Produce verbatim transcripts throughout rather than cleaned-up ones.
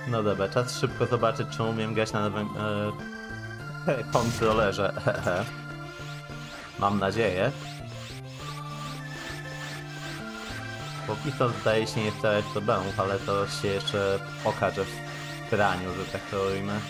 No dobra, czas szybko zobaczyć, czy umiem grać na nowym e, kontrolerze. Mam nadzieję. Póki to zdaje się nie wcale problemów, ale to się jeszcze okaże w praniu, że tak to ujmę.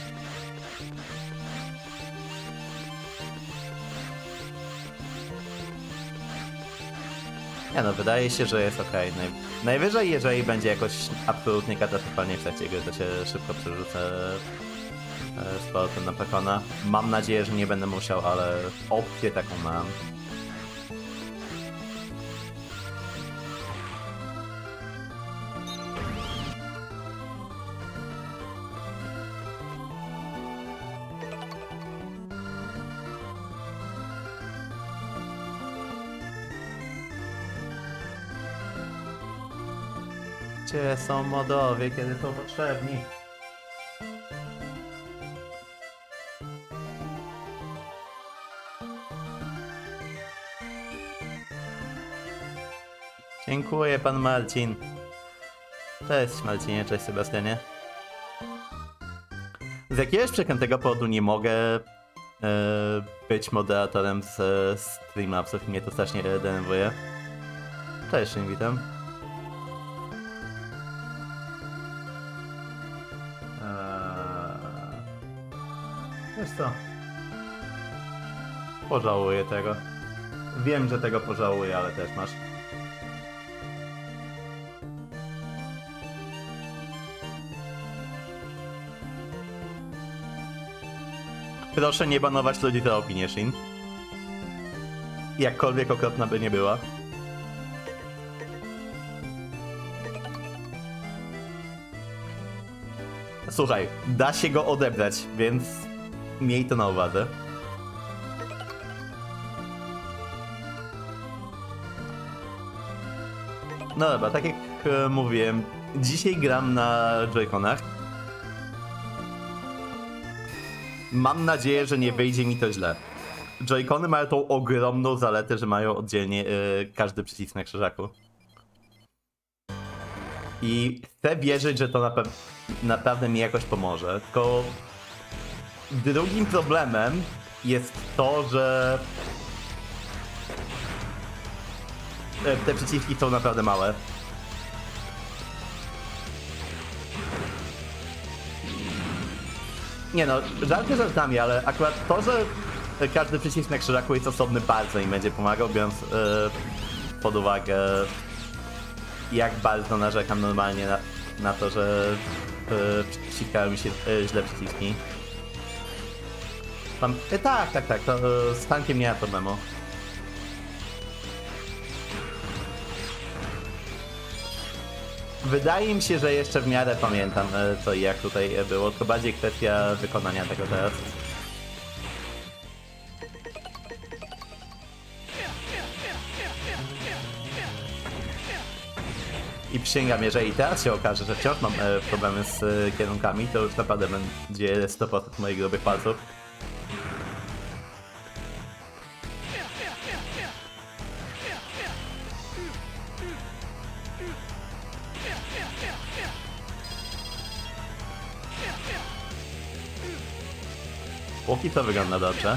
Nie no, wydaje się, że jest ok. Naj... Najwyżej, jeżeli będzie jakoś absolutnie katastrofalnie w trakcie gry, to się szybko przerzucę z powrotem na Pekona. Mam nadzieję, że nie będę musiał, ale opcję taką mam. Gdzie są modowie, kiedy są potrzebni? Dziękuję, pan Marcin. Cześć, Marcinie, cześć, Sebastianie. Z jakiegoś przekrętego powodu nie mogę e, być moderatorem z e, streamapsów i mnie to strasznie denerwuje. Cześć, witam. Wiesz co? Pożałuję tego. Wiem, że tego pożałuję, ale też masz. Proszę nie banować ludzi za opinię, Shin. Jakkolwiek okropna by nie była. Słuchaj, da się go odebrać, więc miej to na uwadze. No dobra, tak jak e, mówiłem, dzisiaj gram na Joy-Conach. Mam nadzieję, że nie wyjdzie mi to źle. Joy-Cony mają tą ogromną zaletę, że mają oddzielnie e, każdy przycisk na krzyżaku. I chcę wierzyć, że to nape naprawdę mi jakoś pomoże. Tylko drugim problemem jest to, że te przyciski są naprawdę małe. Nie no, żarty żartami, ale akurat to, że każdy przycisk na krzyżaku jest osobny, bardzo im będzie pomagał, biorąc yy, pod uwagę, jak bardzo narzekam normalnie na, na to, że yy, przyciskają mi się yy, źle przyciski. Tam, yy, tak, tak, tak, to yy, z tankiem nie ma problemu. Wydaje mi się, że jeszcze w miarę pamiętam co i jak tutaj było, to bardziej kwestia wykonania tego teraz. I przysięgam, jeżeli teraz się okaże, że wciąż mam e, problemy z e, kierunkami, to już naprawdę będzie sto procent moich grubych palców. Póki to wygląda dobrze.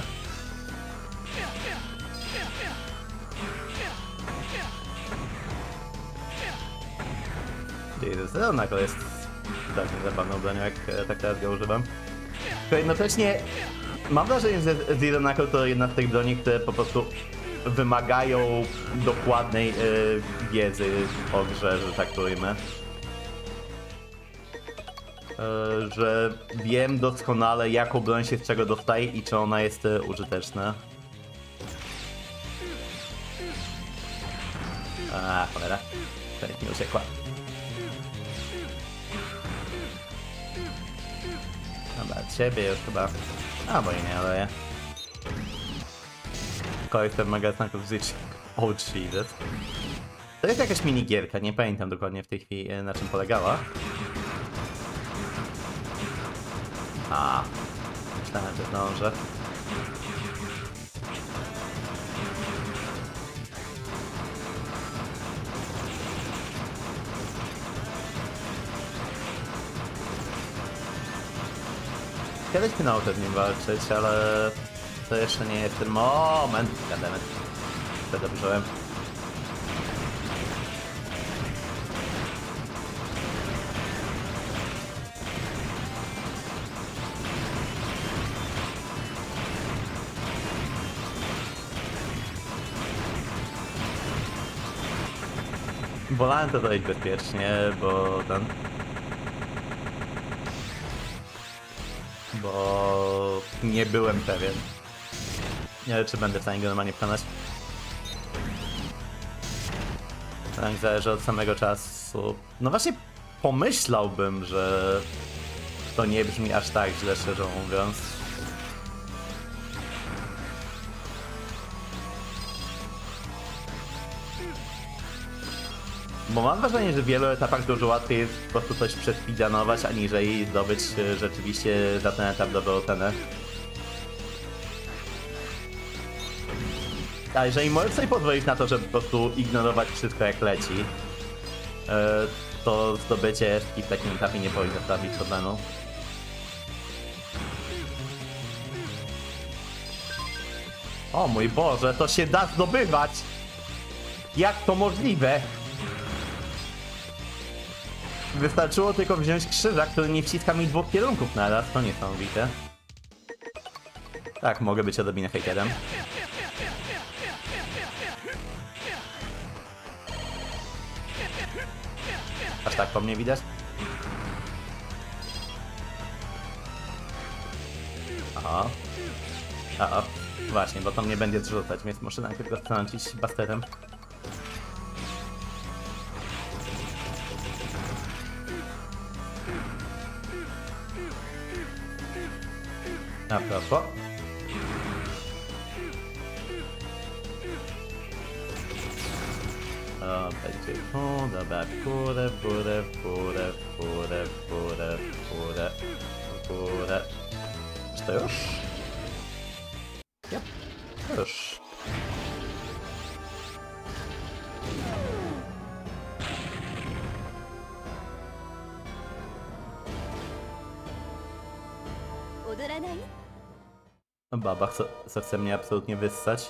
Jezus, to jest tak zabawną bronią, jak tak teraz go używam. To jednocześnie mam wrażenie, że Zero Knuckle to jedna z tych broni, które po prostu wymagają dokładnej yy, wiedzy o grze, że tak to ujmę. Yy, że wiem doskonale, jaką broń się z czego dostaje i czy ona jest yy, użyteczna. A, cholera. Tutaj mi uciekła. Dobra, ciebie już chyba... A, bo nie, ale ja... Kolektor magazynków z Oh Jesus. To jest jakaś minigierka, nie pamiętam dokładnie w tej chwili na czym polegała. A, myślałem, że zdążę. kiedyś ty nauczę z nim walczyć, ale to jeszcze nie jest ten moment. Gademy. To dobrze. Wolałem to dojść bezpiecznie, bo ten... Bo nie byłem pewien. Nie wiem, czy będę w stanie go normalnie pokonać. Tak, zależy od samego czasu. No właśnie pomyślałbym, że to nie brzmi aż tak źle, szczerze mówiąc. Bo mam wrażenie, że w wielu etapach dużo łatwiej jest po prostu coś przespeedrunować, aniżeli zdobyć rzeczywiście za ten etap dobrą ocenę. A jeżeli możesz sobie pozwolić na to, żeby po prostu ignorować wszystko jak leci, to zdobycie i w takim etapie nie powinno sprawić problemu. O mój Boże, to się da zdobywać! Jak to możliwe? Wystarczyło tylko wziąć krzyża, który nie wciska mi dwóch kierunków naraz, to niesamowite. Tak, mogę być odrobinę hejterem. Aż tak po mnie widać? Aha. Aha. Właśnie, bo to mnie będzie zrzucać, więc muszę najpierw go strącić basterem. A propos. O, będzie tu, dobra, w górę, w górę, w górę, w górę, w górę, w górę, w górę. Czy to już? Yep, już. Baba chce, chce mnie absolutnie wyssać.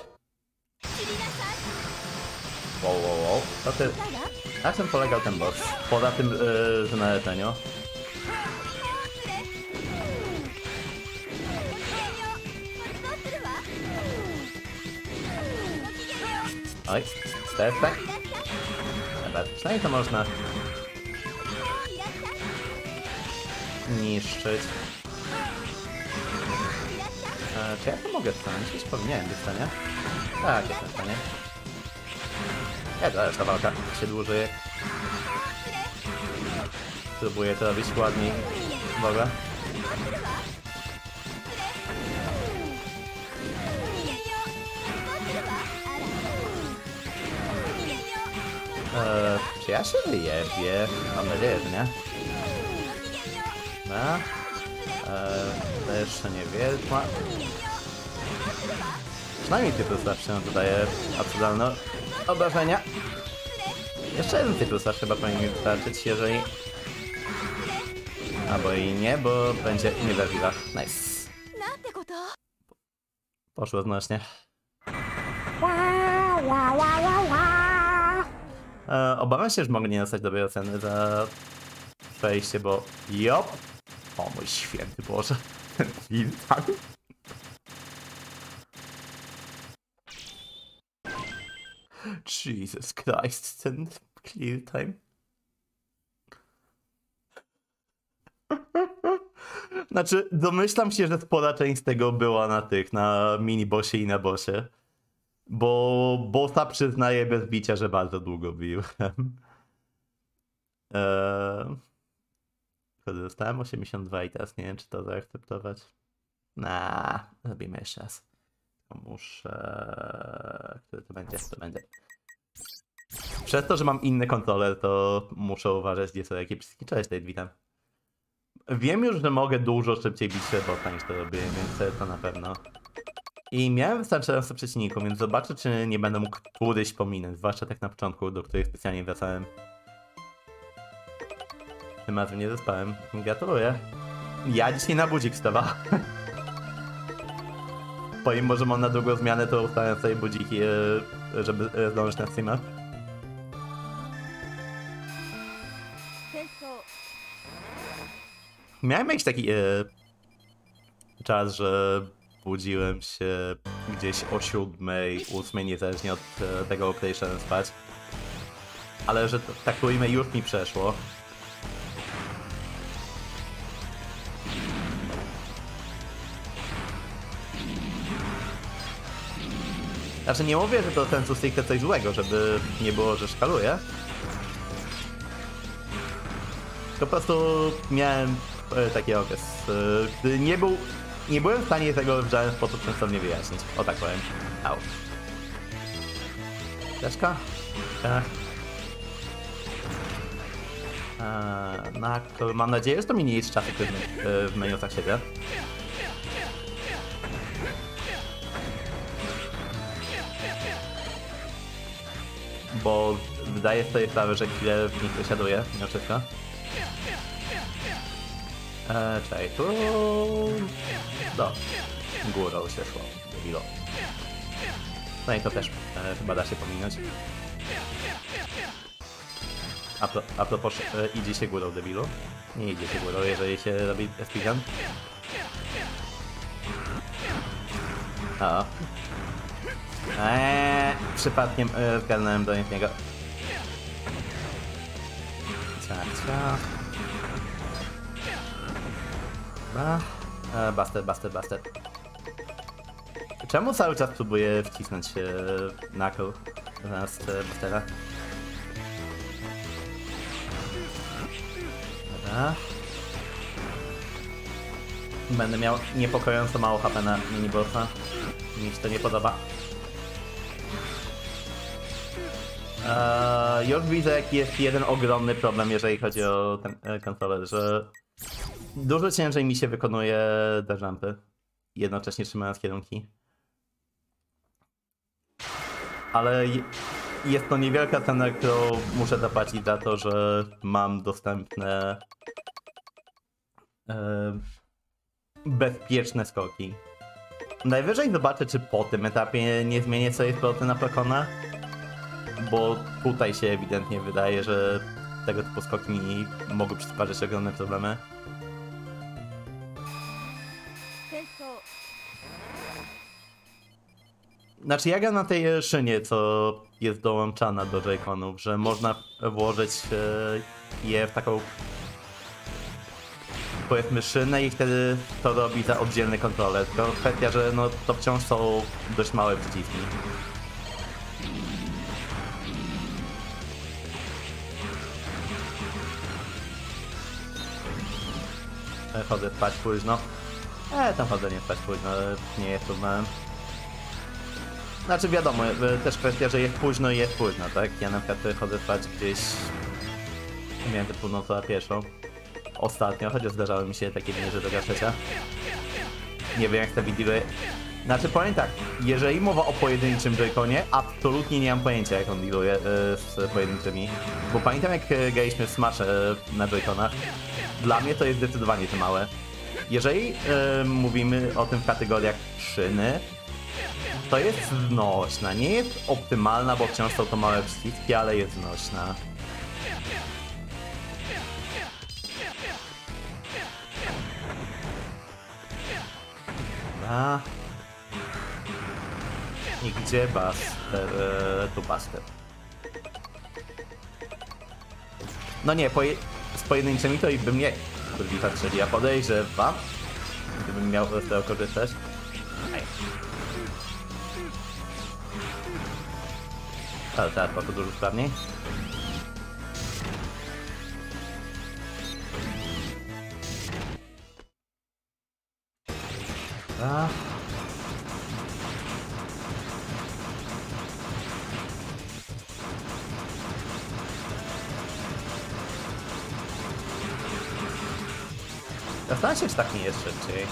Wow, wow, wow. To ty... Na czym polegał ten boss? Poza tym, yy, że na leczeniu. Oj, stefek. Dobra, przynajmniej to można niszczyć. E, czy ja to mogę stanąć? Już powinienem być w stanie. Tak, jestem w stanie. Ja dalej ta walka się dłuży. Spróbuję to robić ładniej. W ogóle. Eee, czy ja się wyjebię? Mam nadzieję, że nie. No. Eee, to jeszcze niewielka. Przynajmniej tytuł starszy nam dodaje absurdalne obrażenia. Jeszcze jeden tytuł starszy chyba powinien mi wystarczyć, jeżeli... Albo i nie, bo będzie niewrażliwa. Nice. Poszło znacznie. E, obawiam się, że mogę nie dostać dobrej oceny za przejście, bo... Jop! O mój święty Boże. Tak. Jesus Christ, ten clear time. Znaczy, domyślam się, że spora część z tego była na tych, na mini-bossie i na bossie. Bo bossa przyznaję bez bicia, że bardzo długo biłem. Eee... Dostałem osiemdziesiąt dwa i teraz nie wiem, czy to zaakceptować. Nah, zrobimy jeszcze raz. Muszę... Który to będzie? To będzie. Przez to, że mam inny kontroler, to muszę uważać, gdzie są jakieś przyciski. Cześć, Dave, witam. Wiem już, że mogę dużo szybciej bić bossa niż to robię, więc to na pewno. I miałem wystarczająco przeciwników, więc zobaczę, czy nie będę mógł któryś pominąć, zwłaszcza tak na początku, do których specjalnie wracałem. Tym razem nie zaspałem. Gratuluję. Ja dzisiaj na budzik wstawałem. Pomimo, że mam na drugą zmianę, to ustawiam sobie budziki, żeby zdążyć na streama. Miałem jakiś taki e, czas, że budziłem się gdzieś o siódmej, ósmej, niezależnie od e, tego, o której szedłem spać. Ale że tak ujmę, już mi przeszło. Znaczy nie mówię, że to sensu stricte coś złego, żeby nie było, że szkaluję. To po prostu miałem e, taki okres, e, gdy nie był, nie byłem w stanie tego w żaden sposób sensownie wyjaśnić. O tak powiem. Au. Deszka? E. E, na, mam nadzieję, że to mi nie jest czas, kiedy e, w menu tak siedzę. Bo wydaję sobie sprawę, że chwilę w nich wysiaduję, mimo wszystko. Eee, czekaj, tu... Do. Górą się szło, debilo. No i to też e, chyba da się pominąć. A, pro, a propos, e, idzie się górą, debilu. Nie idzie się górą, jeżeli się robi speedrun. O. Eee, przypadkiem e, zgarnąłem do niego. Ciach, ciach. Dobra. E, Buster, Buster, Buster. Czemu cały czas próbuję wcisnąć się na kół zamiast e, Bustera? Dobra. Będę miał niepokojąco mało H P na minibossa. Mi się to nie podoba. Eee, już widzę, jaki jest jeden ogromny problem, jeżeli chodzi o ten e, kontroler, że dużo ciężej mi się wykonuje te jumpy, jednocześnie trzymając kierunki. Ale jest to niewielka cena, którą muszę zapłacić za to, że mam dostępne e, bezpieczne skoki. Najwyżej zobaczę, czy po tym etapie nie zmienię sobie proty na Plakona, bo tutaj się ewidentnie wydaje, że tego typu skoki mi mogą przysparzać ogromne problemy. Znaczy ja gram na tej szynie, co jest dołączana do Joy-Conów, że można włożyć je w taką, powiedzmy, szynę i wtedy to robi za oddzielny kontroler. Tylko kwestia, że no to wciąż są dość małe przyciski. Chodzę spać późno. Eee, tam chodzę nie spać późno, ale nie jest problemem. Znaczy wiadomo, też kwestia, że jest późno i jest późno, tak? Ja na przykład chodzę spać gdzieś między północą a pierwszą. Ostatnio, chociaż zdarzały mi się takie dni, że druga trzecia. Nie wiem, jak to widuje. Znaczy powiem tak, jeżeli mowa o pojedynczym Joy-Conie, absolutnie nie mam pojęcia, jak on dealuje z pojedynczymi. Bo pamiętam, jak graliśmy w Smash na Joy-Conach, dla mnie to jest zdecydowanie za małe. Jeżeli yy, mówimy o tym w kategoriach szyny, to jest znośna. Nie jest optymalna, bo wciąż są to małe przyciski, ale jest znośna. Dobra. I gdzie Buster? Eee, tu Buster. No nie, poje z pojedynczymi to i by mnie wystarczyli. Ja podejrzewam, gdybym miał z tego korzystać. Ej. Ale teraz to dużo sprawniej. A. Zastanawiam się, czy tak nie jest szybciej.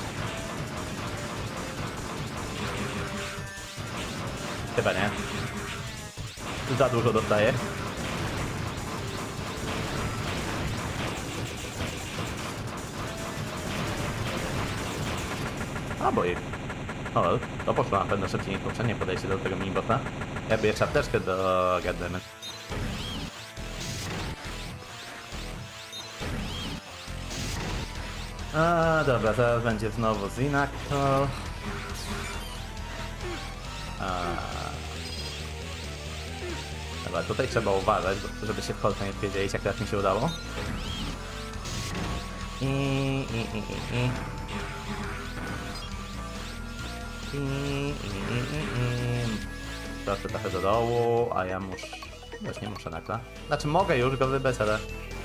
Chyba nie. Za dużo dostaję. A bo o, to poszło na pewno szybciej niż poprzednie podejście do tego minibossa. Ja bym jeszcze apteczkę do Goddammit. A dobra, teraz będzie znowu Zinako. A... Dobra, tutaj trzeba uważać, żeby się w kolce nie wiedzieć, jak teraz mi się udało. I, i, i, i, i. I, i, i, i. Proszę trochę do dołu, a ja muszę... Już nie muszę nakla. Znaczy mogę już go wybrać, ale...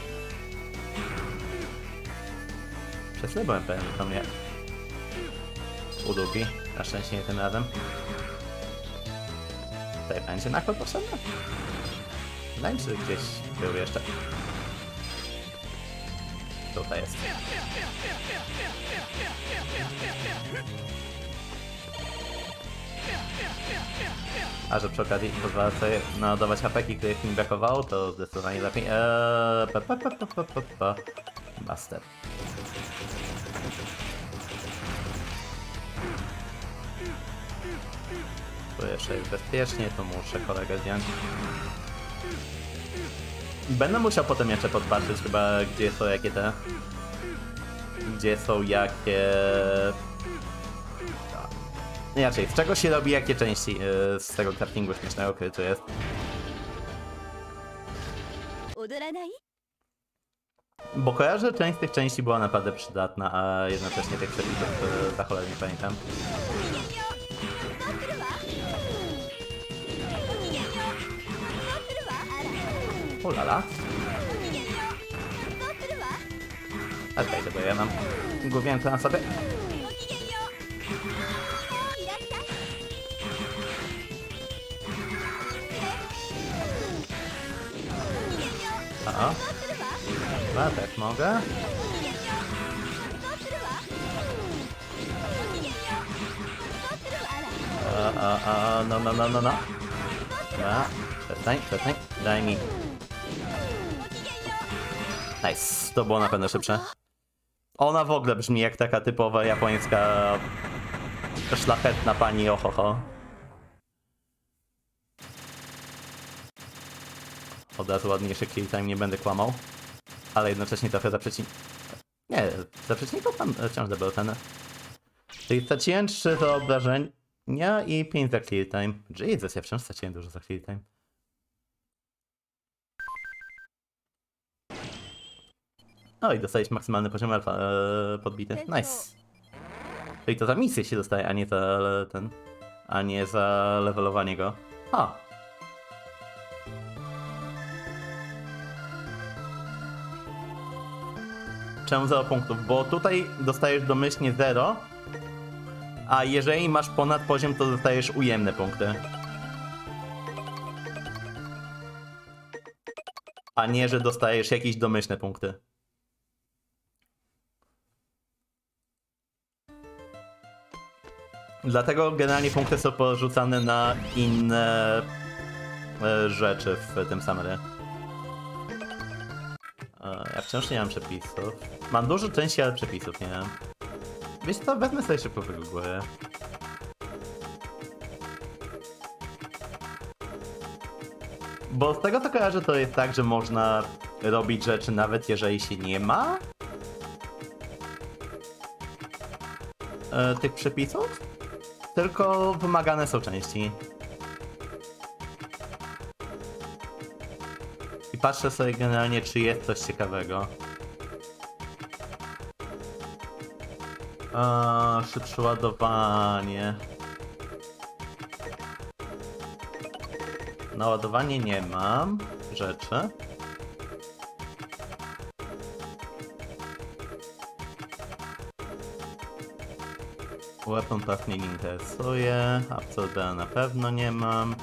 Przeslibłem pewnie to mnie udługi. Na szczęście nie tym razem. Tutaj będzie nakla potrzebna? Wydaje mi się, że gdzieś był jeszcze. Tutaj jest. A że przy okazji pozwala sobie naładować hapeki, których mi brakowało, to zdecydowanie lepiej. Eee, pa, pa, pa, pa, pa, pa, pa. Buster. Tu jeszcze jest bezpiecznie, to muszę kolegę zdjąć. Będę musiał potem jeszcze podpatrzeć chyba, gdzie są jakie te... Gdzie są jakie... Inaczej, z czego się robi jakie części yy, z tego craftingu śmiesznego, który tu jest. Bo kojarzę, że część z tych części była naprawdę przydatna, a jednocześnie tych przepisów yy, za cholerę nie pamiętam. Ulala. Okej, okay, bo ja mam główienko na sobie. O. Chyba też mogę. O, o, o, no, no, no, no, no. Dobra, przestań, przestań, daj mi. Nice, to było na pewno szybsze. Ona w ogóle brzmi jak taka typowa japońska szlachetna pani ohoho. Od razu ładniejszy kill time, nie będę kłamał. Ale jednocześnie trochę za przeciw... Nie, za przeciwników tam wciąż był ten. Czyli straciłem trzy do obrażenia i pięć za clear time. Jesus, ja wciąż straciłem dużo za clear time. No i dostaliśmy maksymalny poziom alfa e, podbity. Nice. Czyli to za misję się dostaje, a nie za ten... A nie za levelowanie go. A. Czemu zero punktów? Bo tutaj dostajesz domyślnie zero, a jeżeli masz ponad poziom, to dostajesz ujemne punkty. A nie, że dostajesz jakieś domyślne punkty. Dlatego generalnie punkty są porzucane na inne e, rzeczy w tym summary. Ja wciąż nie mam przepisów. Mam dużo części, ale przepisów nie mam. Wiesz co, wezmę sobie szybko wygoogluję. Bo z tego co kojarzę, to jest tak, że można robić rzeczy nawet jeżeli się nie ma e, tych przepisów, tylko wymagane są części. I patrzę sobie generalnie, czy jest coś ciekawego. A, szybsze ładowanie. Na ładowanie nie mam rzeczy. Weapon Path mnie nie interesuje. Absorbera na pewno nie mam.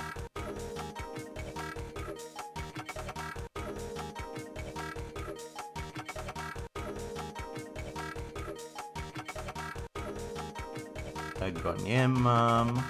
Tego nie mam.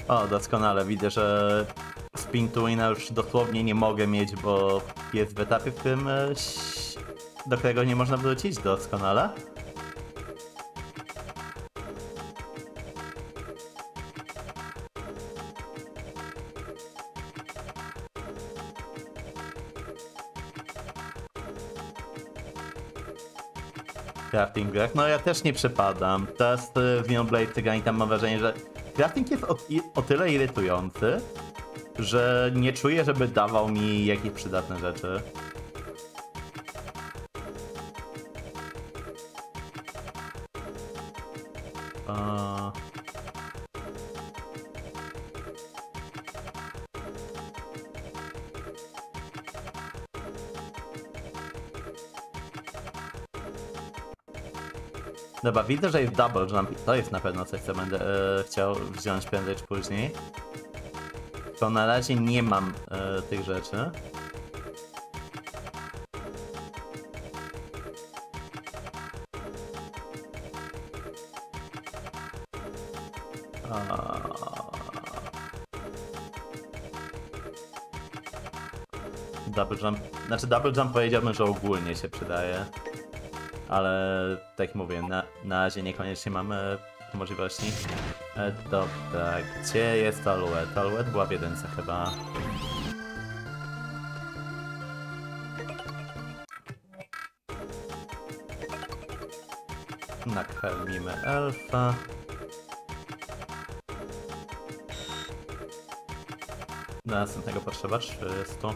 O, doskonale. Widzę, że Spin to Wina już dosłownie nie mogę mieć, bo jest w etapie, w którym e, do którego nie można wrócić. Doskonale. Crafting grach. No ja też nie przepadam. Teraz y, w Xenoblade Tygrani tam mam wrażenie, że crafting jest o, i, o tyle irytujący, że nie czuję, żeby dawał mi jakieś przydatne rzeczy. Uh... Dobra, widzę, że jest double jump i to jest na pewno coś, co będę e, chciał wziąć prędzej czy później. To na razie nie mam e, tych rzeczy. A... Double jump, znaczy double jump powiedziałbym, że ogólnie się przydaje. Ale tak jak mówię, na, na razie niekoniecznie mamy możliwości. E, dobra, gdzie jest Aluet? Aluet była w jedynce chyba. Nakarmimy elfa. Do następnego potrzeba trzysta.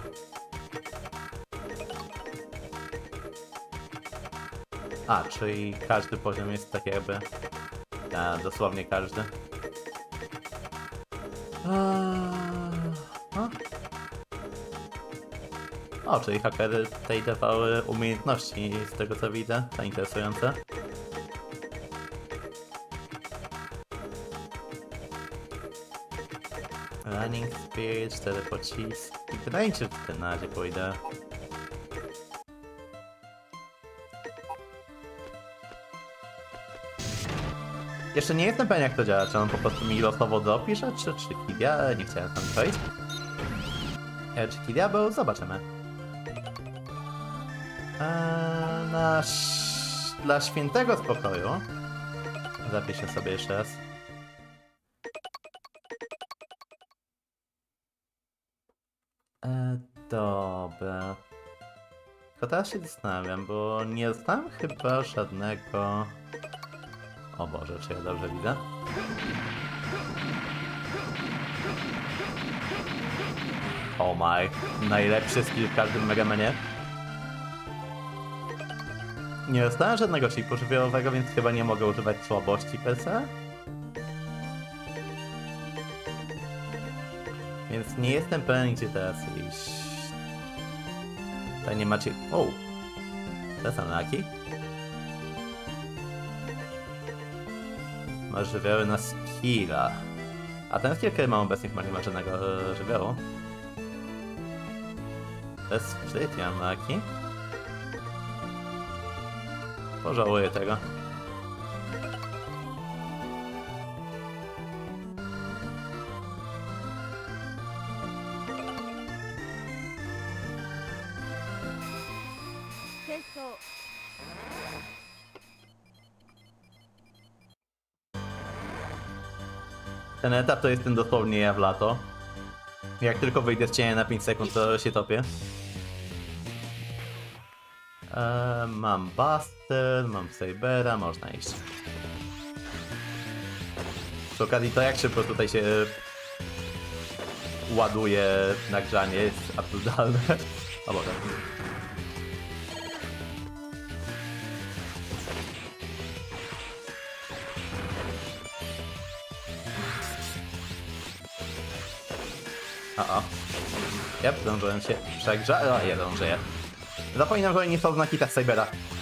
A, czyli każdy poziom jest tak jakby... A, dosłownie każdy. A... O, czyli hakery tej dawały umiejętności z tego co widzę. To interesujące. Running speed, cztery pociski. Wydaje mi się, że w na razie pójdę. Jeszcze nie jestem pewien jak to działa, czy on po prostu mi losowo dopisze, czy, czy Kidia? Nie chciałem tam wejść. E, czy Kidia? Bo zobaczymy. Eee, na ś... Dla świętego spokoju zapiszę sobie jeszcze raz. Eee, dobra. Tylko teraz się zastanawiam, bo nie dostałem chyba żadnego... O Boże, czy ja dobrze widzę? Oh my, najlepszy skill w każdym Megamanie. Nie dostałem żadnego chipu żywiołowego, więc chyba nie mogę używać słabości per se. Więc nie jestem pewien, gdzie teraz iść. Tutaj nie macie... O! To jest unlucky. Masz żywioły na skillach. A ten skill, który mam obecnie, chyba nie ma żadnego e, żywiołu. To jest pretty unlucky. Pożałuję tego. Ten etap to jest ten dosłownie ja w lato. Jak tylko wyjdę z cienia na pięć sekund, to się topię. Eee, mam Buster, mam Sabera, można iść. Przy okazji to jak szybko tutaj się ładuje nagrzanie jest absurdalne. O Boże. O, o. Ja zdążyłem się przegrzać. O, ja dążę. Zapominam, że nie są znaki tak Cybera.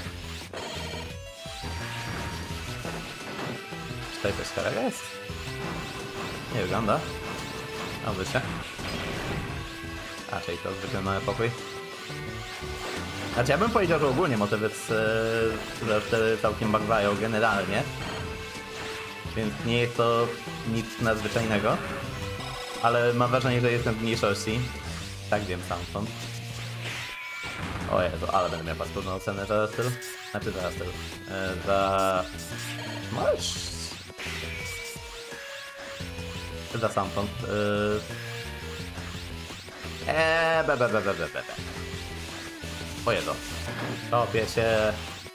Czy tutaj coś starego jest? Nie wygląda. O, wycie. A, czyli to zwykle mały pokój. Znaczy, ja bym powiedział, że ogólnie motywy yy, wtedy całkiem bagwają generalnie. Więc nie jest to nic nadzwyczajnego. ale mam wrażenie, że jestem w mniejszości. Tak wiem stamtąd. O Jezu, ale będę miał paskudną ocenę za styl. Znaczy za styl. E, za... Możesz... Za stamtąd. Eee, be, be, be, be, be, be. O Jezu. Topię się.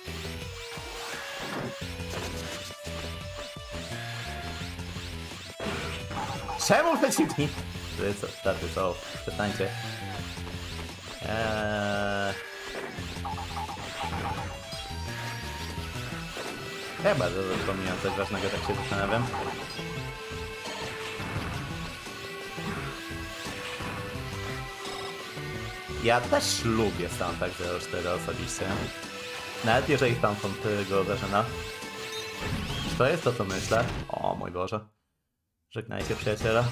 Czemu przeciwni? Ty co, taty, co? Przestańcie. Eee... Chyba, że zapomniałem coś ważnego, tak się zastanawiam. Ja też lubię Soundtrack zero cztery osobiście. Nawet jeżeli stamtąd go zaczyna. Czy to jest to, co myślę? O mój Boże. Żegnajcie, przyjaciela.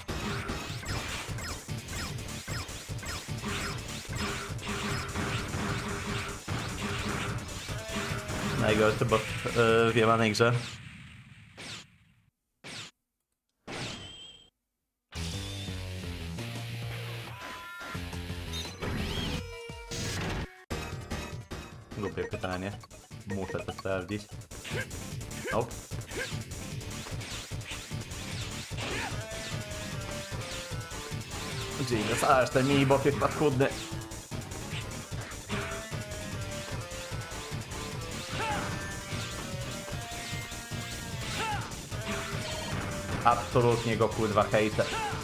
Najgorszy bot yy, w jemanej grze. Głupie pytanie. Muszę to sprawdzić. O. Genius, aż ten minibot jest paskudny. Absolutnie go kurwa hejtę.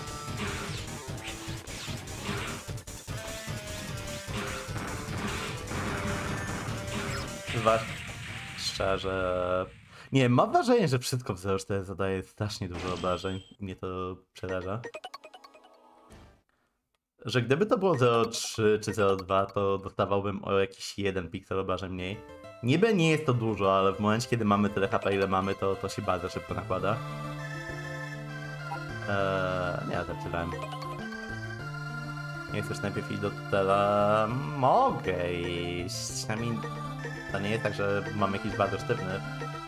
Szczerze... Nie, mam wrażenie, że wszystko w zero cztery zadaje strasznie dużo obrażeń i mnie to przeraża. Że gdyby to było zero trzy czy zero dwa, to dostawałbym o jakiś jeden piksel obrażeń mniej. Niby nie jest to dużo, ale w momencie, kiedy mamy tyle H P, ile mamy, to, to się bardzo szybko nakłada. Eee, nie, zaczynałem. Nie chcesz najpierw iść do tutela? Mogę iść. Przynajmniej to nie jest tak, że mam jakiś bardzo sztywny.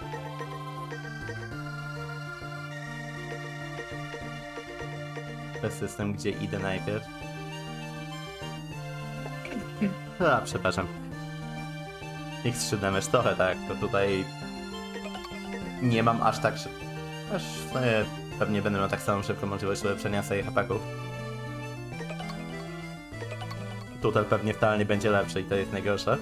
To jest system, gdzie idę najpierw. A, przepraszam. X trzy damage trochę tak, to tutaj nie mam aż tak szybko. Aż w sumie pewnie będę miał tak samą szybką możliwość ulepszenia swoich hapaków. Tutaj pewnie wcale nie będzie lepszy i to jest najgorsze.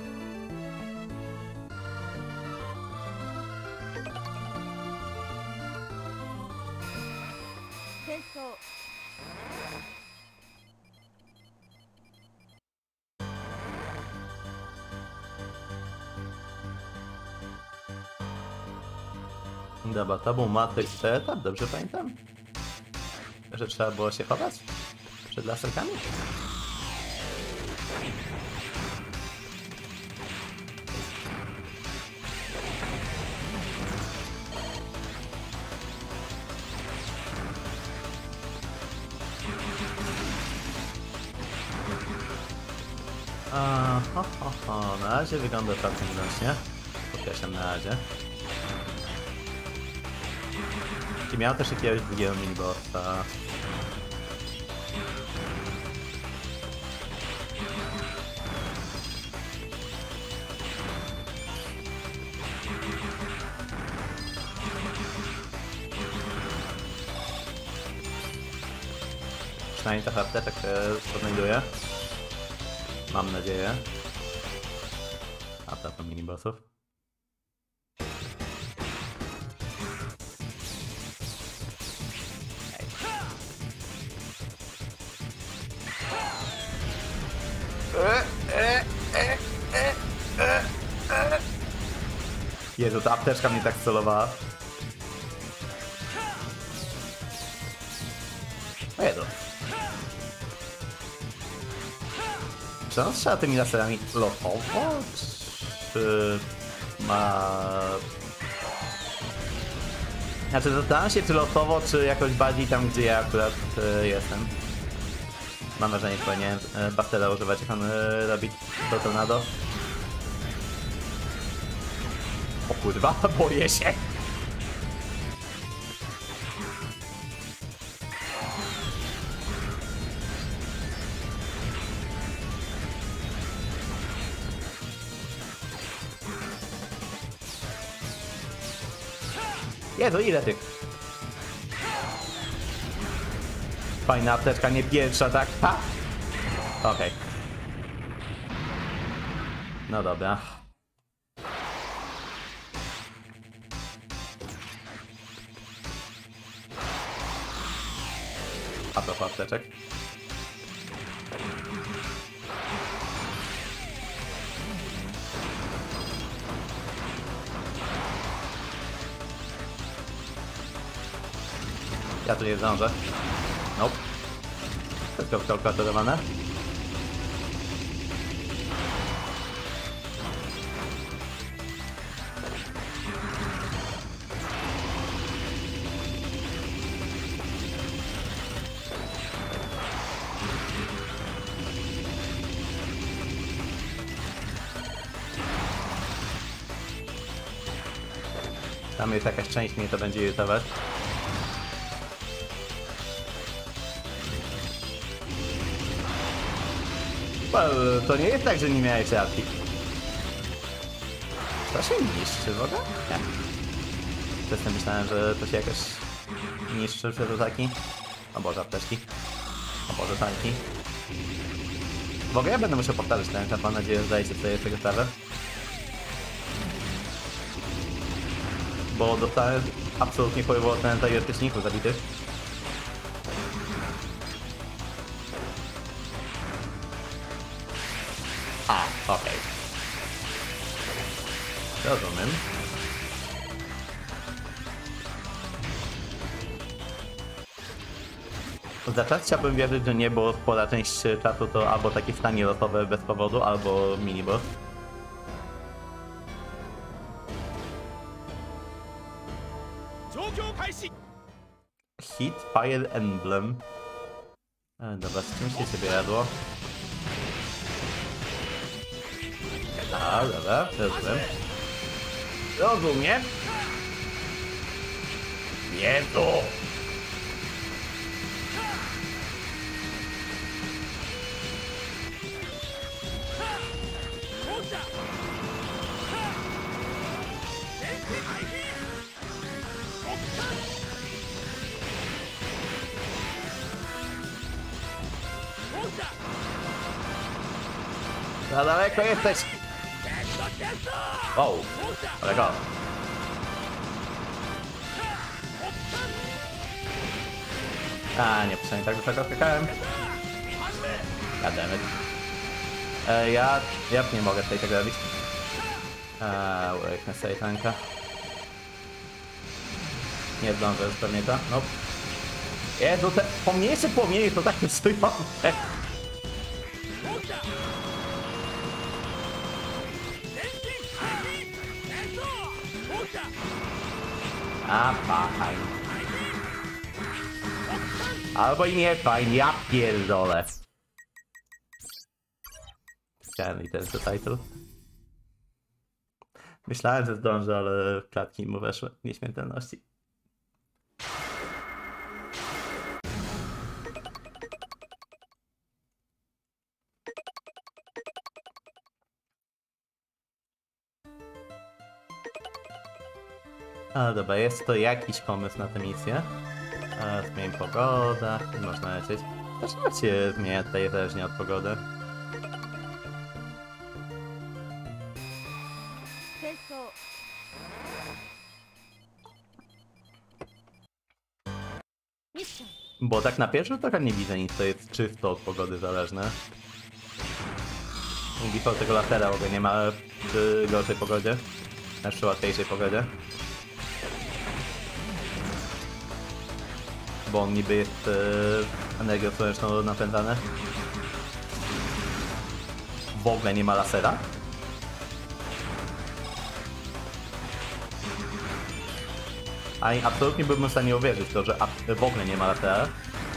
Dobra, to był Matrix etap, dobrze pamiętam? Że trzeba było się chować? Przed laserkami? A, ho, ho, ho. Na razie wygląda całkiem zręcznie. Podkreślam na razie. Czy miał też jakiegoś drugiego minibossa? Przynajmniej ta apteczek tak odnajduje. Mam nadzieję. A to minibossów. Jezu, ta apteczka mnie tak celowała. O Jezu. Czy on strzela tymi laserami lotowo? Czy ma... Znaczy zastanawiam się, czy lotowo, czy jakoś bardziej tam, gdzie ja akurat y, jestem. Mam wrażenie, że powinienem y, Bastela używać, jak on y, robi to tornado. O kurwa, boję się! Jezu, ile tych? Fajna apteczka, nie pierwsza, tak? Ha! Okej. Okay. No dobra. A propos apteczek. Ja tu nie zdążę. Nope. Wszystko wkalkulowane. Tam jest jakaś część, mnie to będzie irytować. Well, to nie jest tak, że nie miałeś racji. To się niszczy w ogóle? Nie. Wcześniej myślałem, że to się jakoś niszczy przez ataki. O Boże, apteczki. O Boże, tanki. W ogóle ja będę musiał powtarzać ten etap, mam nadzieję, że zdajecie sobie z tego sprawę. Bo dostałem absolutnie pojebało ten entariotyczników zabitych. A, okej. Okay. Rozumiem. Za czas chciałbym wierzyć, że nie, bo spora część czasu to albo takie stanie losowe bez powodu, albo miniboss. Hit Fire Emblem. E, dobra, z czym się ciebie jadło? A, dobra, rozumiem. Rozumiem. Jezu! Za daleko jesteś! Wow, daleko. A, nie, przynajmniej tak wysoko skakałem. Goddammit. E, ja, ja nie mogę tutaj tego robić. Eee, łyknę sobie tanka. Nie zdążę już pewnie to, nope. Jezu, te pomniejsze płomienie to takie stojące. A, fajnie. Albo i nie fajnie, ja pierdolę. Chciałem literę do title. Myślałem, że zdążę, ale klatki mu weszły nieśmiertelności. A dobra, jest to jakiś pomysł na tę misję. Zmień pogoda, można lecieć. Dlaczego się zmienia tutaj zależnie od pogody? Bo tak na pierwszy rzut oka nie widzę nic, to jest czysto od pogody zależne. Default tego latera w ogóle nie ma przy gorszej pogodzie, a przy łatwiejszej pogodzie. Bo on niby jest e, energią słoneczną napędzany. W ogóle nie ma lasera. A absolutnie byłbym w stanie uwierzyć w to, że w ogóle nie ma lasera.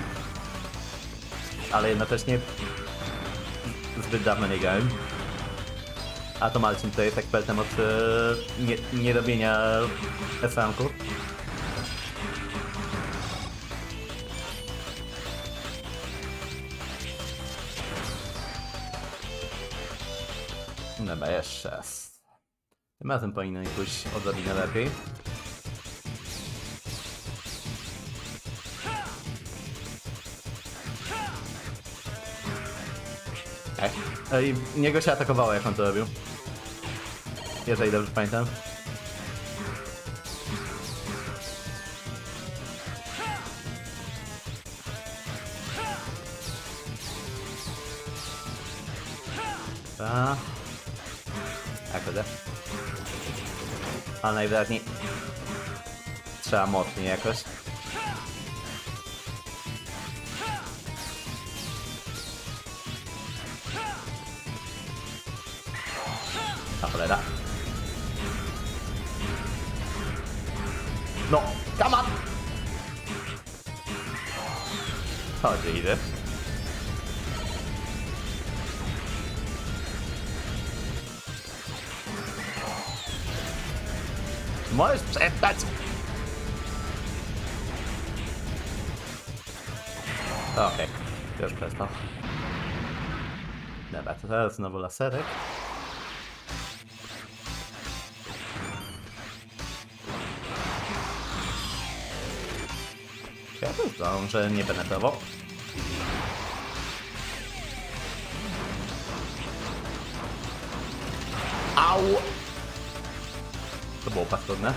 Ale jednocześnie zbyt dawno nie grałem. A to Marcin tutaj jest ekspertem od e, nie, nie robienia S R-ków. Dobra, jeszcze raz. Tym razem powinno mi pójść odrobinę lepiej. Okej. Okay. I niego się atakowało, jak on to robił. Jeżeli dobrze pamiętam. A. Tak, kurde. A najwyraźniej trzeba mocniej jakoś. A cholera. No, come on! Chodź, idę. Możesz przestać! Okej, okay. Już przestał. Dobra, to teraz znowu laserek. Ja tu zdążę, nie będę dawał. Au! To było paskudne.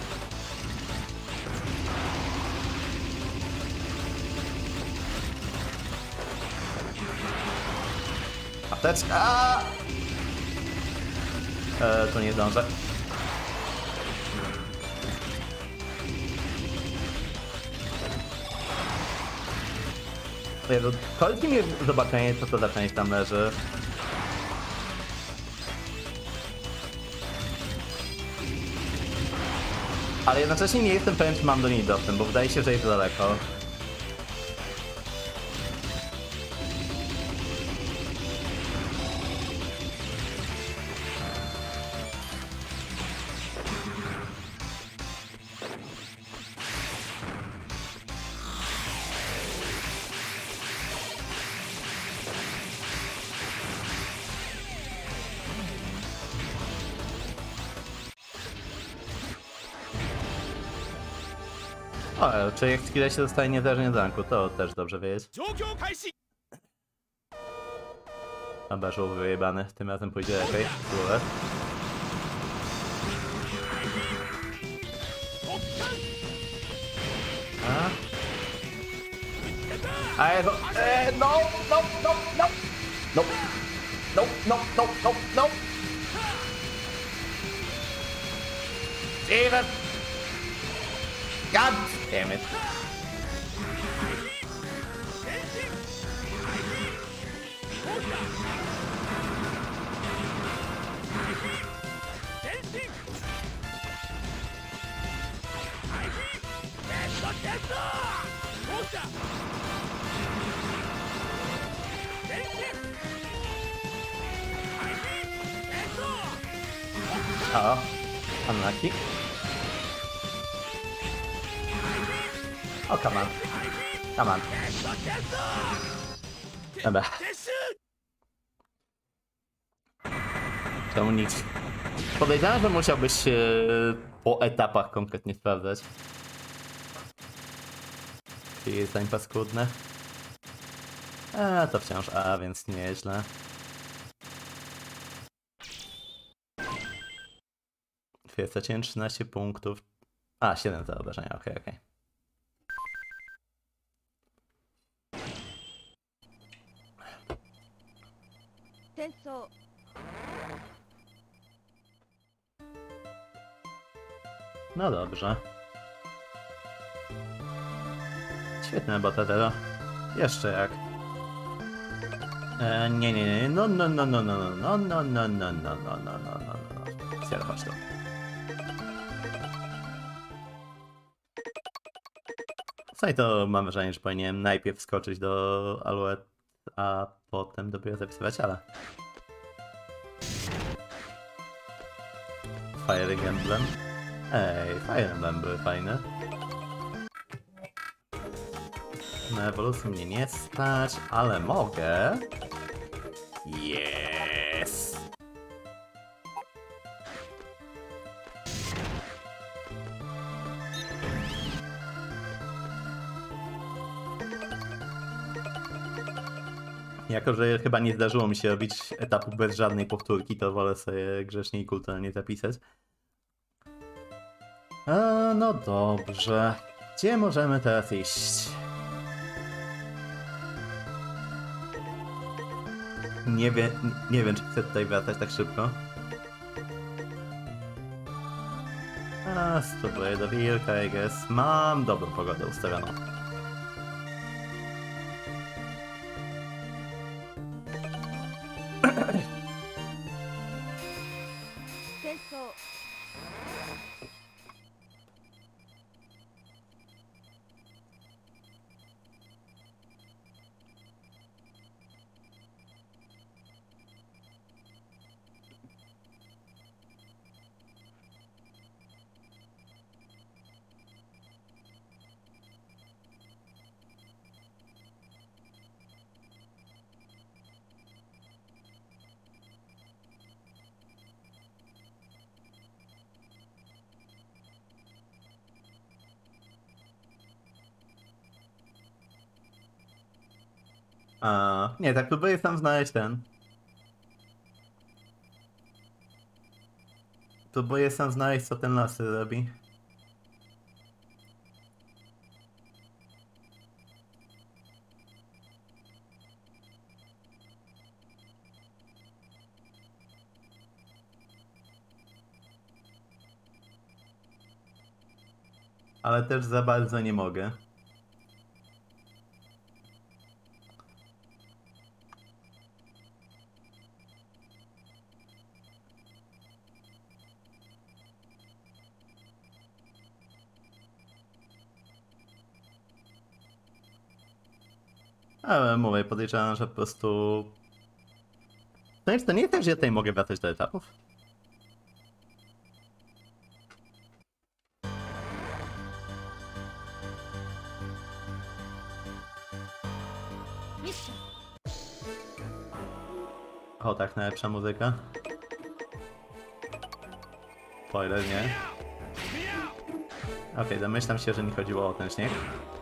Apteczka! Eee, tu nie zdążę. Kolki mi zobaczenie, co to za część tam leży. Ale jednocześnie nie jestem pewien, czy mam do niej dostęp, bo wydaje się, że jest daleko. O, czy jak chwilę się dostaje niezależnie od ranku, to też dobrze wiedzieć. Dobra, żółw wyjebany, tym razem pójdzie lepiej. Głowę. A? A no, e, no, no, no, no, no, no, no, no, no, no. Jesus! God damn it. O, unlucky. O, come on. Come on. Dobra. Czemu nic? Podejrzewam, że musiałbyś e, po etapach konkretnie sprawdzać. Czy jest zań paskudne? A, to wciąż A, więc nieźle. Straciłem trzynaście punktów. A, siedem za obrażenia, okej, okay, okej. Okay. No dobrze. Świetne botatero. Jeszcze jak. E, nie, nie, nie. No, no, no, no, no, no, no, no, no, no, no, no, no, no, no, no. Ciel, chodź tu. Słuchaj, to mam wrażenie, że powinienem najpierw skoczyć do Alouette, a potem dopiero zapisywać, ale... Fire Emblem. Ej, Fire Emblem były fajne. Na ewolucję mnie nie stać, ale mogę. Yes! Jako że chyba nie zdarzyło mi się robić etapu bez żadnej powtórki, to wolę sobie grzecznie i kulturalnie zapisać. A, no dobrze. Gdzie możemy teraz iść? Nie, wie, nie wiem, czy chcę tutaj wracać tak szybko. A, spróbuję do wilka, I guess. Mam dobrą pogodę ustawioną. A, nie, tak próbuję sam znaleźć ten. Próbuję sam znaleźć, co ten laser robi. Ale też za bardzo nie mogę. Ale mówię, podejrzewam, że po prostu... To, jest, to nie jest tak, że ja tutaj mogę wracać do etapów. O tak, najlepsza muzyka. Spoiler, nie? Okej, okay, domyślam się, że nie chodziło o ten śnieg.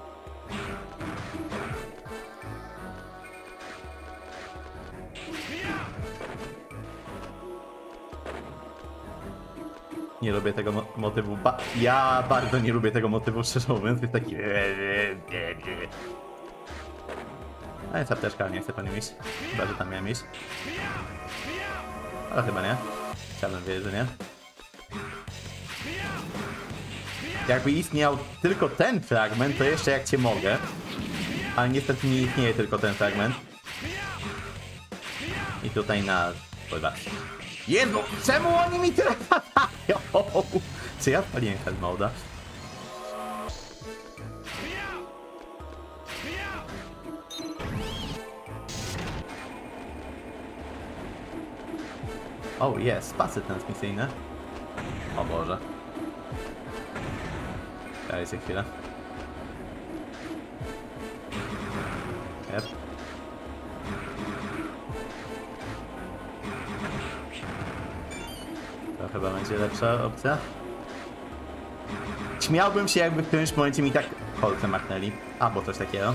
Nie lubię tego mo motywu. Ba ja bardzo nie lubię tego motywu, szczerze mówiąc. Jest taki... A jest apteczka, nie chcę po nim iść. Chyba, że tam miałem iść. Ale chyba nie. Chciałbym wiedzieć, że nie. Jakby istniał tylko ten fragment, to jeszcze jak cię mogę. Ale niestety nie istnieje tylko ten fragment. I tutaj na... Wybacz. Jezu, czemu oni mi tyle padają? Czy ja spaliłem hard moda? O, oh, jest, pasy transmisyjne. O Boże. Dajcie chwilę. Yep. To chyba będzie lepsza opcja. Śmiałbym się, jakby w którymś momencie mi tak kolce machnęli. Albo coś takiego.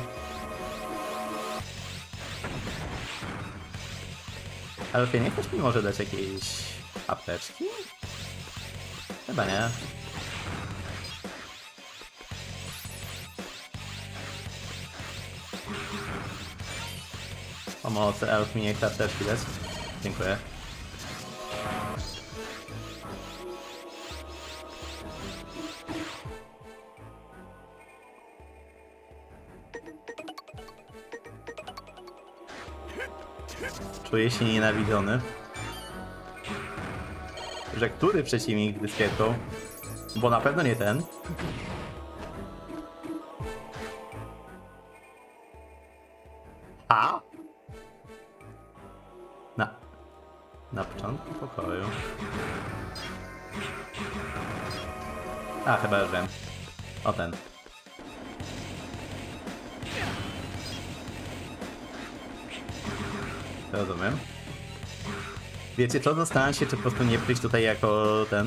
Ale nie chcesz mi może dać jakiejś apteczki? Chyba nie. Pomocy, elf mi nie chce apteczki dać. Dziękuję. Czuję się nienawidzony. Że który przeciwnik dyskietą? Bo na pewno nie ten. A? Na... Na początku pokoju. A, chyba już wiem. O ten. Rozumiem. Wiecie co? Zastanawiam się, czy po prostu nie przyjść tutaj jako ten...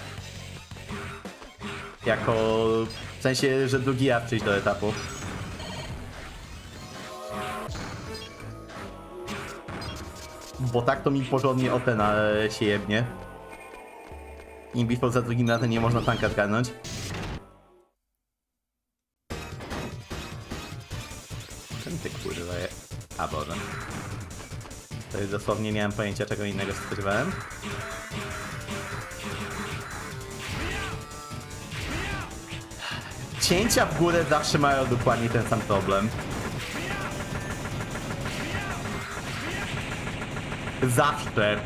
Jako... W sensie, że drugi raz przyjść do etapu. bo tak to mi porządnie o ten e, się jebnie. Imbifol za drugim razem nie można tanka zgarnąć. Czym ty kurwa je... A Boże. To jest dosłownie, nie miałem pojęcia czego innego spodziewałem. Cięcia w górę zawsze mają dokładnie ten sam problem. Zawsze.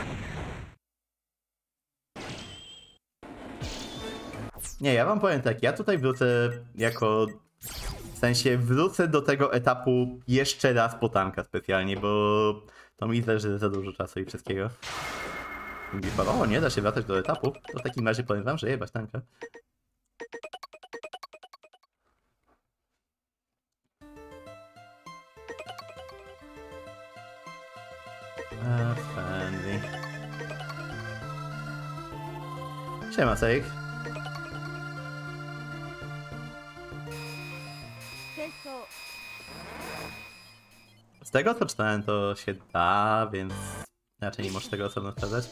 Nie, ja wam powiem tak, ja tutaj wrócę jako... W sensie wrócę do tego etapu jeszcze raz po tanka specjalnie, bo to mi zależy za dużo czasu i wszystkiego. O, nie da się wracać do etapu. To w takim razie powiem wam, że jebać tanka. Eee, friendly. Siema, Sejk. Z tego co czytałem to się da, więc raczej nie muszę tego osobno sprawdzać.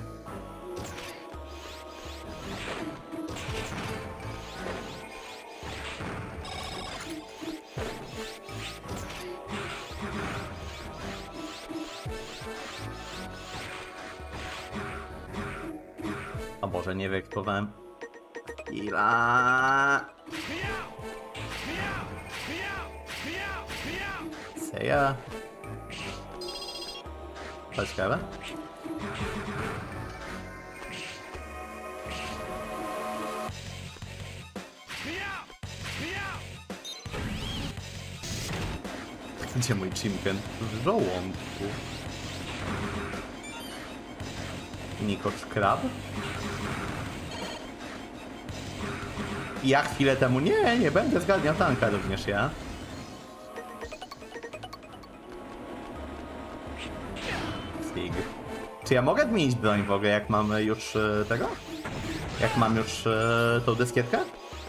O Boże, nie wyektowałem. Ila. Seja. To ciekawe. Gdzie mój Chimken? W żołądku. Niko Scrub? Ja chwilę temu... Nie, nie będę zgadniał tanka również ja. Sig. Czy ja mogę zmienić broń w ogóle, jak mamy już e, tego? Jak mam już e, tą dyskietkę?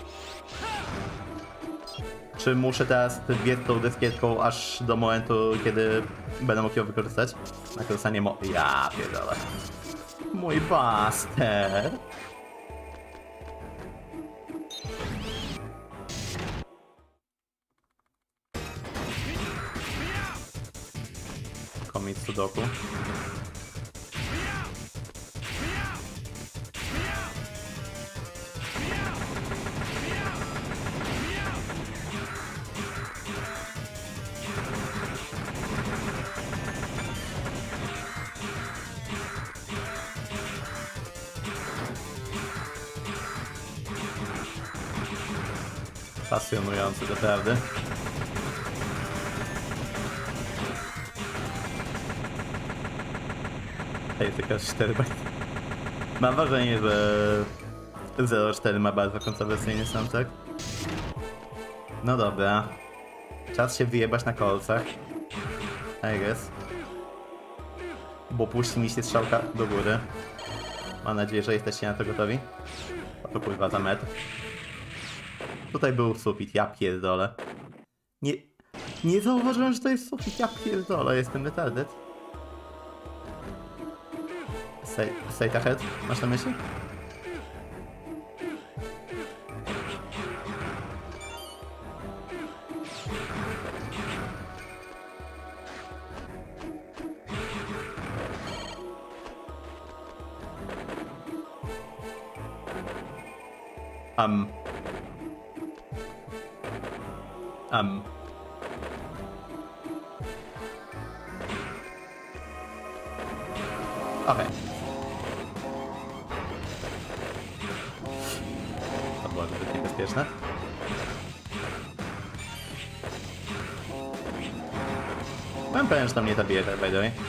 Czy muszę teraz biec tą dyskietką aż do momentu, kiedy będę mógł ją wykorzystać? Na korzystanie mo... Ja pierdolę. Mój Buster. Commit Sudoku. Pasjonujący naprawdę. Hej, tylko cztery bajty. Mam wrażenie, że zero cztery ma bardzo kontrowersyjny soundtrack. No dobra. Czas się wyjebać na kolcach. I guess. Bo puści mi się strzałka do góry. Mam nadzieję, że jesteście na to gotowi. O to kurwa za metr. Tutaj był sufit, ja pierdolę. Nie... Nie zauważyłem, że to jest sufit, ja pierdolę, jestem retarded. Say, say ahead, masz na myśli? Um. Um. Okej. Okay. To było zbyt niebezpieczne. Mam pewien, że to mnie zabije, tak by the way.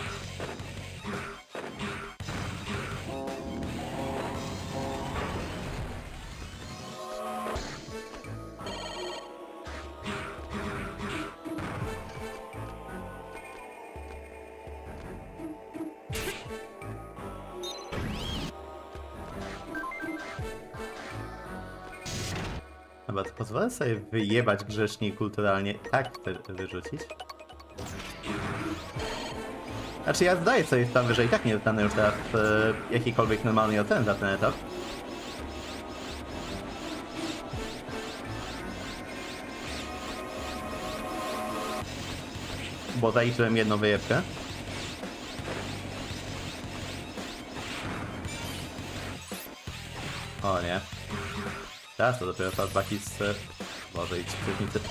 Chyba to pozwolę sobie wyjebać grzecznie i kulturalnie tak wyrzucić. Znaczy ja zdaję sobie sprawę, że i tak nie dostanę już teraz e, jakiejkolwiek normalnej oceny za ten etap. Bo zaliczyłem jedną wyjebkę. O nie. Teraz to dopiero flashbacki z... Boże, i ci przeciwnicy.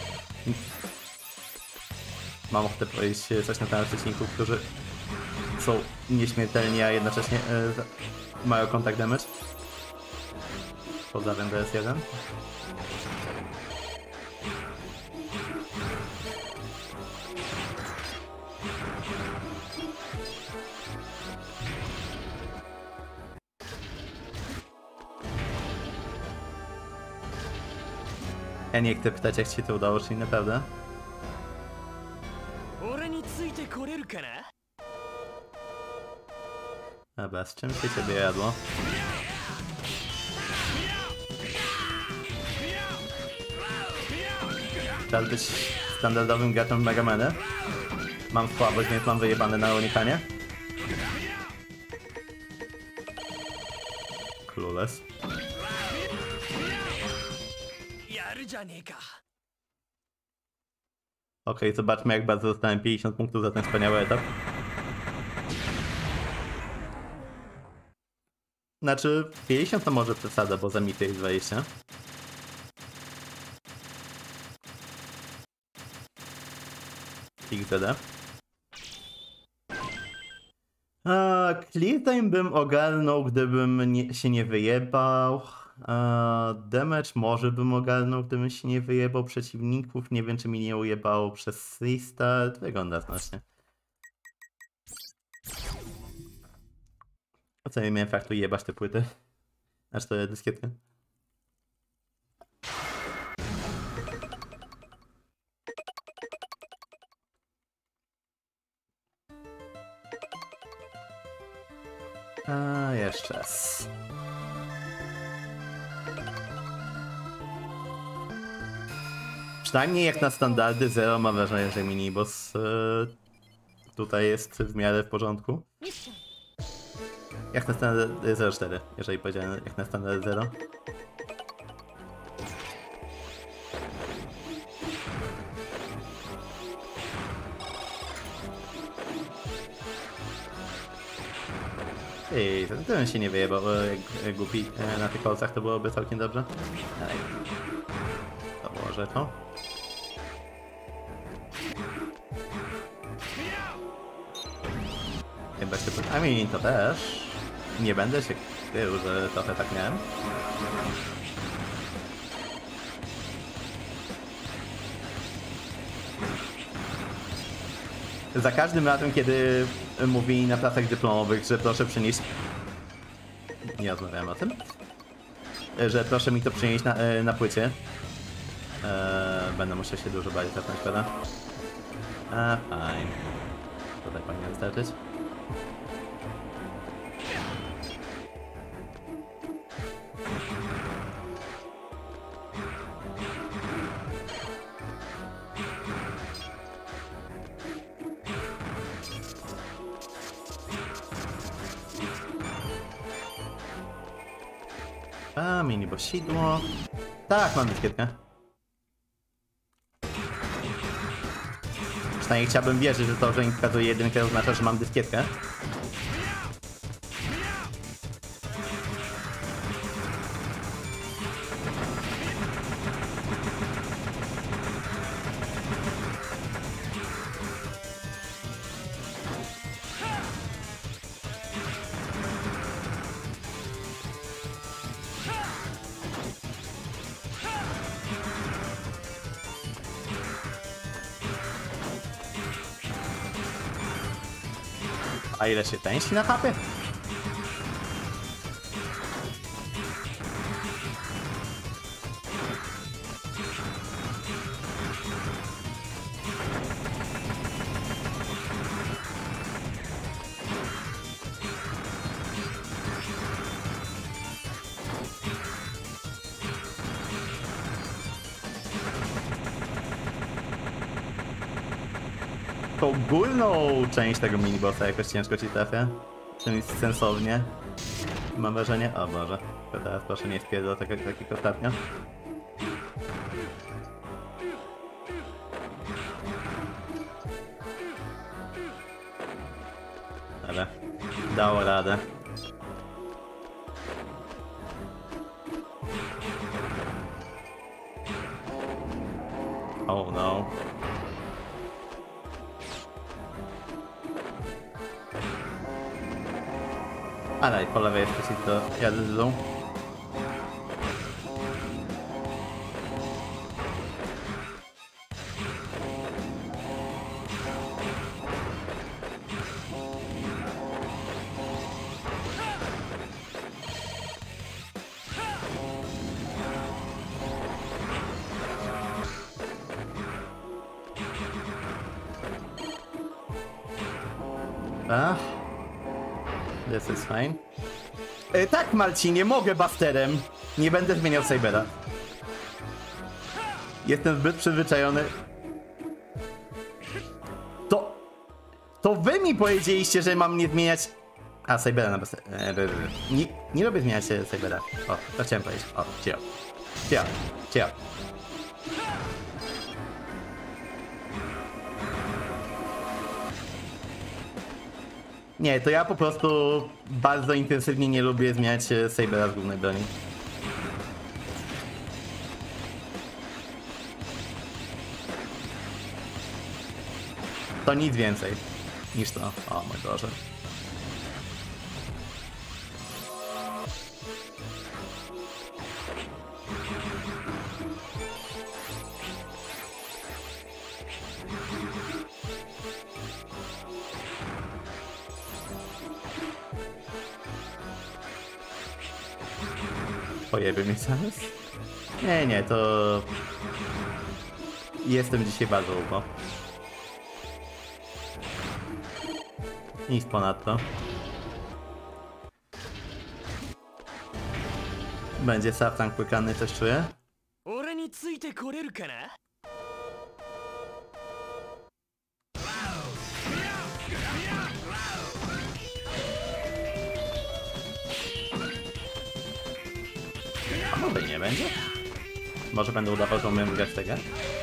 Mam ochotę powiedzieć coś na temat przeciwników, którzy są nieśmiertelni, a jednocześnie e, mają contact damage. Pozdrawiam D S jeden. Ja nie chcę pytać, jak ci to udało, czyli naprawdę. Dobra, z czym się ciebie jadło? Trzeba być standardowym graczem w Mega Manie. Mam słabość, więc mam wyjebane na unikanie. Clueless. Okej, okay, zobaczmy, jak bardzo dostałem pięćdziesiąt punktów za ten wspaniały etap. Znaczy, pięćdziesiąt to może przesada, bo za mity jest dwadzieścia. X D. A, clear time bym ogarnął, gdybym nie, się nie wyjebał. A, damage może bym ogarnął, gdybym się nie wyjebał przeciwników. Nie wiem, czy mi nie ujebało przez restart. Wygląda znacznie. A co, nie miałem faktu jebać te płyty? Aż to dyskietkę. A jeszcze raz. Przynajmniej jak na standardy zero mam wrażenie, że miniboss yy, tutaj jest w miarę w porządku. Jak na standardy zero cztery, jeżeli powiedziałem jak na standardy zero. Ej, gdybym się nie wyjebał jak głupi na tych kolcach, to byłoby całkiem dobrze. Dalej. To było rzeczą. Chyba się pod... I mean, to też. Nie będę się krył, że trochę tak miałem. Za każdym razem, kiedy mówili na pracach dyplomowych, że proszę przynieść... Nie rozmawiałem o tym. Że proszę mi to przynieść na, na płycie. Eee, będę musiał się dużo bardziej zapnąć, prawda? Eee, fine. Tutaj powinien wystarczyć. A, minibosidło. Tak, mam dyskietkę. Przynajmniej chciałbym wierzyć, że to, że mi pokazuje jedynkę, oznacza, że mam dyskietkę. A ile się tęsi na tapie? tą górną część tego minibossa jakoś ciężko ci trafia. Przynajmniej sensownie. Mam wrażenie. O Boże. To teraz proszę nie wpierdol tak jak, tak jak ostatnio. Ale dało radę. Oh no. Ale po lewej jest przeciwko jadę. Ach. This is fine. E, tak, Marcinie, mogę Busterem. Nie będę zmieniał Sabera. Jestem zbyt przyzwyczajony. To... To wy mi powiedzieliście, że mam nie zmieniać... A, Sabera na Buster... E, nie, nie lubię zmieniać Sabera. O, to chciałem powiedzieć. O, ciao. Ciao. Ciao. Nie, to ja po prostu bardzo intensywnie nie lubię zmieniać Sabera z głównej broni. To nic więcej niż to. O mój Boże. Pojebie mnie zaraz? Nie, nie, to... Jestem dzisiaj bardzo upo. Nic ponadto. Będzie Saftank płykany, też czuję. A może nie będzie? Może będę udawał, że umiem grać tego?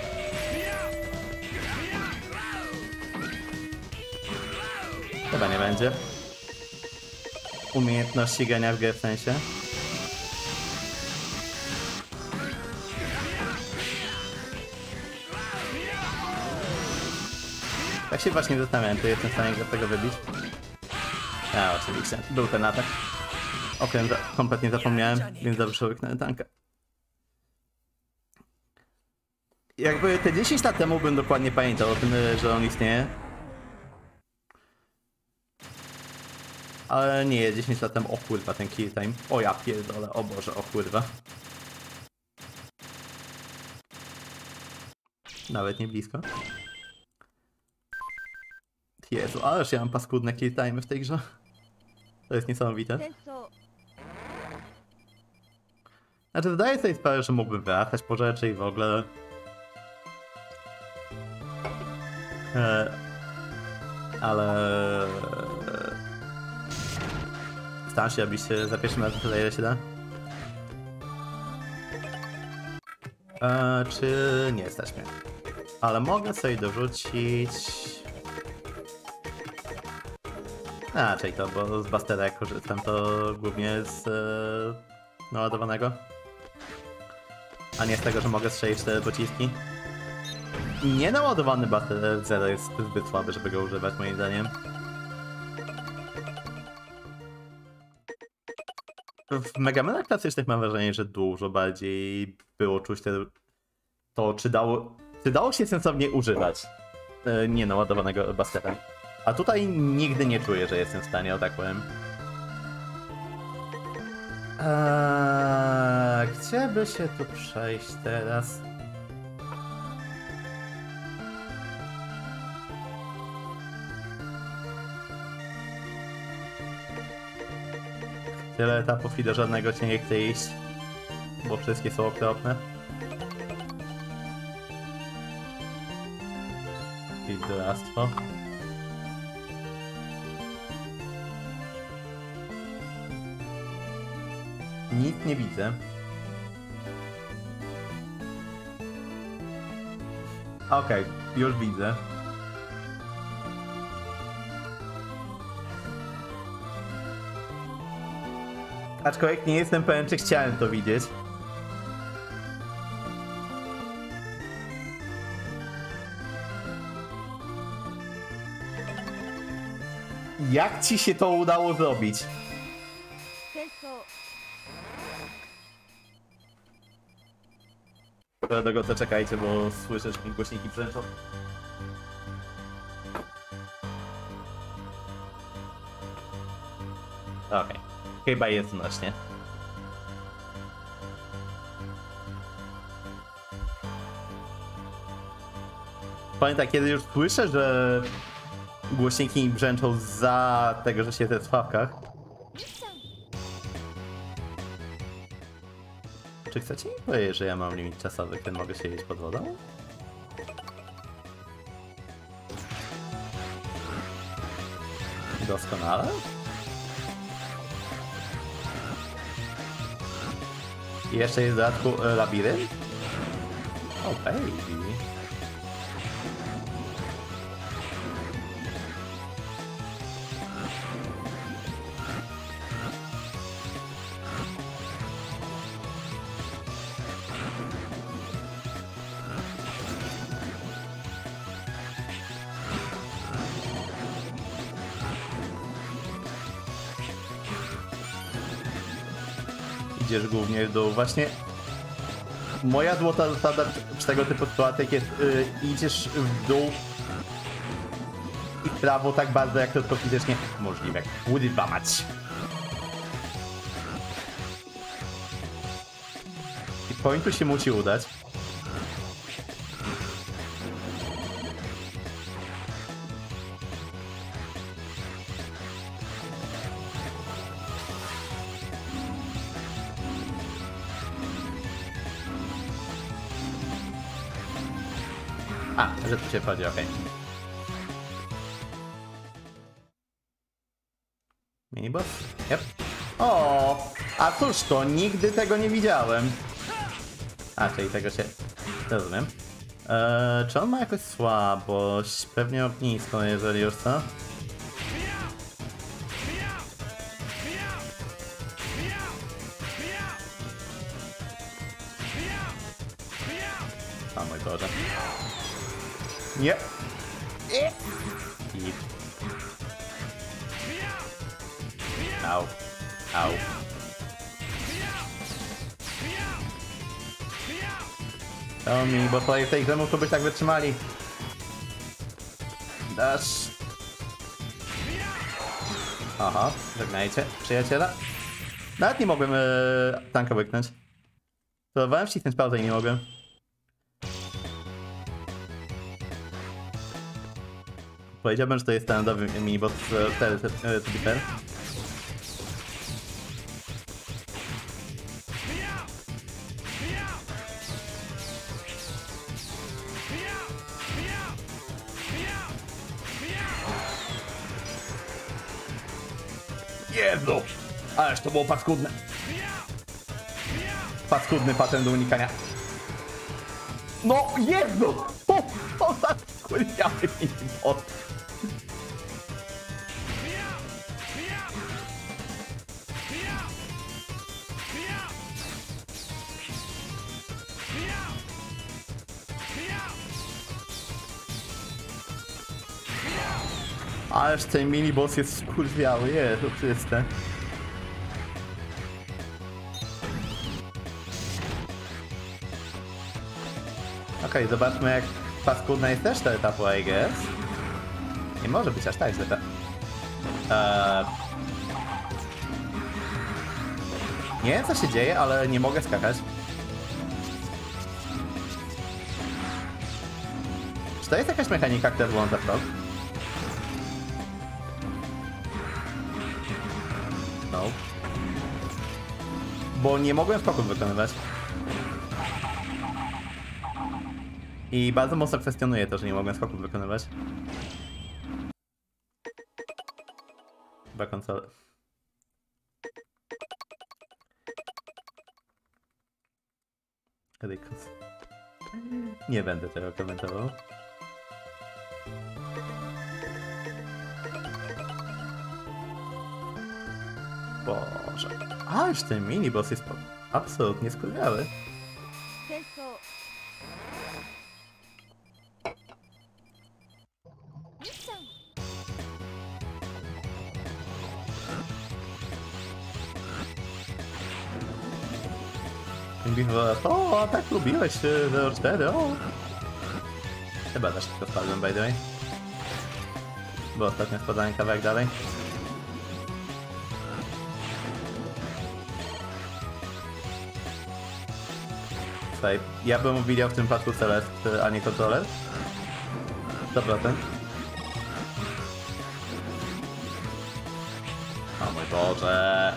Chyba nie będzie. Umiejętności grania w grę w sensie. Tak się właśnie zastanawiałem, czy jestem w stanie go tego wybić. A, oczywiście. Był ten atak. O którym za kompletnie zapomniałem, więc dobrze łyknę tanka. Jakby te dziesięć lat temu bym dokładnie pamiętał o tym, że on istnieje. Ale nie, dziesięć lat temu, o kurwa, ten kill time. O ja pierdolę, o Boże, o kurwa. Nawet nie blisko. Jezu, ależ ja mam paskudne kill time w tej grze. To jest niesamowite. Znaczy, zdaję sobie sprawę, że mógłbym wracać po rzeczy i w ogóle... E, ale... Staram się, abyś się za pierwszym razem tyle, ile się da. E, czy nie stać mnie? Ale mogę sobie dorzucić... A, czyli to, bo z Bustera jak korzystam, to głównie z e, naładowanego. A nie z tego, że mogę strzelić cztery pociski. Nienaładowany Buster zero jest zbyt słaby, żeby go używać, moim zdaniem. W Mega Manach klasycznych mam wrażenie, że dużo bardziej było czuć te, to, czy dało, czy dało się sensownie używać e, nienaładowanego Bustera. A tutaj nigdy nie czuję, że jestem w stanie, o tak powiem. Eee, gdzie by się tu przejść teraz? Tyle etapów i do żadnego cię nie chce iść, bo wszystkie są okropne. zrobić doradztwo. Nic nie widzę. Okej, okay, już widzę. Aczkolwiek nie jestem pewien, czy chciałem to widzieć. Jak ci się to udało zrobić? Do go to czekajcie, bo słyszę, że mi głośniki brzęczą. Okej, okay. Chyba jest nośnie. Pamiętam, kiedy już słyszę, że głośniki brzęczą za tego, że siedzę w słuchawkach. Czy chcecie mi powiedzieć, że ja mam limit czasowy, kiedy mogę siedzieć pod wodą? Doskonale. I jeszcze jest w dodatku e, labirynt? Okej. Okay. Idziesz głównie w dół. Właśnie moja złota zasada przy tego typu sytuacjach jest yy, idziesz w dół i w prawo tak bardzo, jak to tylko fizycznie możliwe. Kurwa mać. I w końcu się musi udać. A, że tu się wchodzi, okej. Okay. Miniboss? Yep. O, a cóż to, nigdy tego nie widziałem. A, czyli tego się... rozumiem. Eee, czy on ma jakąś słabość? Pewnie ognisko, jeżeli już co? O mój Boże. Nie. I... Au. Au. To mi, bo tutaj w tej grze muszą być tak wytrzymali. Dasz. Aha, żegnajcie, przyjaciela. Nawet nie mogłem ee, tanka łyknąć. Próbowałem wcisnąć pauzę i nie mogłem. Powiedziałbym, że to jest standardowy miniboss wtedy, to be fair. Jezu! Ależ to było paskudne. Paskudny patent do unikania. No Jezu! O, o za skurwiały miniboss. Ależ ten miniboss jest skurwiały, Jezu Chryste. Okej, okay, zobaczmy jak paskudna jest też ta etapu, I guess. Nie może być aż tak źle. Eee... Nie wiem co się dzieje, ale nie mogę skakać. Czy to jest jakaś mechanika, która włącza w to? No. Bo nie mogłem skoków wykonywać. I bardzo mocno kwestionuję to, że nie mogłem skoków wykonywać. Chyba konsolę. Rykos. Nie będę tego komentował. Boże. A, już ten miniboss jest absolutnie skurwiały. O, tak lubiłeś zero cztery, o. Chyba też tylko spadłem, by the way. Bo ostatnio spadałem kawałek dalej. Słuchaj, ja bym widział w tym przypadku Celest, a nie kontroler. sto procent. O mój Boże.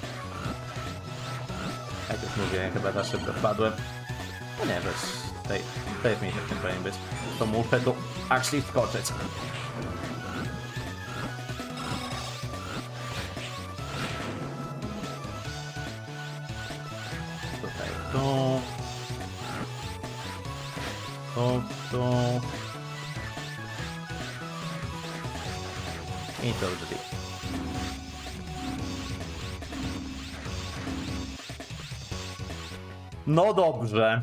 Jak już mówiłem, chyba za szybko wpadłem. No nie, weź, tutaj, to jest miejsce, w tym powinien być. To muszę tu actually wskoczyć. Tutaj, tu. Tu, tu. I to drzwi. No dobrze.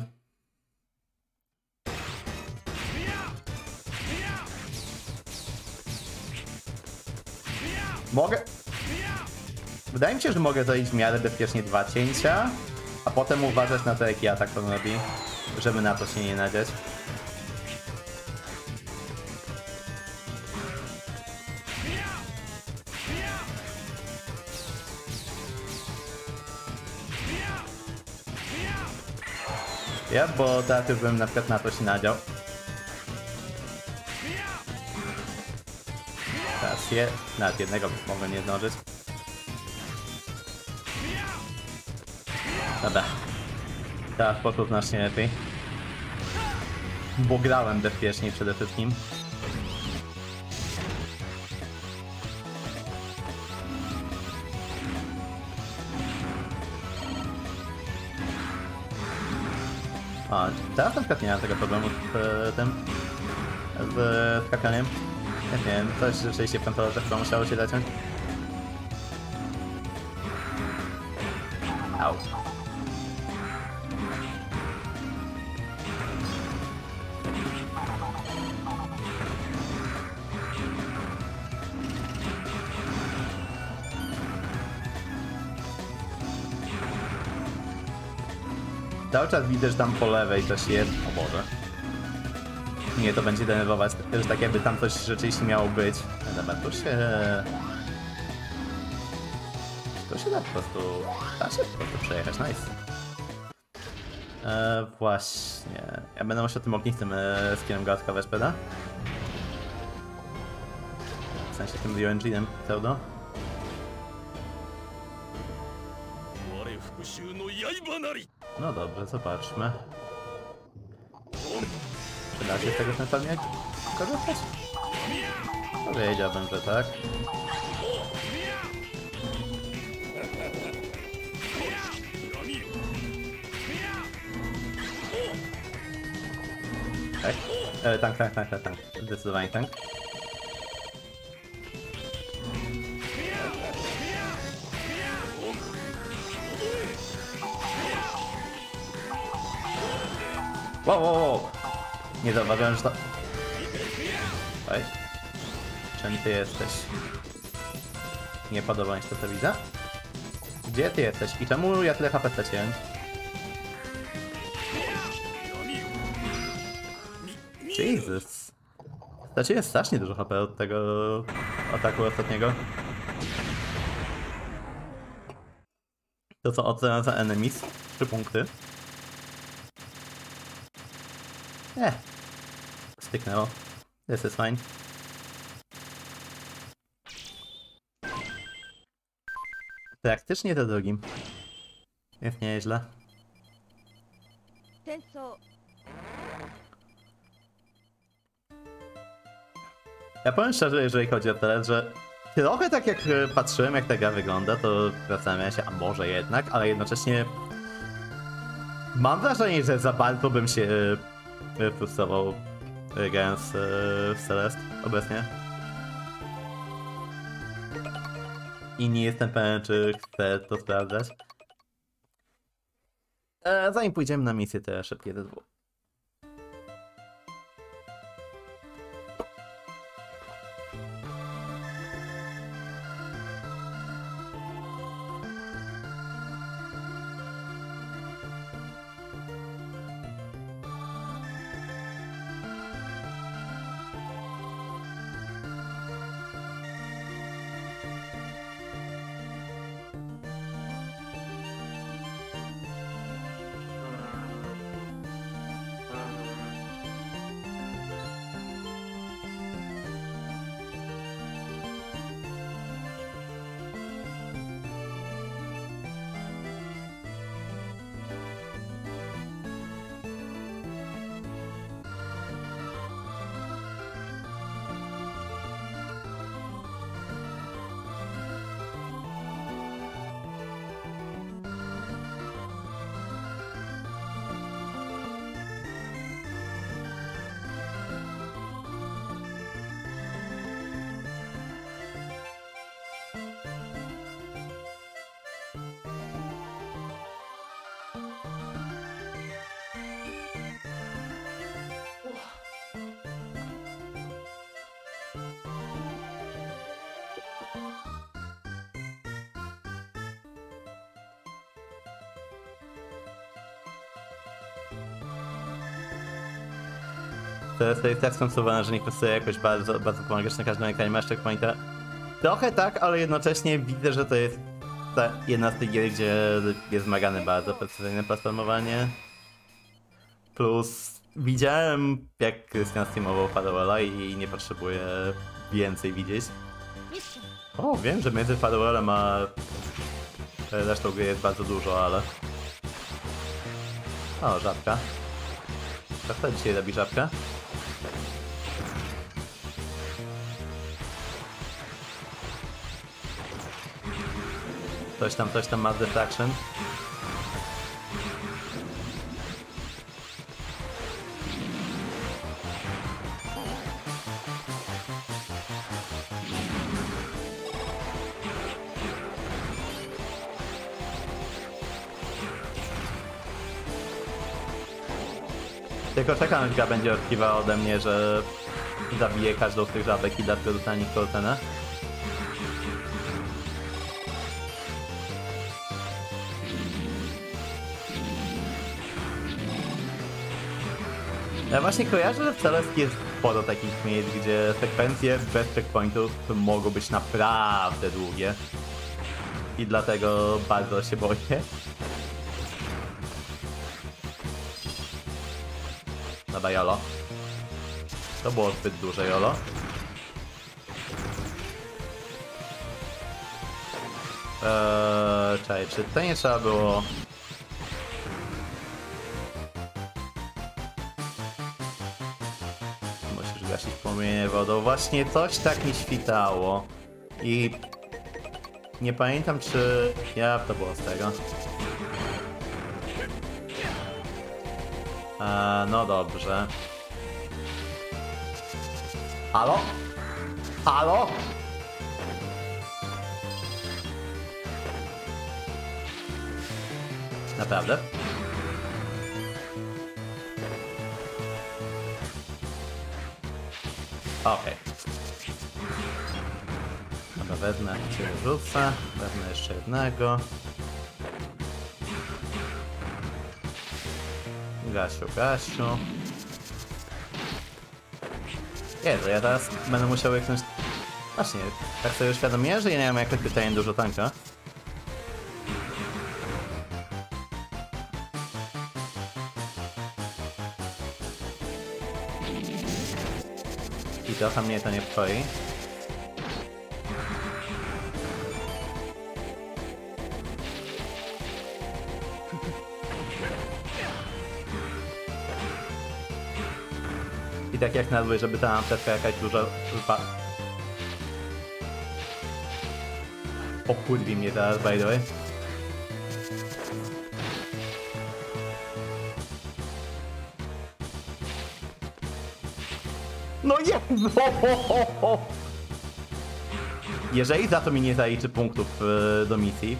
Mogę... Wydaje mi się, że mogę zajść w miarę bezpiecznie dwa cięcia, a potem uważać na to, jaki atak on robi, żeby na to się nie nadzieć. Ja, bo teraz już bym na przykład na to się nadział. Teraz je... Nawet jednego mogę nie zdążyć. Dobra. Teraz poszło znacznie lepiej. Bo grałem bezpieczniej przede wszystkim. A, teraz na przykład nie mam tego problemu z e, tym... z skakaniem. Ja nie wiem, coś rzeczywiście w kontrolerze chyba musiało się zaciąć. Au. Cały czas widzę, że tam po lewej coś jest. O Boże. Nie, to będzie denerwować, że tak jakby tam coś rzeczywiście miało być. No dobra, tu się... To się da po prostu... Da się po prostu przejechać, nice. Eee, właśnie... Ja będę musiał tym ognistym e, skinem go atakować, prawda? W sensie tym U N G-em pseudo. No dobrze, zobaczmy. Czy da się z tego sensownie korzystać? Powiedziałbym, że tak. Tak? E, tank, tank, tank, tank, tank. Zdecydowanie tank. Wow, wow, wow. Nie zauważyłem, że to... Oj. Czym ty jesteś? Nie podoba mi się to, co widzę. Gdzie ty jesteś? I czemu ja tyle H P straciłem? Jesus. Straciłem strasznie dużo H P od tego ataku ostatniego. To co, ocena za enemies? Trzy punkty. Eh. Styknęło. This is fine. Praktycznie to drugim. Jest nieźle. Ja powiem szczerze, jeżeli chodzi o tyle, że trochę tak jak patrzyłem, jak ta gra wygląda, to zastanawiałem się, a może jednak, ale jednocześnie mam wrażenie, że za bardzo bym się e, frustrował e, grając e, w Celeste obecnie. I nie jestem pewien, czy chcę to sprawdzać. E, zanim pójdziemy na misję, to ja szybkie D dwa. To jest tak skonstruowane, że nie kosztuje jakoś bardzo, bardzo pomagasz na każdym ekranie, masz checkpointa. Trochę tak, ale jednocześnie widzę, że to jest ta jedna z tych gier, gdzie jest wymagane bardzo precyzyjne platformowanie. Plus widziałem, jak Krystian streamował Farewella i nie potrzebuję więcej widzieć. O, wiem, że między Farewellem a resztą gry jest bardzo dużo, ale... O, żabka. To kto dzisiaj robi żabkę? Coś tam, coś tam ma deflection. Tylko czekam, że gra będzie oczekiwała ode mnie, że zabiję każdą z tych żabek i dlatego dostanie nich cenę. Ja właśnie kojarzę, że w Celeste jest sporo takich miejsc, gdzie sekwencje bez checkpointów mogą być naprawdę długie. I dlatego bardzo się boję. Dobra, jolo. To było zbyt duże jolo. Eee, czekaj, czy to nie trzeba było... Musisz gasić płomienie wodą. Właśnie coś tak mi świtało. I... Nie pamiętam, czy... Ja, to było z tego. Eee, no dobrze. Halo? Halo? Naprawdę? Okej. Okay. Dobra, wezmę cię rzucę. Wezmę jeszcze jednego. Gasiu, Gasiu. Jezu, ja teraz będę musiał jakąś... Właśnie, tak sobie uświadomiłem, że ja nie mam jakoś pytanie dużo tanka. I trochę mnie to nie wstoi. I tak jak na zły, żeby ta ampetka jakaś duża wypa... Okurwi mnie teraz, by the way. No Jezu! Jeżeli za to mi nie zaliczy punktów yy, do misji,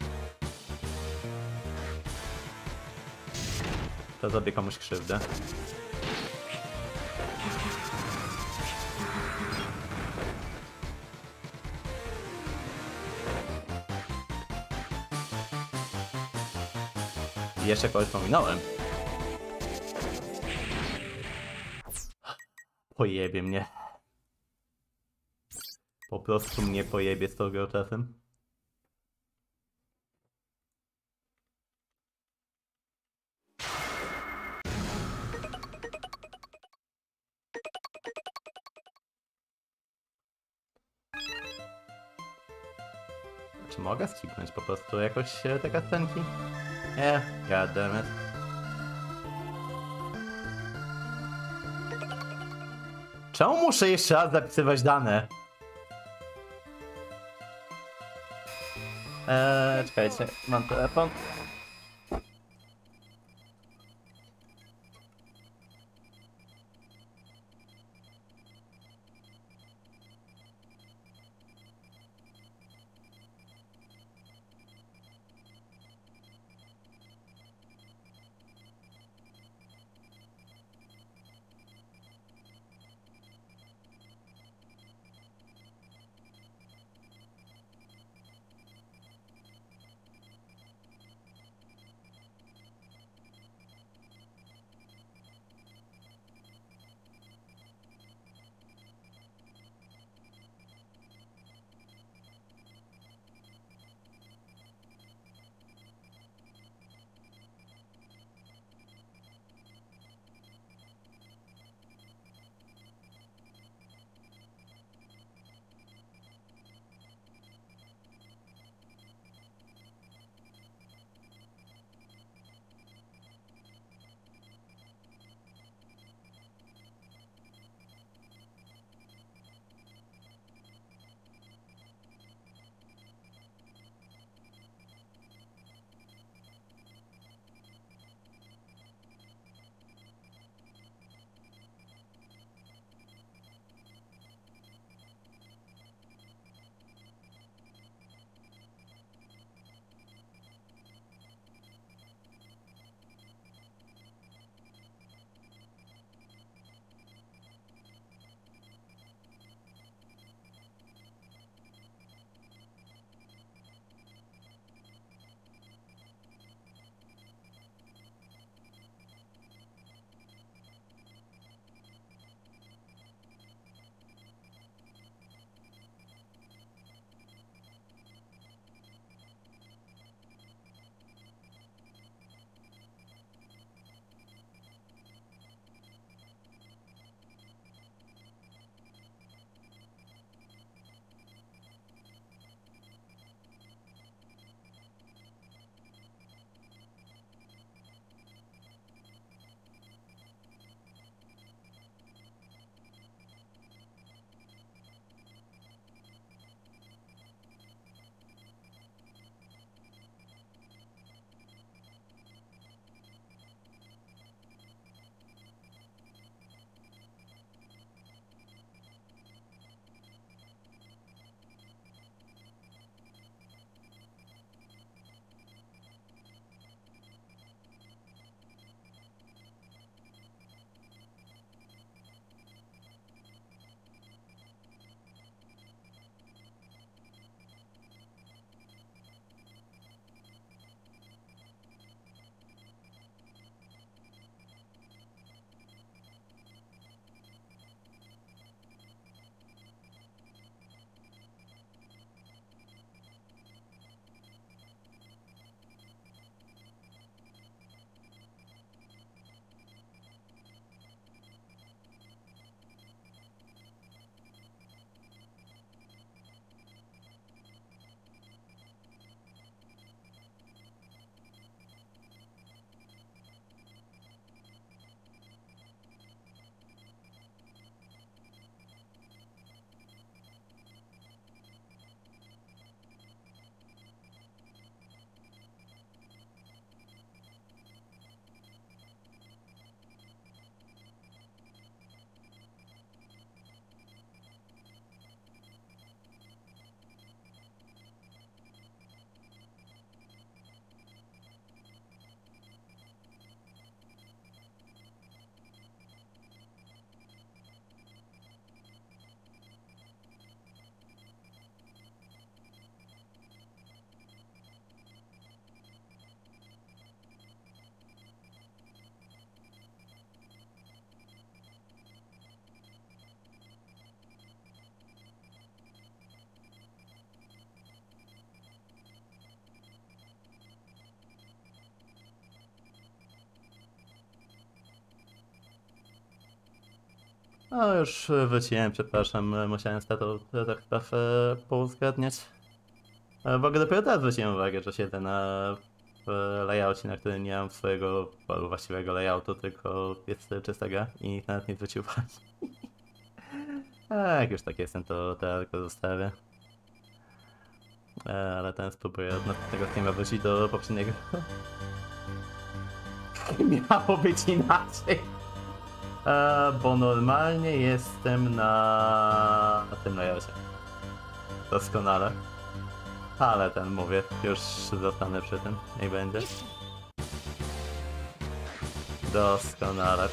to zrobię komuś krzywdę. I jeszcze kogoś pominąłem. Pojebie mnie. Po prostu mnie pojebie z tego czasem. Czy mogę skipnąć po prostu jakoś e, te kastenki? Nie, goddammit. Czemu muszę jeszcze raz zapisywać dane? Eee, czekajcie, mam telefon. No już wróciłem, przepraszam, musiałem z tatą trochę spraw pouzgadniać. W ogóle dopiero teraz zwróciłem uwagę, że siedzę na w layoutie, na którym nie mam swojego polu właściwego layoutu, tylko jest czysta gra i nawet nie zwrócił uwagi. A jak już tak jestem, to tylko zostawię. Ale ten spróbuję od następnego streama wrócić do poprzedniego. Miało być inaczej. E, bo normalnie jestem na, na tym layoutie. Doskonale. Ale ten, mówię, już zostanę przy tym. Niech będzie. Doskonale.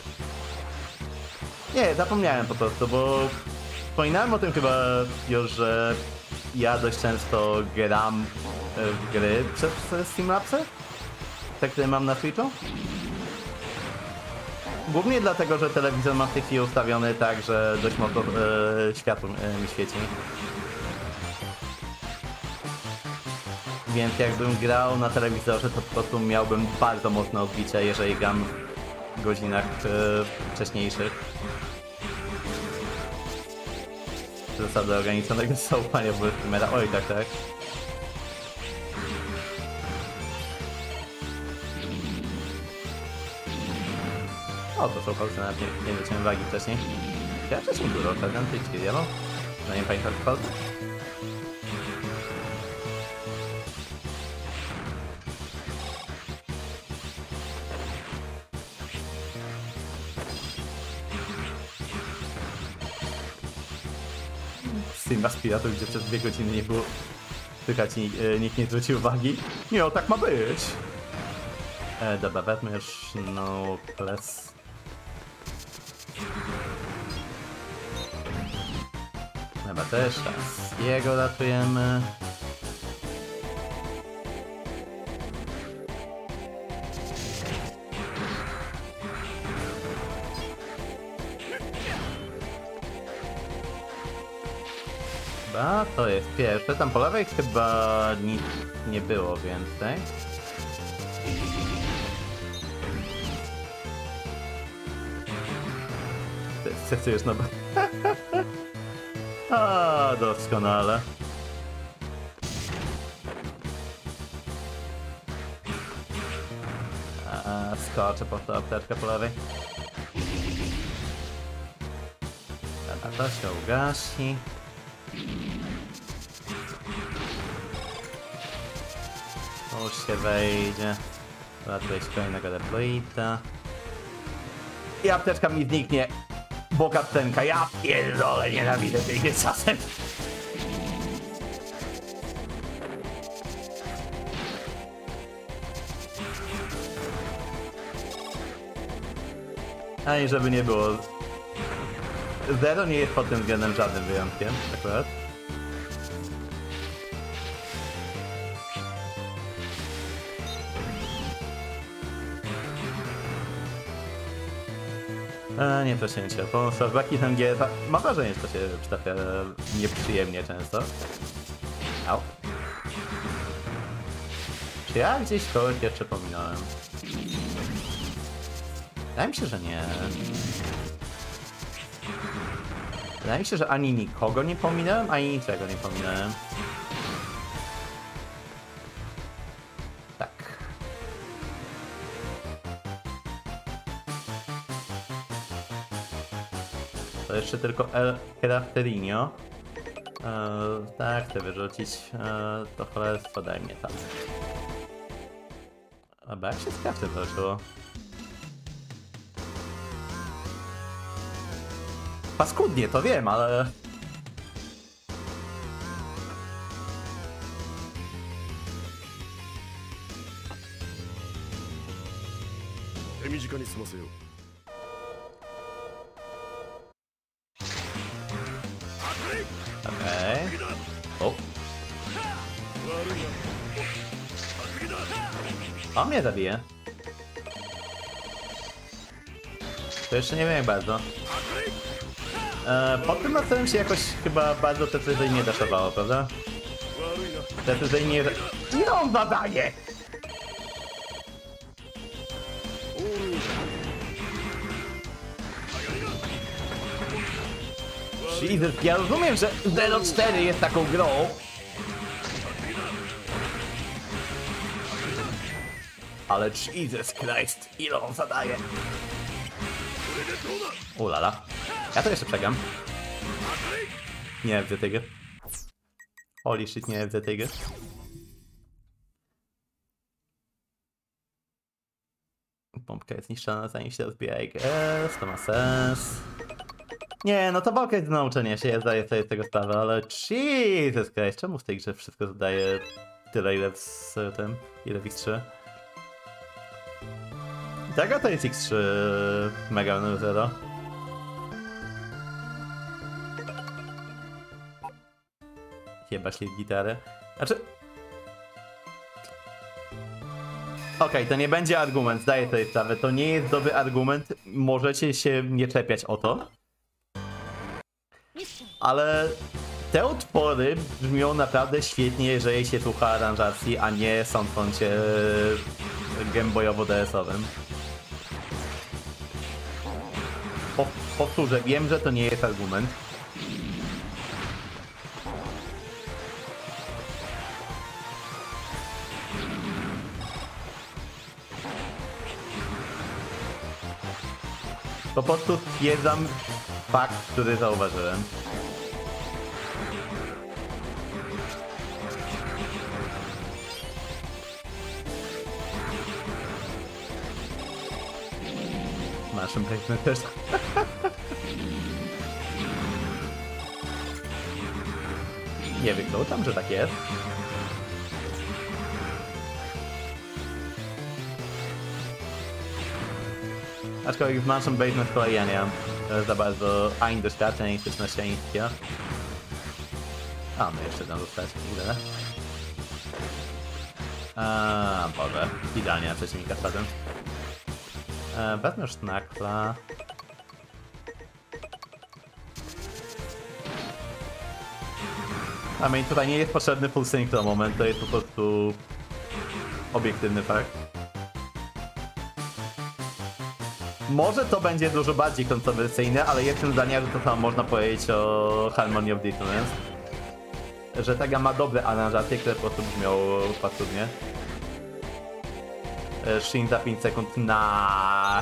Nie, zapomniałem po prostu, bo wspominałem o tym chyba już, że ja dość często gram w gry przez Streamlabsy, te, które mam na Twitchu. Głównie dlatego, że telewizor mam w tej chwili ustawiony tak, że dość mocno e, światło e, mi świeci. Więc jakbym grał na telewizorze, to po prostu miałbym bardzo mocne odbicie, jeżeli gram w godzinach e, wcześniejszych. Zasady ograniczonego zaufania w streamera. Oj, tak, tak. O, to są palce, nawet nie, nie zwróciłem uwagi wcześniej. Ja wcześniej dużo okazjan, ty ci wielo. No nie pamiętam palce. Stream Aspirator, gdzie przez dwie godziny nie było słychać i e, nikt nie zwrócił uwagi. Nie, o tak ma być! E, dobra, wezmę już no plus. Dobra, też raz. Jego ratujemy. Chyba to jest pierwsze. Tam po lewej chyba nic nie było więcej. Stresujesz na... A, doskonale. A, skoczę po tą apteczkę po lewej. Dobra, to się ugasi. Już się wejdzie. Ratuje się kolejnego deploita. I apteczka mi zniknie. Bo kaptenka, ja pierdolę, nienawidzę tej gry czasem. A i żeby nie było. Zero nie jest pod tym względem żadnym wyjątkiem, akurat. E, nie przecięcie. Po flashbacki ten G... Mam wrażenie, że to się przytrafia nieprzyjemnie często. Au. Czy ja gdzieś kogoś jeszcze pominąłem? Wydaje mi się, że nie. Wydaje mi się, że ani nikogo nie pominąłem, ani niczego nie pominąłem. Tak. To jeszcze tylko El Crafterino. Eee, tak, chcę wyrzucić. Eee, to cholerstwo, daj mnie tam. Dobra, jak się z kraftem zobaczyło? Paskudnie, to wiem, ale... 手短に済ませよう。 Okej. O. On mnie zabije. To jeszcze nie wiem jak bardzo. E, pod tym nastrojem się jakoś chyba bardzo precyzyjnie daszowało, prawda? Precyzyjnie... Nie on zadanie! Jesus, ja rozumiem, że zero cztery jest taką grą. Ale Jesus Christ, ile on zadaje? Ulala. Ja to jeszcze przegram. Nie widzę tego. Holy shit, nie widzę tego. Pompka jest niszczona, zanim się rozbija I G S, to ma sens. Nie, no to walka jest do nauczenia się, ja zdaję sobie z tego sprawę, ale Jesus Christ, czemu w tej grze wszystko zadaje tyle, ile z tym, ile w X trzy? Taka to jest X trzy Mega Zero. Chyba ślid gitary. Znaczy... Okej, okay, to nie będzie argument, zdaję sobie sprawę, to nie jest dobry argument, możecie się nie czepiać o to. Ale te utwory brzmią naprawdę świetnie, jeżeli się słucha aranżacji, a nie soundfoncie gameboyowo-D S-owym. Po, powtórzę, wiem, że to nie jest argument. Po prostu stwierdzam fakt, który zauważyłem. Naszym pęknę też. Nie wykluczam, że tak jest. Aczkolwiek w naszym basement kolei ja nie mam za bardzo ani doświadczeń, ani styczności, ani skill. A, no jeszcze tam zostać chwilę. Eee, Boże, idealnie na przeciwnika spadłem. Eee, wezmę już Snackla. I mean, tutaj nie jest potrzebny full sync to moment, to jest po prostu obiektywny fakt. Może to będzie dużo bardziej kontrowersyjne, ale jestem zdania, że to samo można powiedzieć o Harmony of Dissonance. Że ta gra ma dobre aranżacje, które po prostu brzmią pasywnie. Shin za pięć sekund na...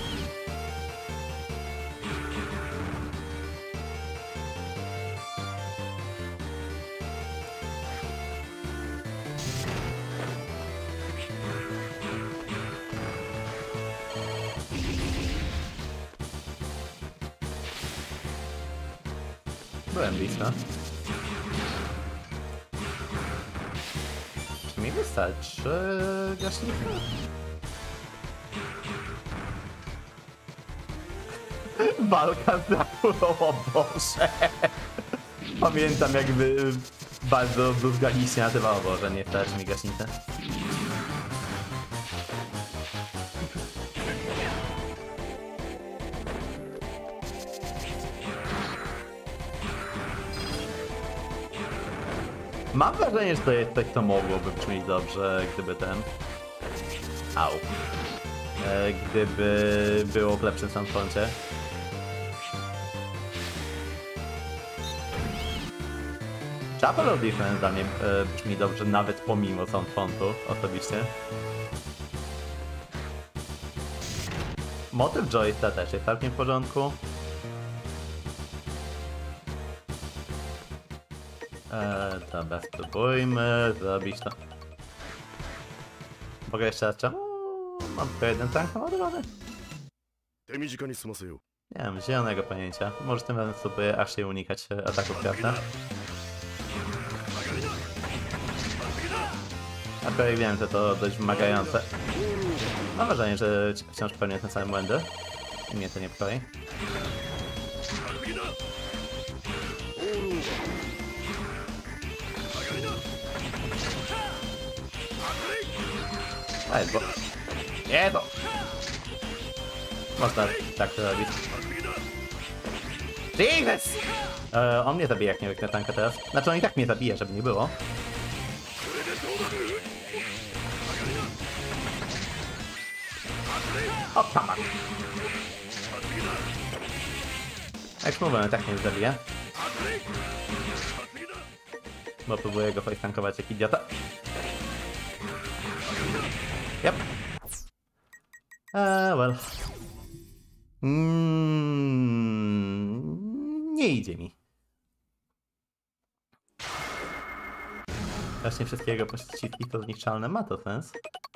Byłem blisko. Czy mi wystarczy gaśnika? Walka z Drakulą, o Boże! Pamiętam jakby bardzo bluzgaliście na tym, o Boże, nie wystarczy mi gaśnicę. Mam wrażenie, że to jest coś, co mogłoby brzmieć dobrze, gdyby ten... Au. E, gdyby było w lepszym soundfoncie. Chapel of Difference dla mnie e, brzmi dobrze, nawet pomimo soundfontu, osobiście. Motyw Joyce'a też jest całkiem w porządku. Eee, dobra, spróbujmy zrobić to. Mogę jeszcze raz czemu? Mam tylko jeden tank naładowany. Nie mam zielonego pojęcia. Może tym razem spróbuję aż się unikać ataków kwiata. Aczkolwiek wiem, że to dość wymagające. Mam wrażenie, że wciąż pełnię ten sam błędy. I mnie to nie pchoi. Ej, bo... Nie, bo... Można tak to robić. Jesus! E, on mnie zabije, jak nie wyknę tanka teraz. Znaczy on i tak mnie zabije, żeby nie było. O, come on. Jak mówię, tak mnie zabije. Bo próbuję go fajstankować jak idiota. Yep. Eee, well. Mm, nie idzie mi. Właśnie wszystkiego pościski to zniszczalne, ma to sens.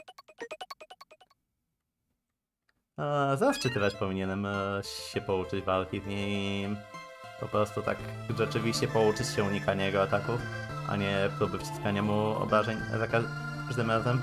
Eee, zaszczytywać powinienem e, się pouczyć walki z nim. Po prostu tak rzeczywiście pouczyć się unikania jego ataków, a nie próby wciskania mu obrażeń za każdym razem.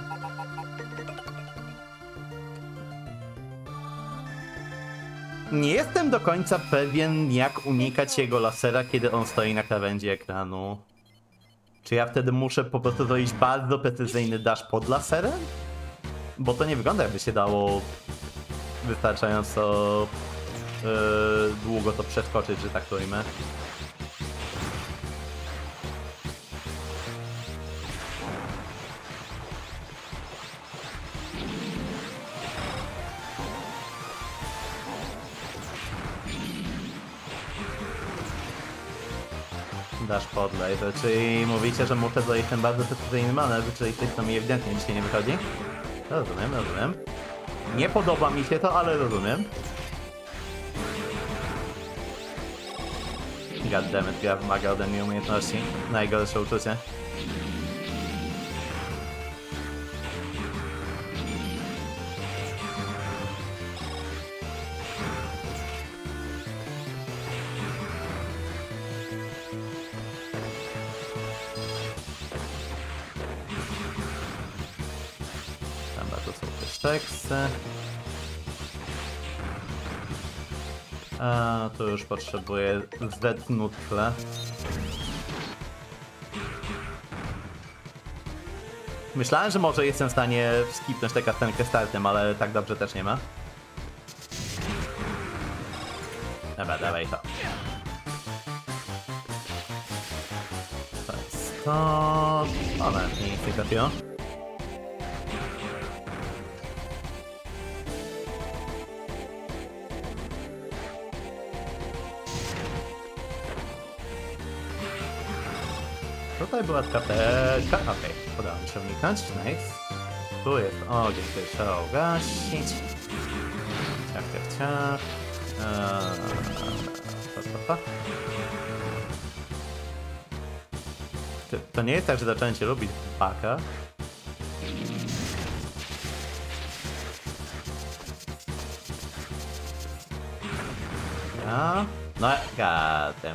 Nie jestem do końca pewien, jak unikać jego lasera, kiedy on stoi na krawędzi ekranu. Czy ja wtedy muszę po prostu zrobić bardzo precyzyjny dash pod laserem? Bo to nie wygląda, jakby się dało wystarczająco yy, długo to przeskoczyć, że tak to ujmę. Dash podlej, to czyli mówicie, że muszę zrobić ten bardzo precyzyjny manewr, czyli coś, co mi ewidentnie dzisiaj nie wychodzi? Rozumiem, rozumiem. Nie podoba mi się to, ale rozumiem. Goddammit, gra wymaga ode mnie umiejętności. Najgorsze uczucie. Dobra, to są też teksty. A, tu już potrzebuję zdetnąć tle. Myślałem, że może jestem w stanie skipnąć tę kastenkę startem, ale tak dobrze też nie ma. Dobra, dawaj to. To jest to... O, nawet nie nic nie trafiło. Tutaj była kapelka. Okej, okay. Udało mi się uniknąć. Nice. Tu jest ogień, który trzeba ugasić. Ciach, ciach, ciach. Eee, pa, pa, pa. To nie jest tak, że zacząłem cię lubić baka. Ja. No, gadem.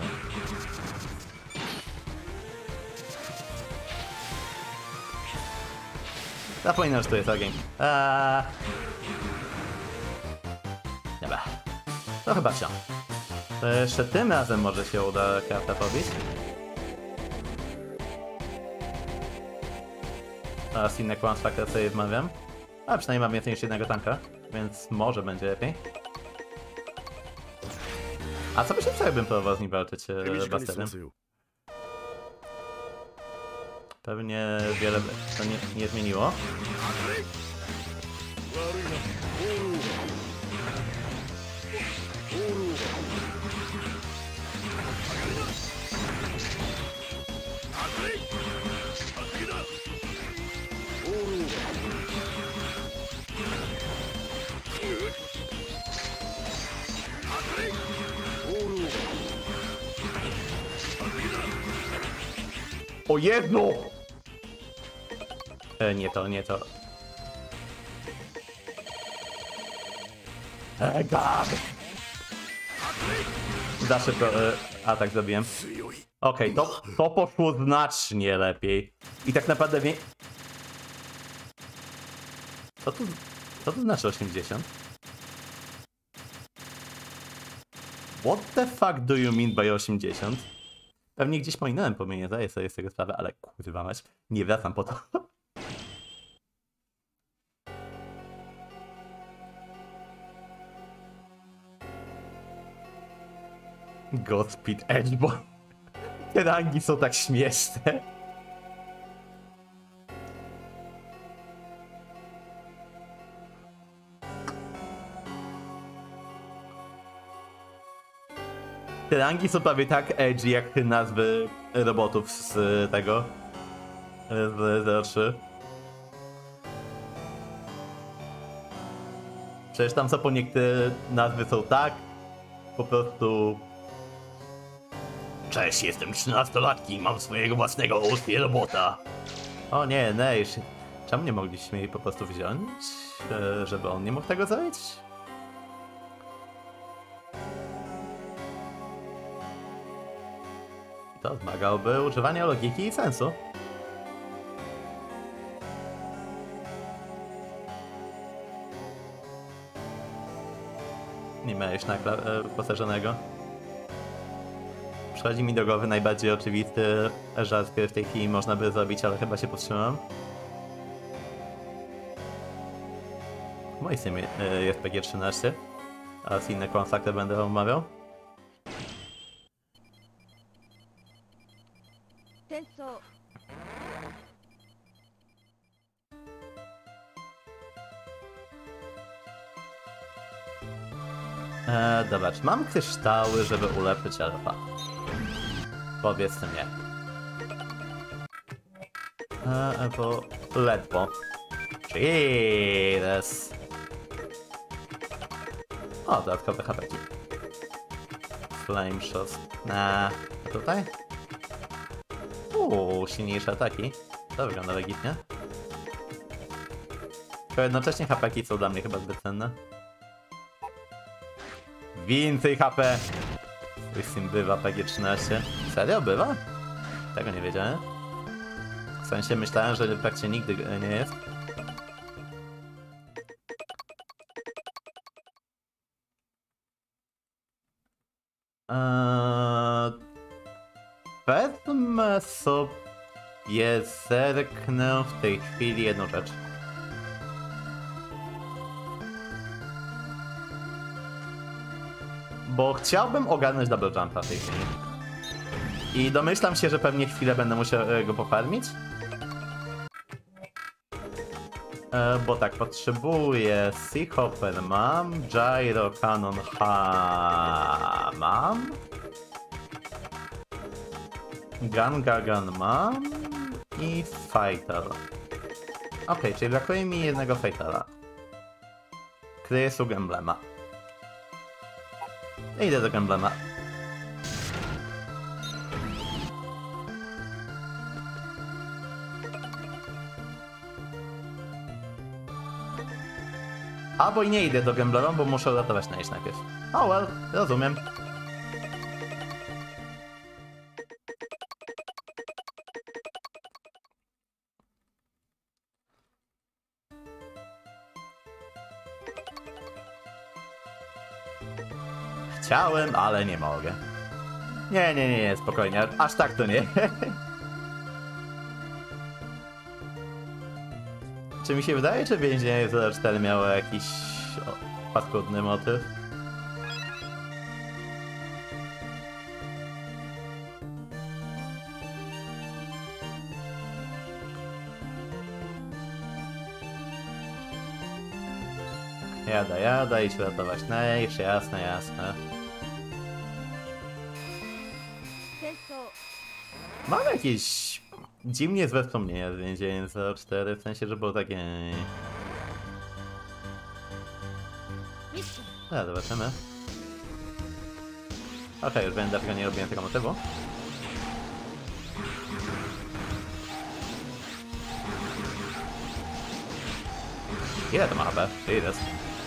Zapominam, że tu jest ogień. Eee... Dobra. To chyba wsią. To jeszcze tym razem może się uda kartę pobić. Oraz inne kłamstwa, które sobie wmawiam. A przynajmniej mam więcej niż jednego tanka, więc może będzie lepiej. A co byście chcieli, bym próbował z nim walczyć e, Basterem? Pewnie wiele by to nie, nie zmieniło. O jedno! E, nie to, nie to. E, gad! Za szybko e, atak zrobiłem. Okej, okay, to, to poszło znacznie lepiej. I tak naprawdę wie... Co tu, co to znaczy osiemdziesiąt? What the fuck do you mean by osiemdziesiąt? Pewnie gdzieś pominąłem pomienię, zdaję sobie z tego sprawę, ale kurwa mać, nie wracam po to. Godspeed Edge, bo te rangi są tak śmieszne. Te rangi są prawie tak edgy jak nazwy robotów z tego. Z zero trzy. Przecież tam są po niektóre nazwy są tak po prostu... Cześć, jestem trzynastolatki i mam swojego własnego ostry robota. O nie, nej, czemu nie mogliśmy jej po prostu wziąć? Żeby on nie mógł tego zrobić? To wymagałoby używania logiki i sensu. Nie miałeś nakla poszerzonego. Przychodzi mi do głowy najbardziej oczywisty żart, który w tej chwili można by zrobić, ale chyba się powstrzymam. W moim streamie jest P G trzynaście, a z inne konsakty będę omawiał. 戦争 Eee, dobra, czy mam kryształy, żeby ulepszyć elfa? Powiedz mnie. Eee, bo... ledwo. Jesus. O, dodatkowe hapeki. Flame Shots. Na tutaj? Uuu, silniejsze ataki. To wygląda legitnie. Tylko jednocześnie hapeki są dla mnie chyba zbyt cenne. Więcej H P! Twój sim bywa P G trzynaście. Serio bywa? Tego nie wiedziałem. W sensie myślałem, że w praktyce nigdy nie jest. Eee, wezmę sobie, zerknę w tej chwili jedną rzecz. Bo chciałbym ogarnąć double jumpa w tej chwili. I domyślam się, że pewnie chwilę będę musiał go pofarmić. E, bo tak, potrzebuję Seahopper mam, Gyro Cannon ha mam, Gun mam i Fatal. Ok, czyli brakuje mi jednego Fatala. Kryje emblema. Idę do emblema. Albo i nie idę do Gemblera, bo muszę uratować Naish najpierw. Oh well, rozumiem. Chciałem, ale nie mogę. Nie, nie, nie, nie, spokojnie, aż tak to nie. Czy mi się wydaje, że więzienie zero cztery miało jakiś o, paskudny motyw? Jada, jada i się ratować Naish, jasne, jasne. 戦争 Mam jakieś dziwnie złe wspomnienia z więzienia zero cztery, w sensie, że było takie... ミッション No, zobaczymy. Okej, okay, już wiem, dlaczego nie robiłem tego motywu. Ile to ma H P? Jesus.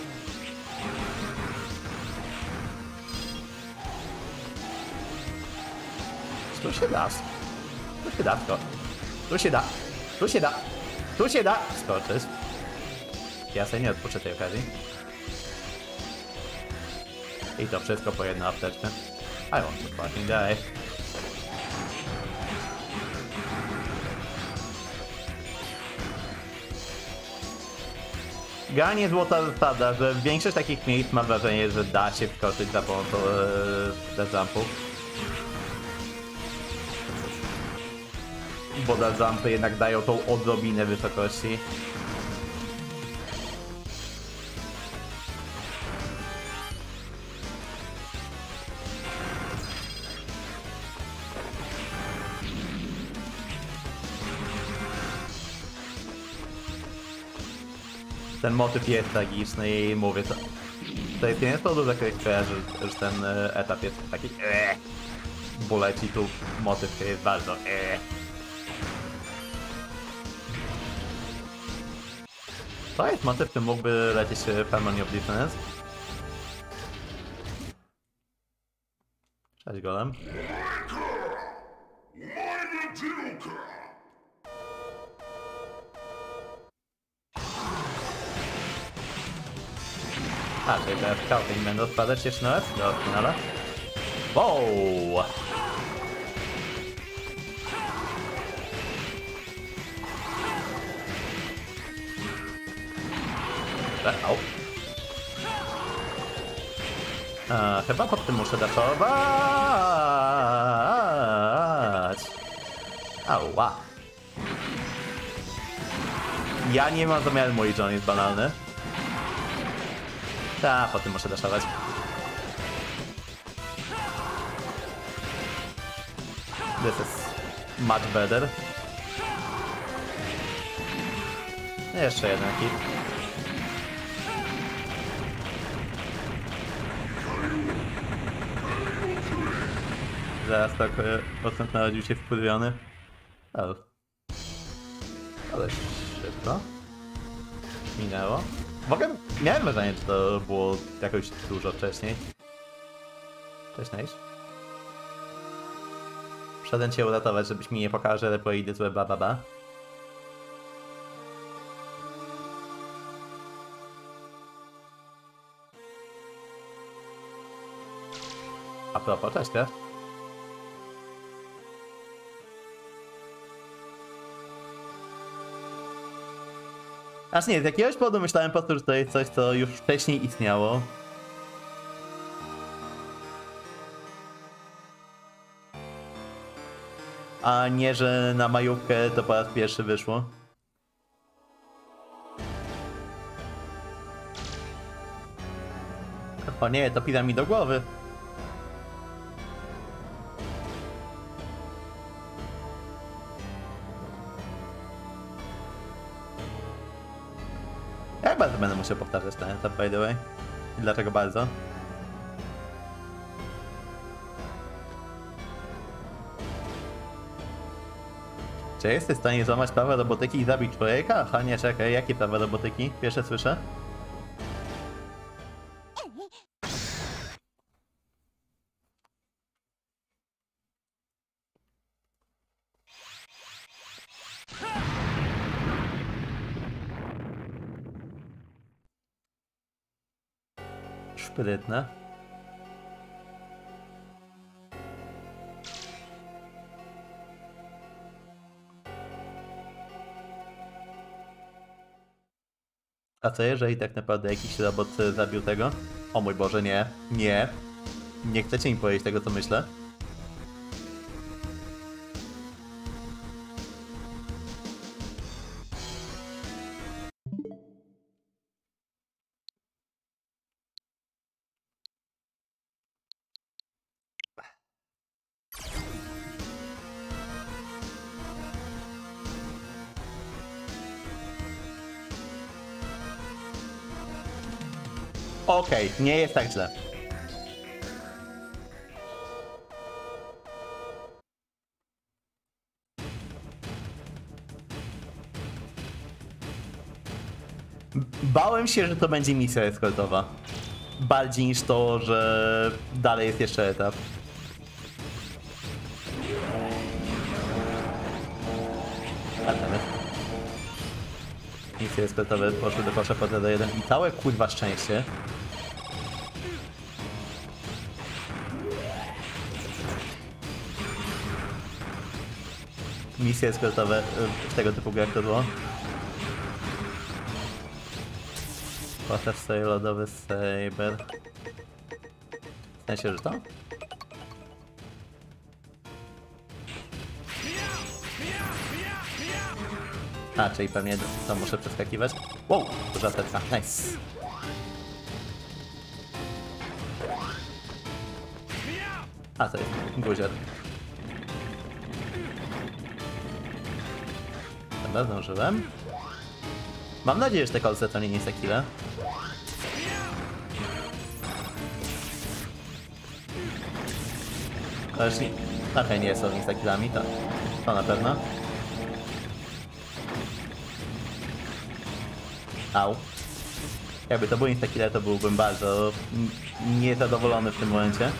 Tu się da. Tu się da, tylko. Tu się da. Tu się da. Tu się da. Skoczyć. Ja sobie nie odpuszczę tej okazji. I to wszystko po jedną apteczkę. I want to fucking die. Generalnie złota zasada, że większość takich miejsc mam wrażenie, że da się wskoczyć za pomocą e, jumpów. Bo te jumpy jednak dają tą odrobinę wysokości. ten motyw jest tragiczny i mówię to. To jest jeden z powodów, dla których kojarzę, że ten e, etap jest taki eee, boleci tu motyw, który jest bardzo eee. To jest motyw, który mógłby lecieć w Harmony of Dissonance. Cześć golem. A, czyli teraz scouting będą spadać jeszcze na raz do finale. Wow! Au. A, chyba pod tym muszę daszować. Ała. Ja nie mam zamiaru mówić, że on jest banalny. Ta, po tym muszę daszować. This is much better. Jeszcze jeden hit. Zaraz tak odkąd narodził się wkurwiony. O. Ale szybko. Minęło. W ogóle miałem wrażenie, czy to było jakoś dużo wcześniej. Wcześniej. Wszedłem cię uratować, żebyś mi nie pokazał, że repoidy złe ba ba ba. A propos, cześć, ja? Aż nie, z jakiegoś powodu myślałem po prostu, że to jest coś, co już wcześniej istniało. A nie, że na majówkę to po raz pierwszy wyszło. O nie, to pira mi do głowy. Jak bardzo będę musiał powtarzać ten etap, by the way? I dlaczego bardzo? Czy jesteś w stanie złamać prawa robotyki i zabić człowieka? Aha, nie, czekaj, jakie prawa robotyki? Pierwsze słyszę? Sprytne. A co jeżeli tak naprawdę jakiś robot zabił tego? O mój Boże, nie. Nie. Nie chcecie mi powiedzieć tego, co myślę? Okej, okay, nie jest tak źle. Bałem się, że to będzie misja eskortowa. Bardziej niż to, że dalej jest jeszcze etap. Misje eskortowe poszły do kosza po zero jeden i całe kurwa szczęście. Misje eskortowe w tego typu grach to było. Postaw sobie lodowy saber. W sensie, że to? A, czyli pewnie to muszę przeskakiwać. Wow, duża teczka, nice. A, to jest guzior. Dobra, zdążyłem. Mam nadzieję, że te kolce to nie jest kile. To już raczej nie są instakillami, to, to na pewno. Au. Jakby to był instakiller, to byłbym bardzo niezadowolony w tym momencie.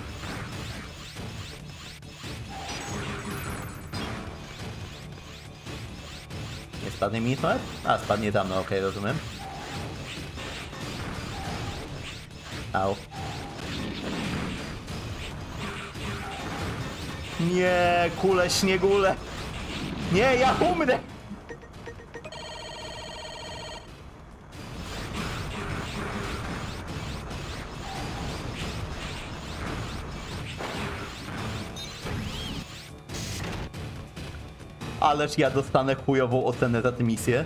Nie spadnie mi smak? A, spadnie tam, no okej, okay, rozumiem. Au. Nie, kule, śniegule. Nie, ja umrę! Ależ ja dostanę chujową ocenę za tę misję.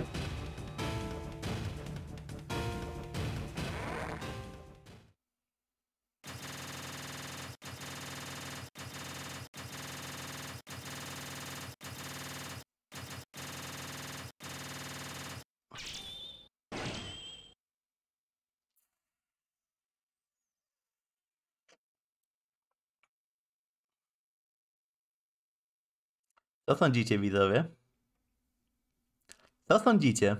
Co sądzicie, widzowie? Co sądzicie?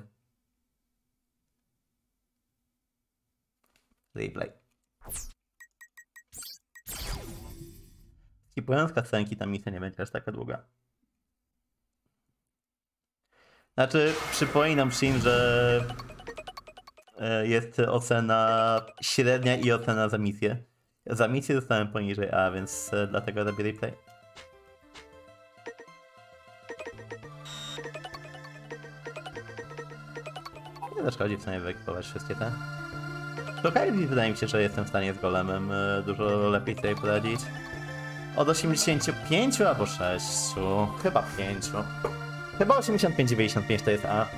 Replay. Skipując kasenki, ta misja nie będzie aż taka długa. Znaczy, przypominam Shin, że jest ocena średnia i ocena za misję. Za misję dostałem poniżej A, więc dlatego robię replay. Nie zaszkodzi w sumie wyekipować wszystkie te. Przy okazji wydaje mi się, że jestem w stanie z golemem dużo lepiej sobie poradzić. Od osiemdziesięciu pięciu albo sześciu. Chyba pięciu. Chyba osiemdziesiąt pięć dziewięćdziesiąt pięć to jest A.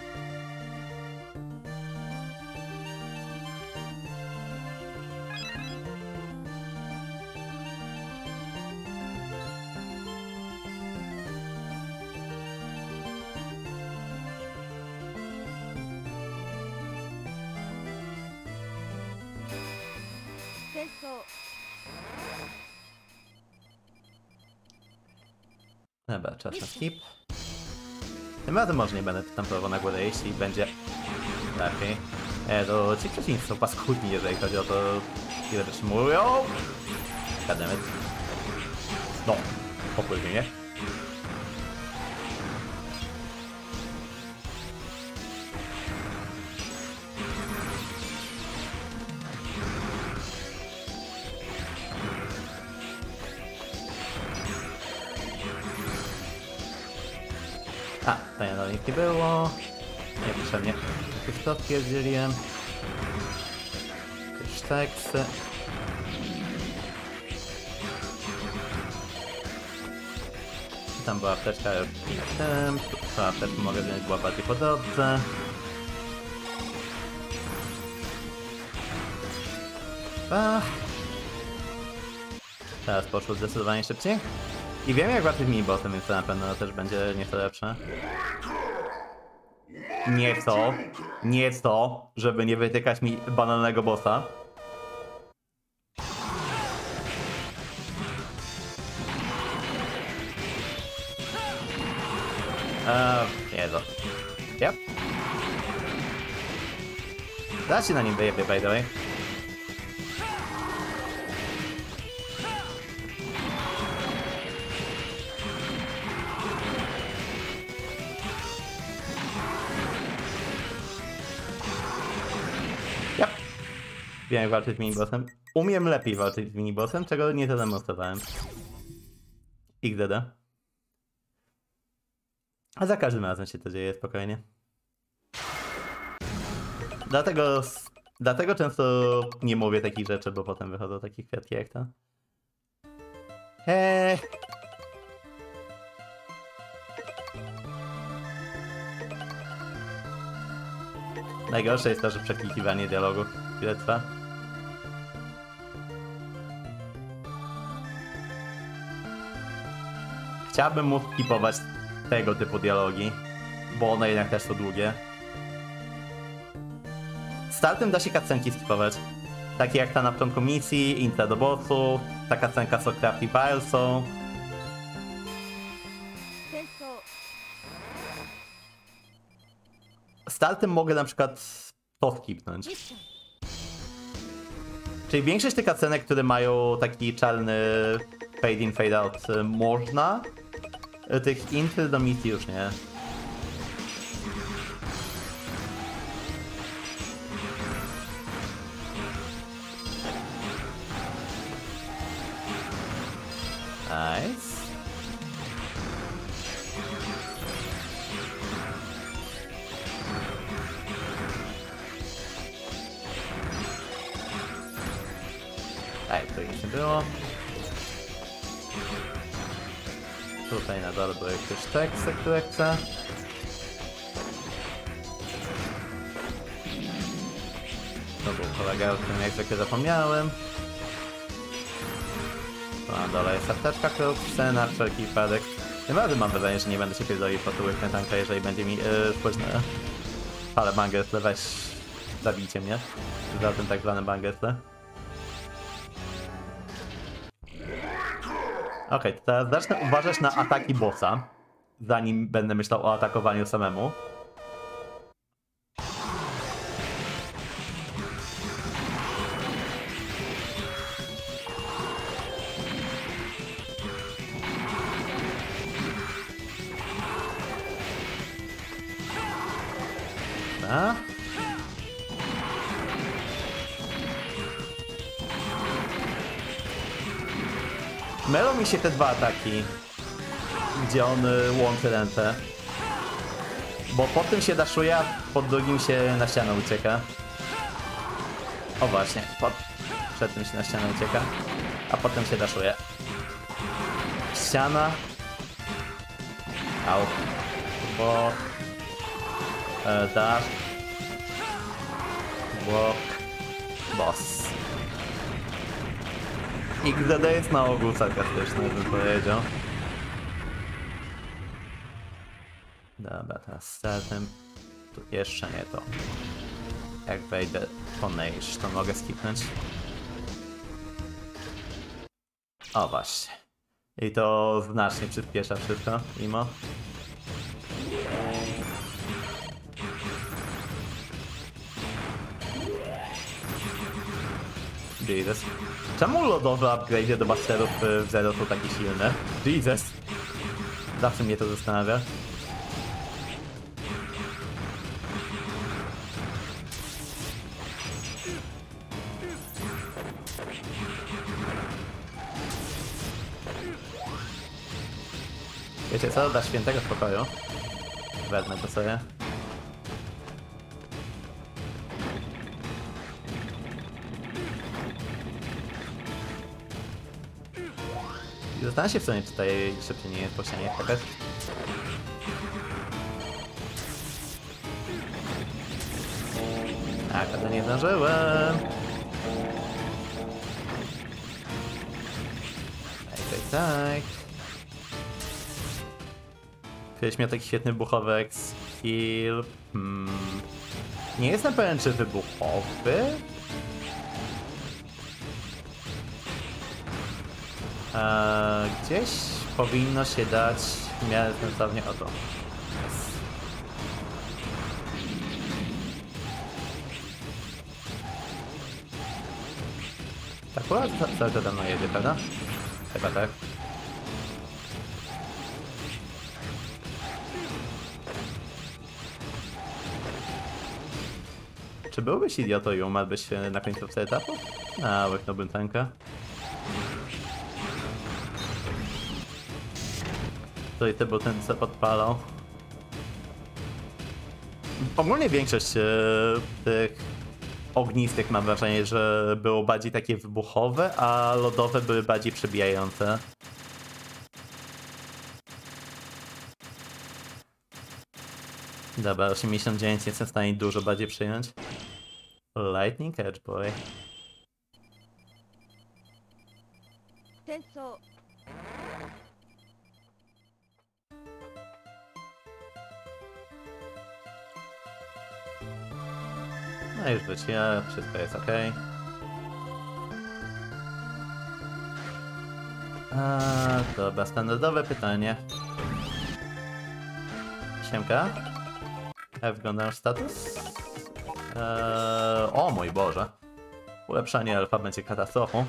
Dobra, czas na skip. Tym razem może nie będę tam próbował na górę, jeśli będzie lepiej. E, to ci przeciwnicy są paskudni, jeżeli chodzi o to, ile wytrzymują. Goddammit. No, popłynie, nie? A, to nie, no nic nie było. Niepotrzebnie. Jakieś to pierdzieliłem. Jakieś teksty. Tam była apteczka, już jestem. Tu apteczkę mogę wziąć, była bardziej po drodze. Ach. Teraz poszło zdecydowanie szybciej. I wiem, jak łatwiej z minibossem, więc to na pewno też będzie nieco lepsze. Nieco, nieco, żeby nie wytykać mi banalnego bossa. Eee, nie to. Yep. Zaraz się na nim wyjebie, by the way. Yep. Wiem, jak walczyć z minibossem. Umiem lepiej walczyć z minibossem, czego nie zademonstrowałem. X D D. A za każdym razem się to dzieje spokojnie. Dlatego, dlatego często nie mówię takich rzeczy, bo potem wychodzą takie kwiatki jak to. Hej. Najgorsze jest to, że przeklikiwanie dialogu chwilę trwa. Chciałbym móc skipować tego typu dialogi, bo one jednak też są długie. startem da się cutscenki skipować. Takie jak ta na początku misji, intro do bossów, ta cutscenka z Crafty Pilesą. 戦争 Startem mogę na przykład to skipnąć. ミッション Czyli większość tych cutscenek, które mają taki czarny fade in, fade out, y, można. Y, Tych intro do misji już nie. Nice. Ej, to już nie było. Tutaj na dole były jakieś teksty, które chcę. To był kolega, o którym jak zwykle zapomniałem. Tu na dole jest apteczka, którą chcę na wszelki wypadek. Naprawdę mam wrażenie, że nie będę się pierdolił po tyłych tanka, jeżeli będzie mi yy, wpływ na falę bangersle. Weź, zabijcie mnie za ten tak zwany bangersle. Okej, okay, teraz zacznę uważać na ataki bossa, zanim będę myślał o atakowaniu samemu. Dobra. Mylą mi się te dwa ataki, gdzie on y, łączy ręce. Bo po tym się daszuje, a po drugim się na ścianę ucieka. O właśnie, pod... przed tym się na ścianę ucieka, a potem się daszuje. Ściana. Au. Bo... E, dash. Blok. Boss. X D D jest na ogół sarkastyczny, bym powiedział. Dobra, teraz startem. Tu jeszcze nie to. Jak wejdę po Nage, to mogę skipnąć. O właśnie. I to znacznie przyspiesza wszystko, mimo. Jesus. Czemu lodowe upgrade do masterów w Zero są takie silne? Jesus. Zawsze mnie to zastanawia. Wiecie co? Dla świętego spokoju. Wezmę to sobie. I zastanawiam się w sumie, czy tutaj szybciej nie jest po ścianie pokaż. Tak, ale nie zdążyłem. Tak, tak, tak. Kiedyś miał taki świetny wybuchowy skill. Hmm. Nie jestem pewien, czy wybuchowy? Eee, gdzieś powinno się dać w miarę sensownie o to. Tak, akurat cały to dawno jedzie, prawda? Chyba tak. Czy byłbyś idiotą i umarłbyś na końcówce etapu? A, łyknąłbym tanka. Tutaj te był ten, co podpalał. Ogólnie większość e, tych ognistych mam wrażenie, że było bardziej takie wybuchowe, a lodowe były bardziej przebijające. Dobra, osiemdziesiąt dziewięć jestem w stanie dużo bardziej przyjąć. Lightning Edge Boy. 戦争 Okej, No już wróciłem, wszystko jest ok. A, dobra, standardowe pytanie. Siemka. Jak wygląda nasz status? Eee, o mój Boże. Ulepszanie alfa będzie katastrofą.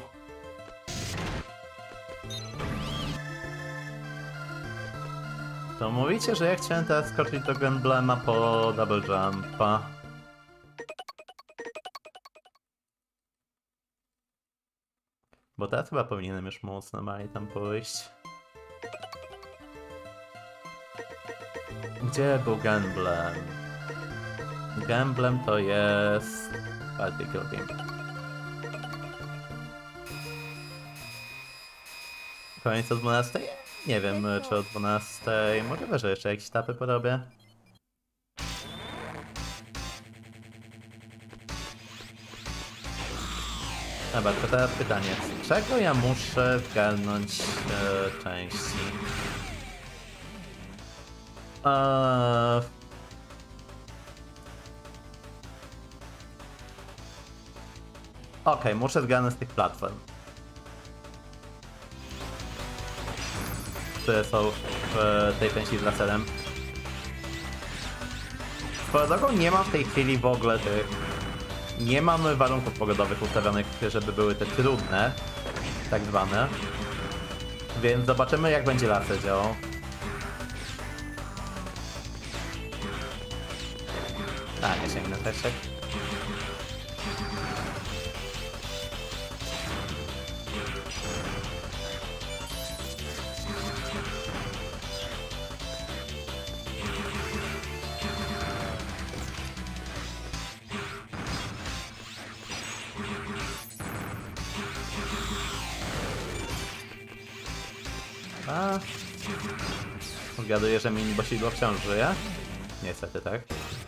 To mówicie, że ja chciałem teraz skoczyć do Granblema po double jumpa. Bo teraz chyba powinienem już móc normalnie tam pójść. Gdzie był Granblem? Granblem to jest... Particle Beam. Koniec o dwunastej? Nie wiem, czy o dwunastej. Możliwe, że jeszcze jakieś etapy porobię. Dobra, to teraz pytanie. Z czego ja muszę zgarnąć e, części? Eee... Okej, okay, muszę zgarnąć z tych platform, które są w tej części z laserem. Swoją drogą nie mam w tej chwili w ogóle tych... Nie mamy warunków pogodowych ustawionych, żeby były te trudne, tak zwane. Więc zobaczymy, jak będzie laser działał. A, nie sięgnę też. A... Zgaduję, że mini bosidło wciąż żyje? Niestety tak.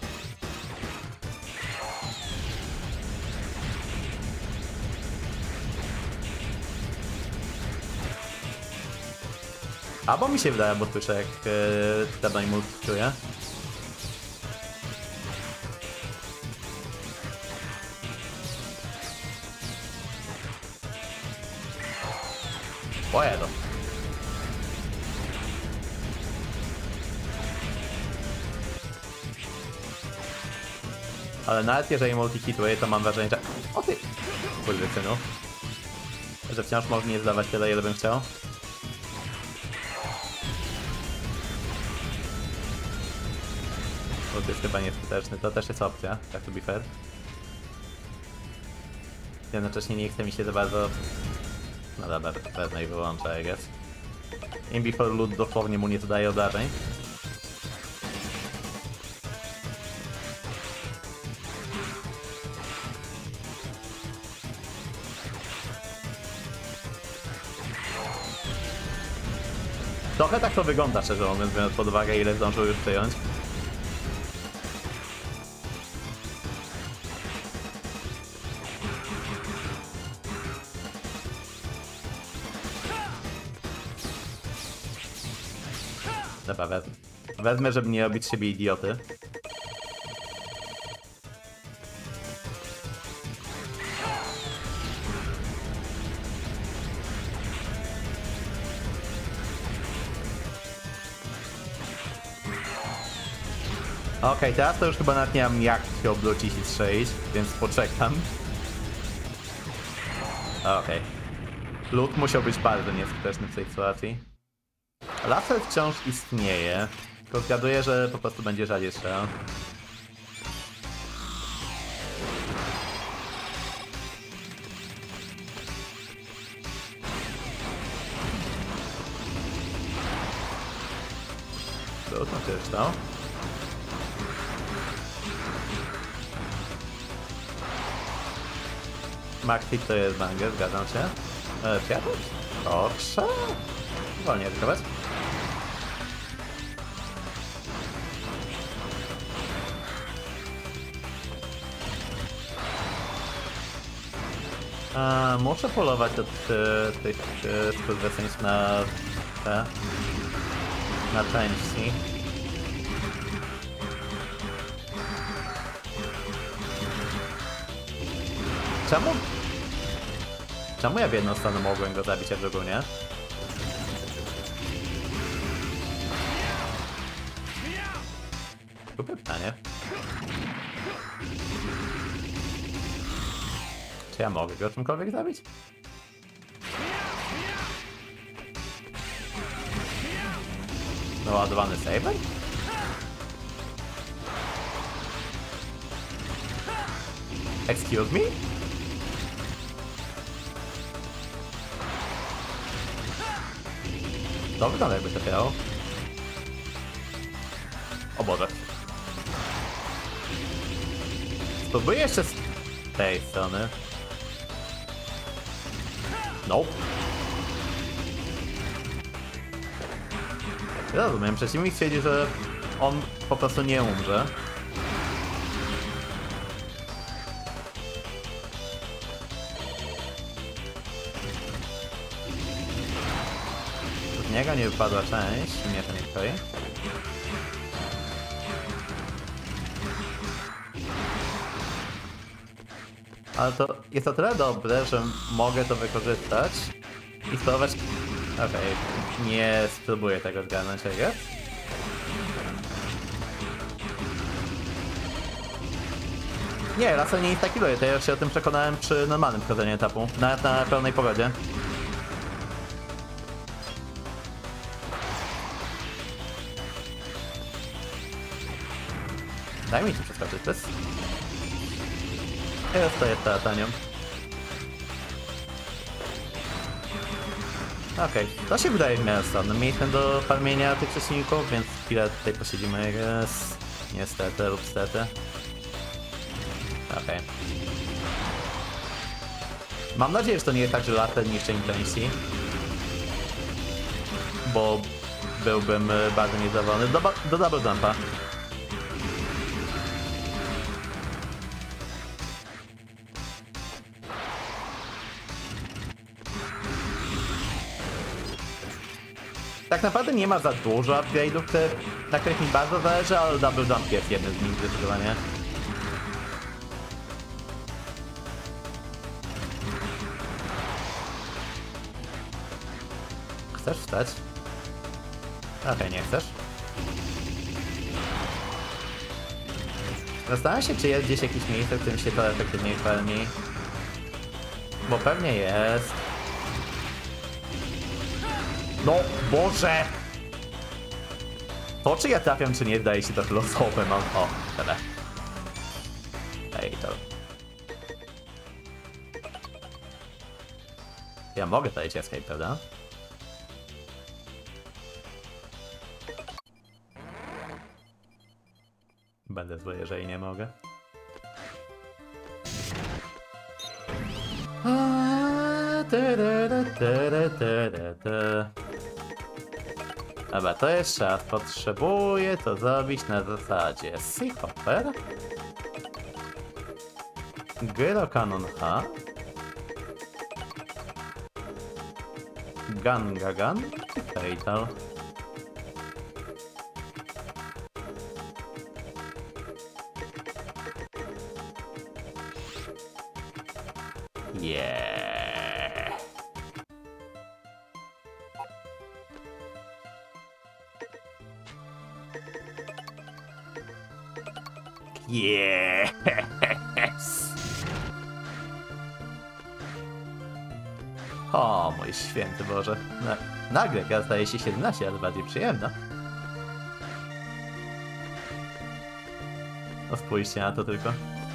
Albo mi się wydaje, bo słyszę jak yy, ten najmów czuje. Pojedę. Ale nawet jeżeli multi-hituje, to mam wrażenie, że... O ty! Kurde synu. Że wciąż może nie zdawać tyle, ile bym chciał. Bo to jest chyba nieskuteczny, to też jest opcja, tak to be fair. Jednocześnie nie chce mi się za bardzo... No dobra, wezmę i wyłączę, I guess. Aim before loot dosłownie mu nie zadaje obrażeń. Trochę tak to wygląda, szczerze mówiąc, biorąc pod uwagę, ile zdążył już przyjąć. Dobra, wezmę. Wezmę, żeby nie robić z siebie idioty. Okej, okay, teraz to już chyba nawet nie mam jak się obrócić i strzelić, więc poczekam. Okej. Okay. Lód musiał być bardzo nieskuteczny w tej sytuacji. Laser wciąż istnieje, tylko zgaduję, że po prostu będzie rzadziej strzelał. Co tam się stało? Maxit to jest banger, zgadzam się. E, Fiatów? Dobrze. Wolniej rykować. A, muszę polować od e, tych e, skurwysyństw na te... na części. Czemu? Czemu ja w jedną stronę mogłem go zabić, a w drugą nie? Głupie pytanie. Czy ja mogę go czymkolwiek zabić? Naładowany saber? Excuse me? To wygląda jakby trafiało. O Boże. Spróbuję jeszcze z tej strony. Nope. Rozumiem, przeciwnik stwierdzi, że on po prostu nie umrze. Z niego nie wypadła część, mnie to nie stoi. Ale to jest o tyle dobre, że mogę to wykorzystać i spróbować... Okej, okay. Nie spróbuję tego zgarnąć, jak jest. Nie, raczej nie jest taki to ja się o tym przekonałem przy normalnym wchodzeniu etapu, nawet na pełnej pogodzie. Daj mi tu przeskoczyć, to jest... Jest to jest ta tanią. Okej, okay. To się wydaje w miarę stronne. Mieliśmy do farmienia tych przeciwników, więc chwilę tutaj posiedzimy raz. Niestety lub stety. Okej. Okay. Mam nadzieję, że to nie jest tak, że later niszczy im części. Bo byłbym bardzo niezadowolony. Do, do double jumpa. Tak naprawdę nie ma za dużo upgrade'ów, które, na których mi bardzo zależy, ale double jump jest jednym z nich zdecydowanie. Chcesz wstać? Okej, okay, nie chcesz. Zastanawiam się, czy jest gdzieś jakieś miejsce, w którym się to efektywniej pełni. Bo pewnie jest. No, Boże! To czy ja trafiam, czy nie, wydaje się to losowe, mam... O, tyle. Ej, to... Ja mogę dać escape, prawda? Będę zły, jeżeli nie mogę. Dobra, to jest czas. Potrzebuję to zrobić na zasadzie Sea Hopper, Gyro Cannon H, Gangagan i Fatal. Yeah. Yes. O mój święty Boże. Na, nagle gra staje się siedemnaście razy bardziej przyjemna. No spójrzcie na to tylko.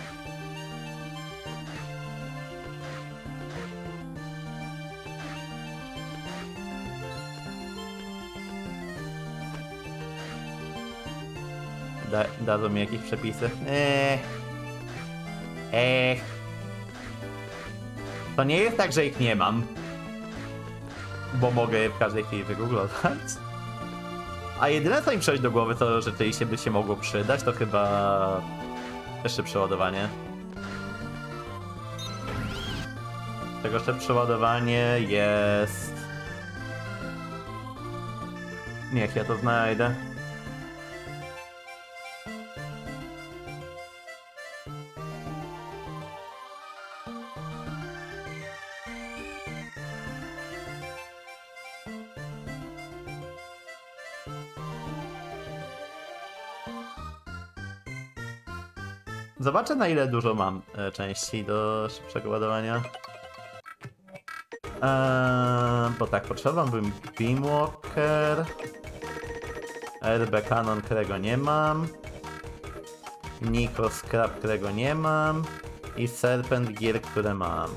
Da, dadzą mi jakieś przepisy. Eee. Eee. To nie jest tak, że ich nie mam. Bo mogę je w każdej chwili wygooglować. A jedyne co mi przychodzi do głowy, to rzeczywiście by się mogło przydać, to chyba jeszcze przeładowanie. Tego jeszcze przeładowanie jest... Niech ja to znajdę. Zobaczę, na ile dużo mam e, części do szybszego ładowania. Eee, bo tak, potrzebowałbym Beamwalker, R B Cannon, którego nie mam, Nico Scrap, którego nie mam i Serpent Gear, które mam.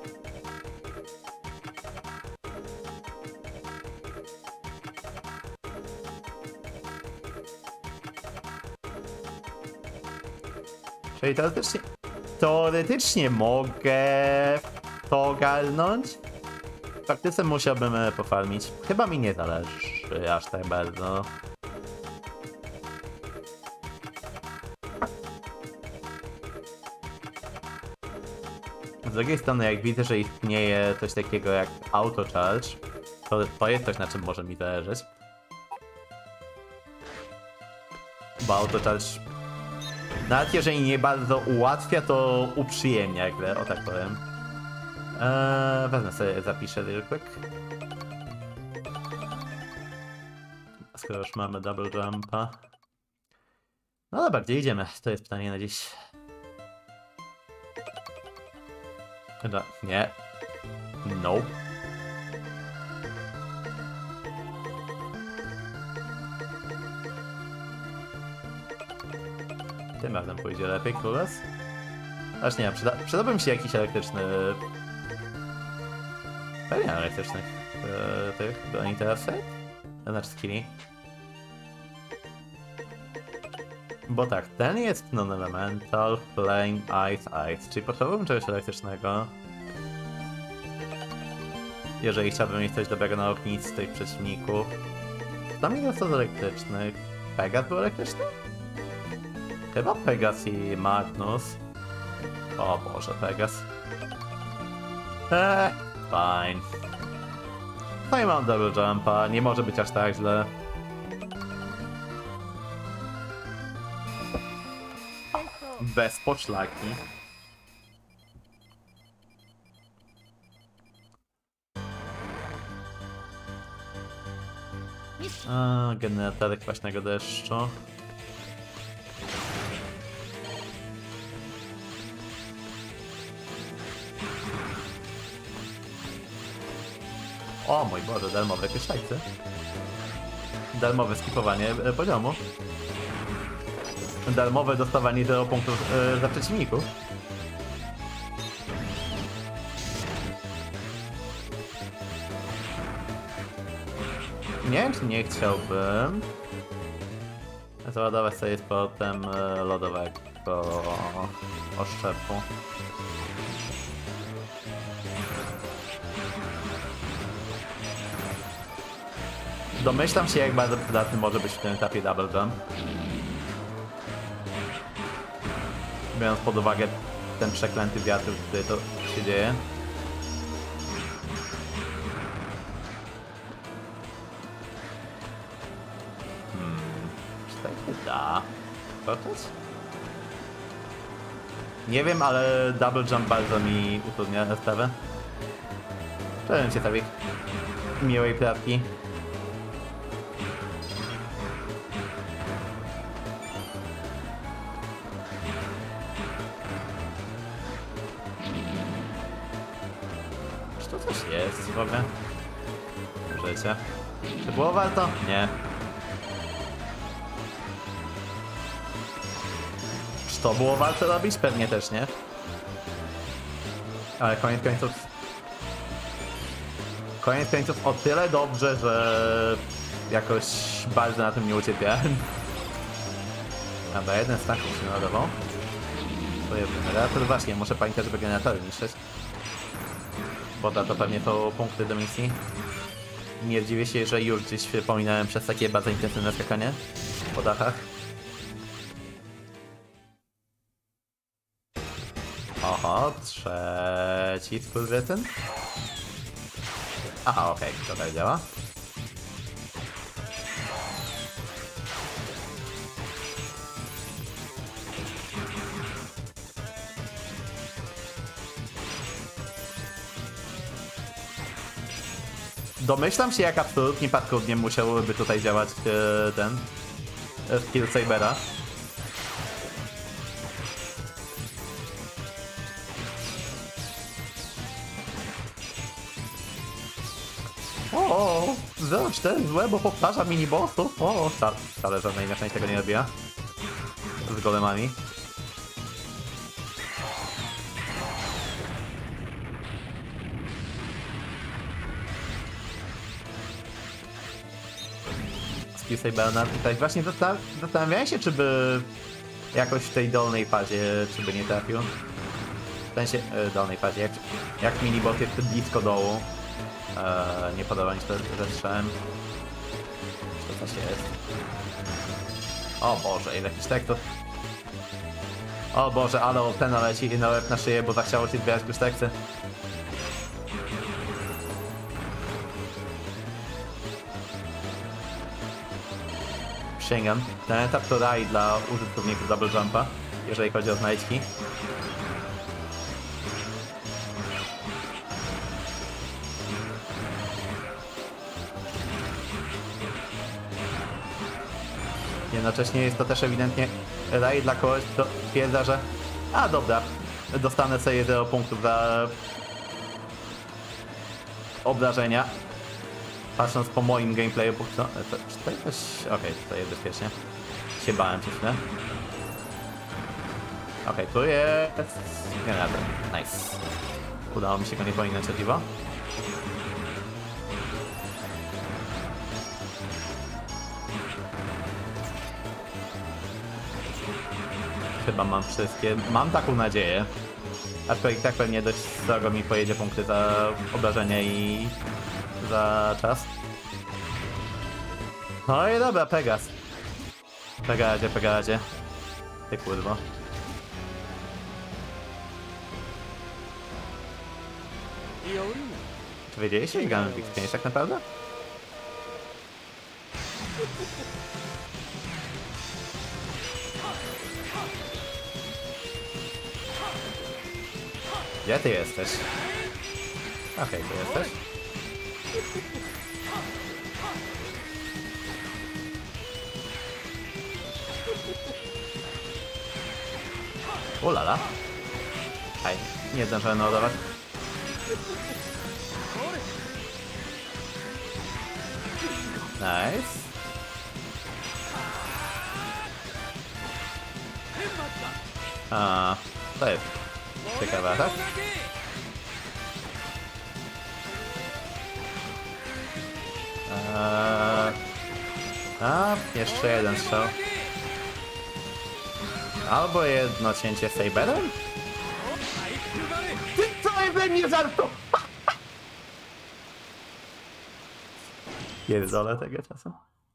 Czyli teoretycznie, teoretycznie mogę to ogarnąć. W praktyce musiałbym e, pofarmić. Chyba mi nie zależy aż tak bardzo. Z drugiej strony, jak widzę, że istnieje coś takiego jak auto charge, to, to jest coś, na czym może mi zależeć. Bo auto charge, nawet jeżeli nie bardzo ułatwia, to uprzyjemnia grę, o tak powiem. Eee, wezmę sobie, zapiszę real quick. Skoro już mamy double jumpa. No dobra, gdzie idziemy? To jest pytanie na dziś. Chyba, nie. Nope. Tym razem pójdzie lepiej, Klules. Aż nie, przyda, przydałby mi się jakiś elektryczny... Pewnie elektrycznych e, tych broni teraz, to znaczy skilli. Bo tak, ten jest non-elemental, flame, ice, ice, czyli potrzebowałbym czegoś elektrycznego. Jeżeli chciałbym mieć coś dobrego na ognicy z tych przeciwników. Tam ile to z elektrycznych? Pegas był elektryczny? Chyba Pegas i Magnus. O Boże, Pegas. Eee, fine. No i mam double jumpa, nie może być aż tak źle. Bez poszlaki. A, generator kwaśnego deszczu. O mój Boże, darmowe kieszajce. Darmowe skipowanie e, poziomu. Darmowe dostawanie zero punktów e, za przeciwników. Nie wiem, czy nie chciałbym załadować sobie z powrotem e, lodowego oszczepu. Domyślam się, jak bardzo przydatny może być w tym etapie double jump. Biorąc pod uwagę ten przeklęty wiatr, który to się dzieje. Hmm, czy tak się da? Proces? Nie wiem, ale double jump bardzo mi utrudnia sprawę. Cześć cię, Tawik. Miłej prawki. Czy to coś jest w ogóle? Życie. Czy było warto? Nie. Czy to było warto robić? Pewnie też nie. Ale koniec końców... Koniec końców o tyle dobrze, że jakoś bardzo na tym nie ucierpiałem. Dobra, jeden stack się naładował. To jest generator. Właśnie, muszę pamiętać, żeby generatory niszczyć. Bo to pewnie to punkty do misji. Nie dziwię się, że już gdzieś pominąłem przez takie bardzo intensywne skakanie po dachach. Oho, trzeci skurwysyn. Aha, okej, okay, to tak działa. Domyślam się, jak absolutnie paskudnie musiałoby tutaj działać e, ten e, skill Sabera. O, zero cztery złe, bo powtarza minibossów. O, wcale, wcale żadnej na szczęście tego nie robiła. Z golemami. Skill Sabera tutaj. Właśnie zastan zastanawiałem się, czy by jakoś w tej dolnej fazie, czy by nie trafił. W sensie, e, dolnej fazie, jak, jak miniboss jest blisko dołu. E, nie podoba mi się to, że strzałem. Co to się jest? O Boże, ile jakiś tekstów. O Boże, ale ten leci na łeb na szyję, bo zachciało się zbierać już teksty. Przysięgam. Ten etap to raj dla użytkowników Double Jumpa, jeżeli chodzi o znajdźki. Jednocześnie jest to też ewidentnie raj dla kogoś, kto twierdza, że a dobra, dostanę sobie zero punktów za obrażenia. Patrząc po moim gameplayu, póki co... To, czy to jakoś... Okej, okay, tutaj jest bezpiecznie. Się bałem coś, nie? Okej, okay, tu jest... Generator. Nice. Udało mi się go nie pominąć o dziwo. Chyba mam wszystkie. Mam taką nadzieję. Aczkolwiek tak pewnie dość srogo mi pojedzie punkty za obrażenia i za czas. No i dobra, Pegas. Pegazie, Pegazie. Ty kurwo. Czy wiedzieliście, że gramy w X pięć tak naprawdę? Gdzie ty jesteś? Okej, okay, tu jesteś. Ulala. Hej, nie zdążyłem naładować. Nice. A, to jest ciekawe, tak? Eee, a, jeszcze jeden strzał. Albo jedno cięcie Saberem? Ty co jest we mnie żarto? Pierdolę tego czasu.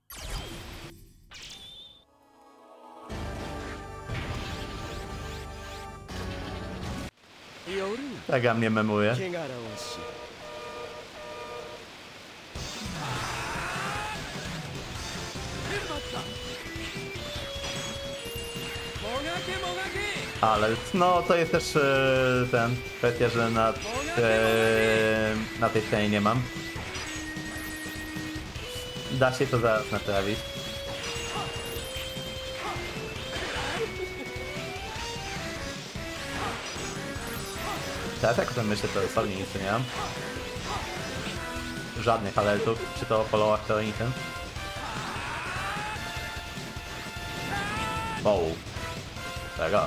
Taka mnie memuje. Ale no to jest też yy, ten kwestia, że na, yy, na tej scenie nie mam. Da się to zaraz naprawić. Teraz jak to myślę, to sobie nic nie mam. Żadnych alertów, czy to o followach, to niczym. Wow. Tego.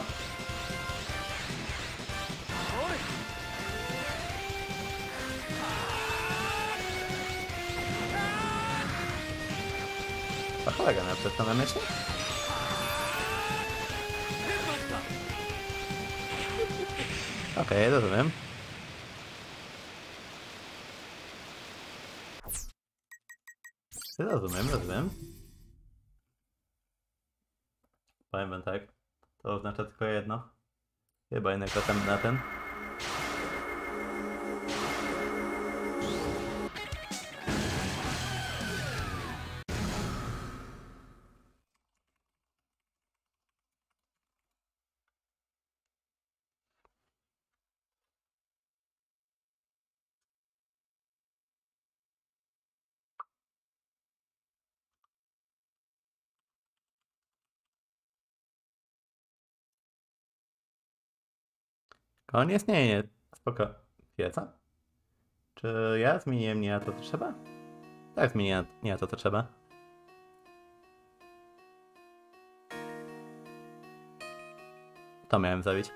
A kolega na przykład to na myśli? Okej, okay, rozumiem. Rozumiem, rozumiem. Powiem wam tak. To oznacza tylko jedno. Chyba jednak wracamy na ten. Koniec? Nie, nie. Spoko. Pieca? Czy ja zmieniłem nie, a to trzeba? Tak, zmienię nie to, co trzeba. To miałem zabić.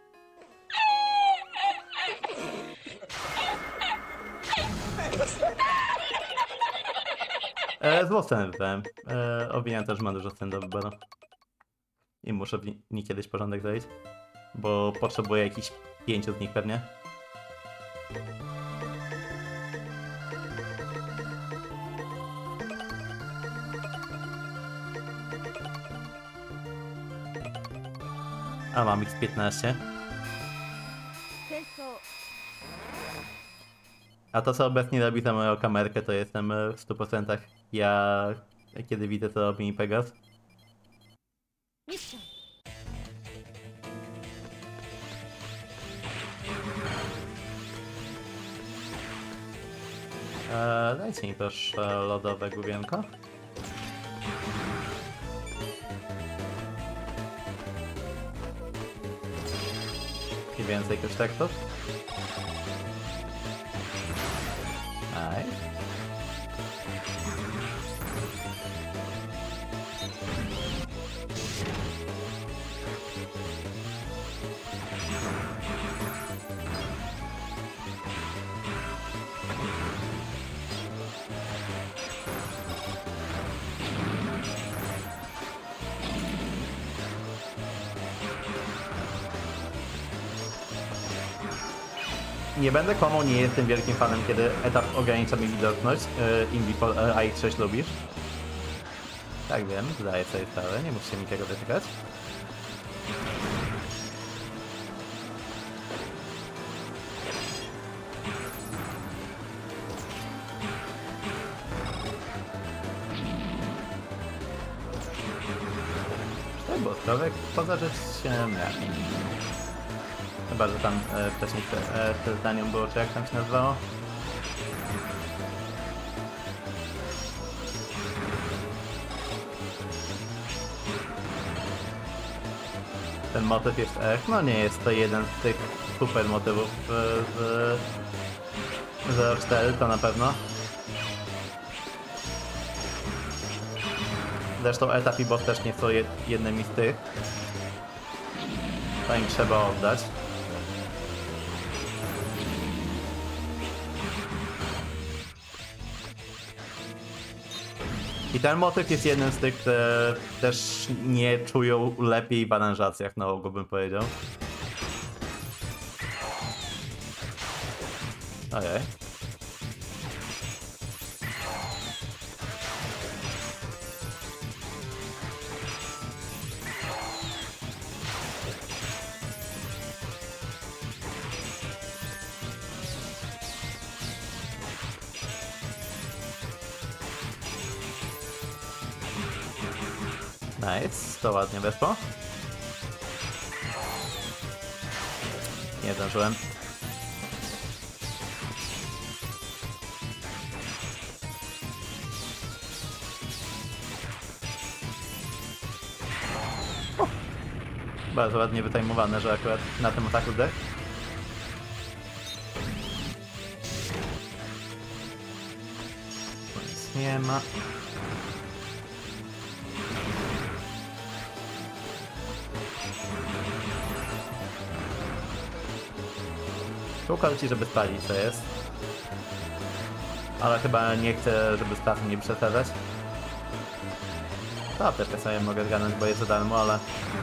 E, złą scenę wybrałem. E, Obwiniam też ma dużo scen do wyboru. I muszę w nich kiedyś porządek zrobić. Bo potrzebuję jakichś pięciu z nich pewnie. A mam ich piętnaście. 戦争 A to, co obecnie robi za moją kamerkę, to jestem e, w stu procentach ja, kiedy widzę, co robi mi Pegas. ミッション Eee, dajcie mi proszę lodowe główienko. I więcej krysztaków. Nice. Nie będę kłamał, nie jestem wielkim fanem, kiedy etap ogranicza mi widoczność. Yy, Invi, yy, A X sześć lubisz? Tak wiem, zdaję sobie sprawę, nie musicie mi tego wytykać. To było zdrowe, poza rzecz się nie. Chyba, że tam e, wcześniej e, Titanium było, czy jak tam się nazywało? Ten motyw jest ech, no nie jest to jeden z tych super motywów z, z zero cztery, to na pewno. Zresztą etap i boss też nie są jed, jednymi z tych. To im trzeba oddać. I ten motyw jest jednym z tych, które też nie czują lepiej w aranżacjach, na ogół bym powiedział. Ojej. Nice, to ładnie weszło. Nie zdążyłem. O! Bardzo ładnie wytajmowane, że akurat na tym ataku zdech. Nic nie ma. Szukał ci, żeby spalić, to jest. Ale chyba nie chcę, żeby straty nie przesadzać. To też sobie mogę zgarnąć, bo jest za darmo, ale...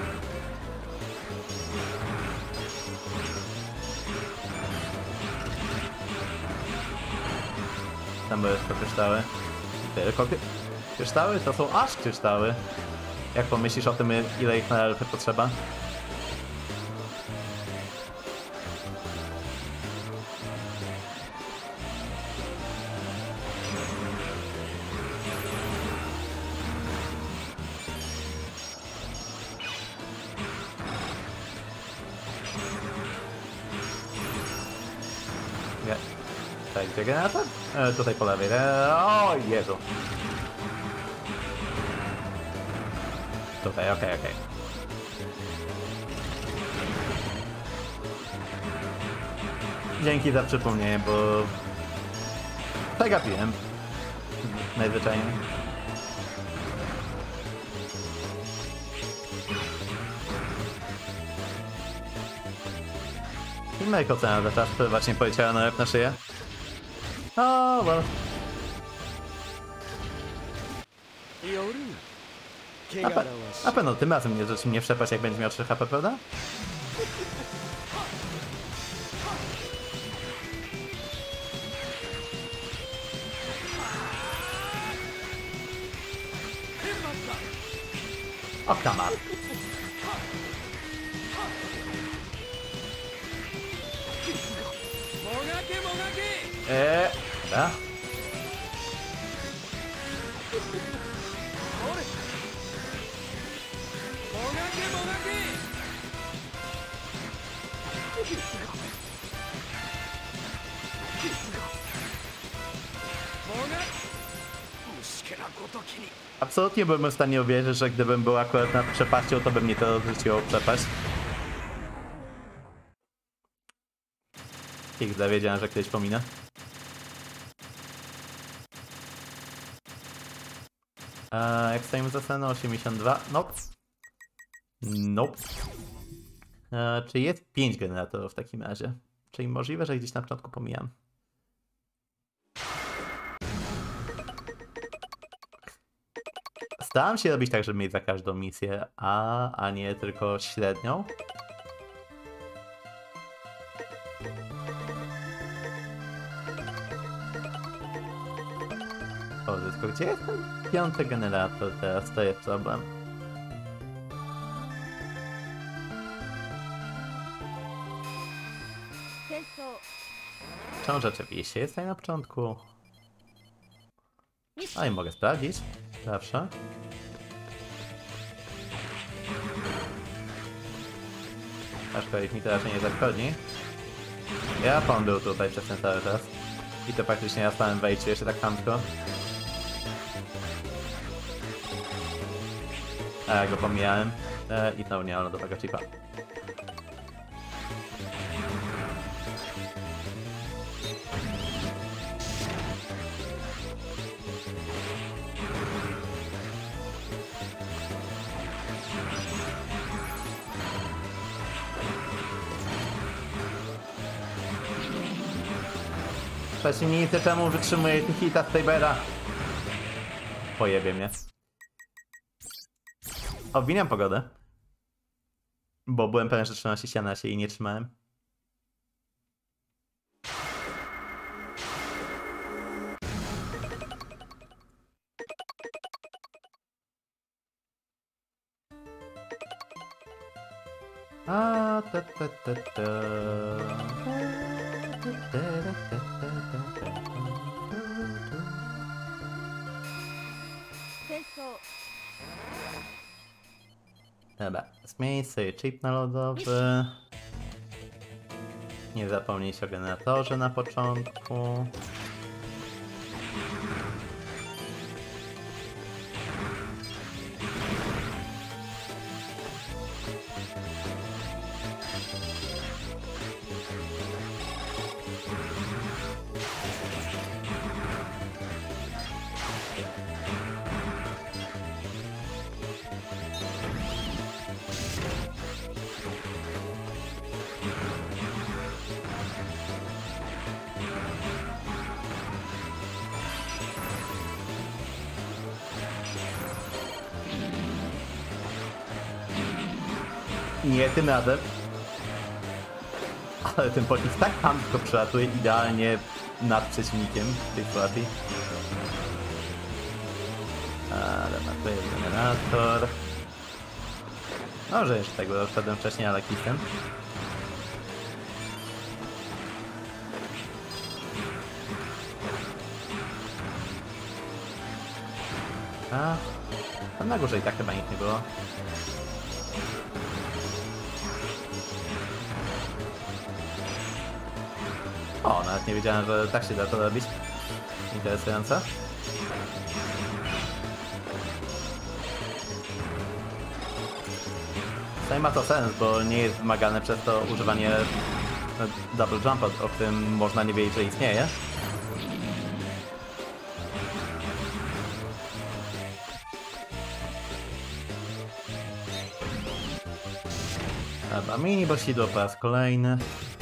Tam były tylko kryształy. Tylko kry... kryształy? To są aż kryształy. Jak pomyślisz o tym, ile ich na elfy potrzeba? Nie. Tak, gdzie generator? E, tutaj po lewej. E, o Jezu. Tutaj, okej, okay, okej. Okay. Dzięki za przypomnienie, bo... Przegapiłem. najzwyczajniej. I Meko cena za czas, który właśnie poleciała na łeb na szyję. O, well. よる怪 A, 我 pe らはし a pewno tym razem nie rzeczy mnie wszczepać, jak będzie miał trzy H P, prawda? O, kamar. Eee, da? Absolutnie byłbym w stanie uwierzyć, że gdybym był akurat nad przepaścią, to by mnie to rzuciło w przepaść. X, wiedziałem, że kiedyś pominę. Eee, jak stoimy za ceną osiemdziesiąt dwa? Nope. Nope. Eee, czy jest pięć generatorów w takim razie? Czyli możliwe, że gdzieś na początku pomijam. Staram się robić tak, żeby mieć za każdą misję A, a nie tylko średnią. O, tylko gdzie jest ten piąty generator teraz? To jest problem. Czemu rzeczywiście jest tutaj na początku? A i mogę sprawdzić. Zawsze. Aczkolwiek mi to raczej nie zaszkodzi. Japon był tutaj przez ten cały czas. I to praktycznie ja stałem wejściu jeszcze tak chamsko. A ja go pomijałem. E, I znowu nie mam lodowego chipa. Przeciwnicy, czemu wytrzymuje hita z Sabera? Pojebie mnie. Obwiniam pogodę. Bo byłem pewien, że trzyma się ściana się i nie trzymałem. A ta ta ta ta. Dobra, zmień sobie chip na lodowy. Nie zapomnijcie o generatorze na początku. Nie tym razem. Ale ten pocisk tak chamsko przelatuje idealnie nad przeciwnikiem w tej sytuacji. Ale ma tu jest generator. Może jeszcze tego wszedłem wcześniej, ale kisem. A tam na górze i tak chyba nic nie było. O, nawet nie wiedziałem, że tak się da to robić. Interesujące. Tutaj ma to sens, bo nie jest wymagane przez to używanie double jumpa, o którym można nie wiedzieć, że istnieje. Dobra, mini bosidło po raz kolejny.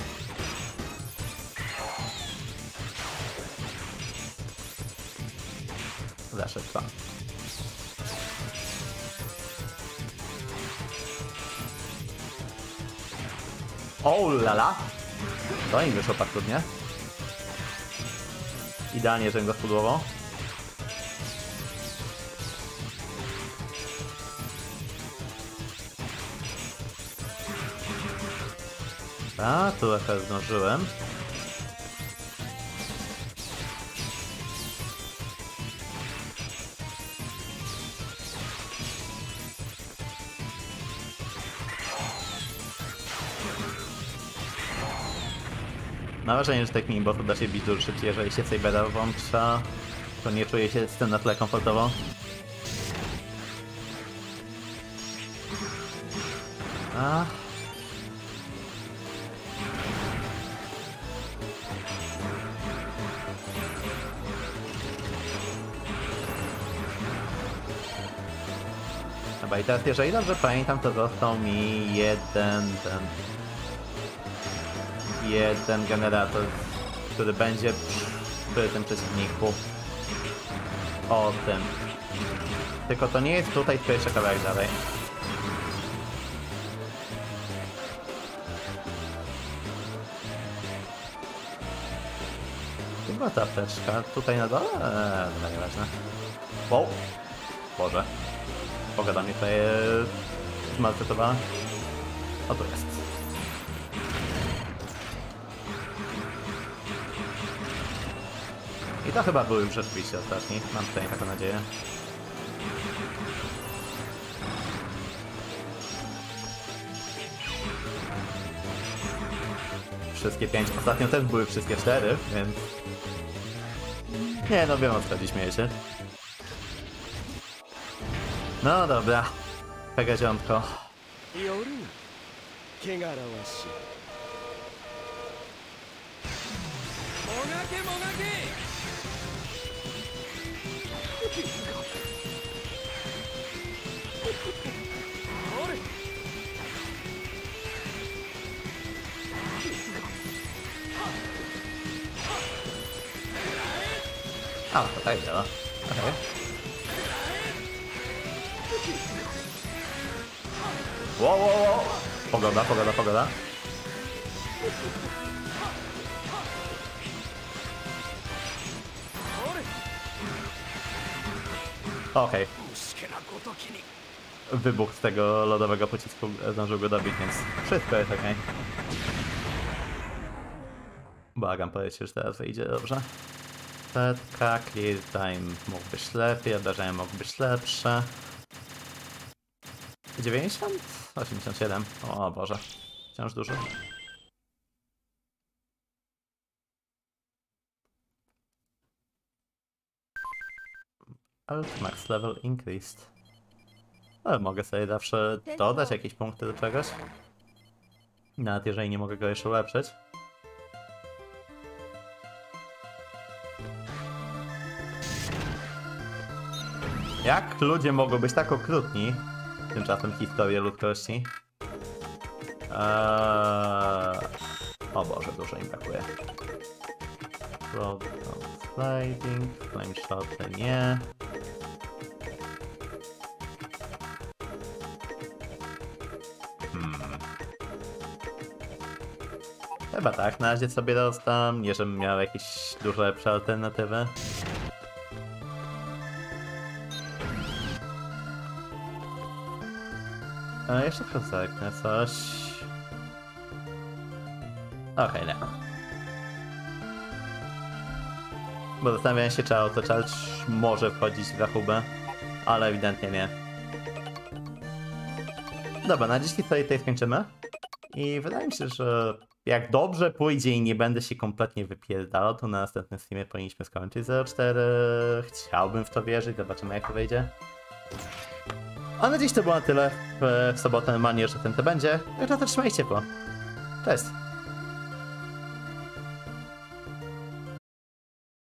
Zaszedł pan. O lala! To im wyszło paskudnie. Idealnie, żebym go spudłował. A, tu trochę zdążyłem. Mam wrażenie, że tak mini-bossów da się bić dużo szybciej, jeżeli się Sabera włącza, to nie czuję się z tym na tyle komfortowo. A. Dobra, i teraz jeżeli dobrze pamiętam, to został mi jeden ten... jeden generator, który będzie przy tym przeciwniku. O tym. Tylko to nie jest tutaj, tylko jeszcze kawałek dalej. Chyba ta apteczka tutaj na dole? Eee, dobra, nieważne. Wow! Boże. Pogada mnie tutaj zmaltretowała. O, tu jest. I to chyba był już rzeczywiście ostatni. Mam tutaj taką nadzieję. Wszystkie pięć. Ostatnio też były wszystkie cztery, więc... Nie no, wiem o co chodzi, śmieję się. No dobra. Pegaziątko. 寄るな汚らわしいもがけもがけおれ A, to tak działa. Okej. Wow, wow, wow. Pogoda, pogoda, pogoda. Okej. Wybuch z tego lodowego pocisku zdążył go dobić, więc wszystko jest okej. Błagam, powiedzcie, że teraz wyjdzie dobrze. Setka, clear time mógł być lepiej, obrażenia mogły być lepsze. dziewięćdziesiąt? osiemdziesiąt siedem. O Boże, wciąż dużo. Alt max level increased. Ale mogę sobie zawsze dodać jakieś punkty do czegoś. Nawet jeżeli nie mogę go jeszcze ulepszyć. Jak ludzie mogą być tak okrutni? Tymczasem historia ludzkości. Eee... O Boże, dużo im brakuje. Sliding, flame shot, nie. Hmm. Chyba tak, na razie sobie dostam, nie żebym miał jakieś dużo lepsze alternatywy. A jeszcze zerknę coś. Okej, okay, nie. Bo zastanawiałem się, czy auto charge może wchodzić w rachubę, ale ewidentnie nie. Dobra, na dzisiaj sobie tutaj skończymy. I wydaje mi się, że jak dobrze pójdzie i nie będę się kompletnie wypierdalał, to na następnym streamie powinniśmy skończyć zero cztery. Chciałbym w to wierzyć, zobaczymy jak to wyjdzie. A na dziś to było na tyle. W sobotę mam nadzieję, że ten to będzie. Także to trzymajcie ciepło. Cześć!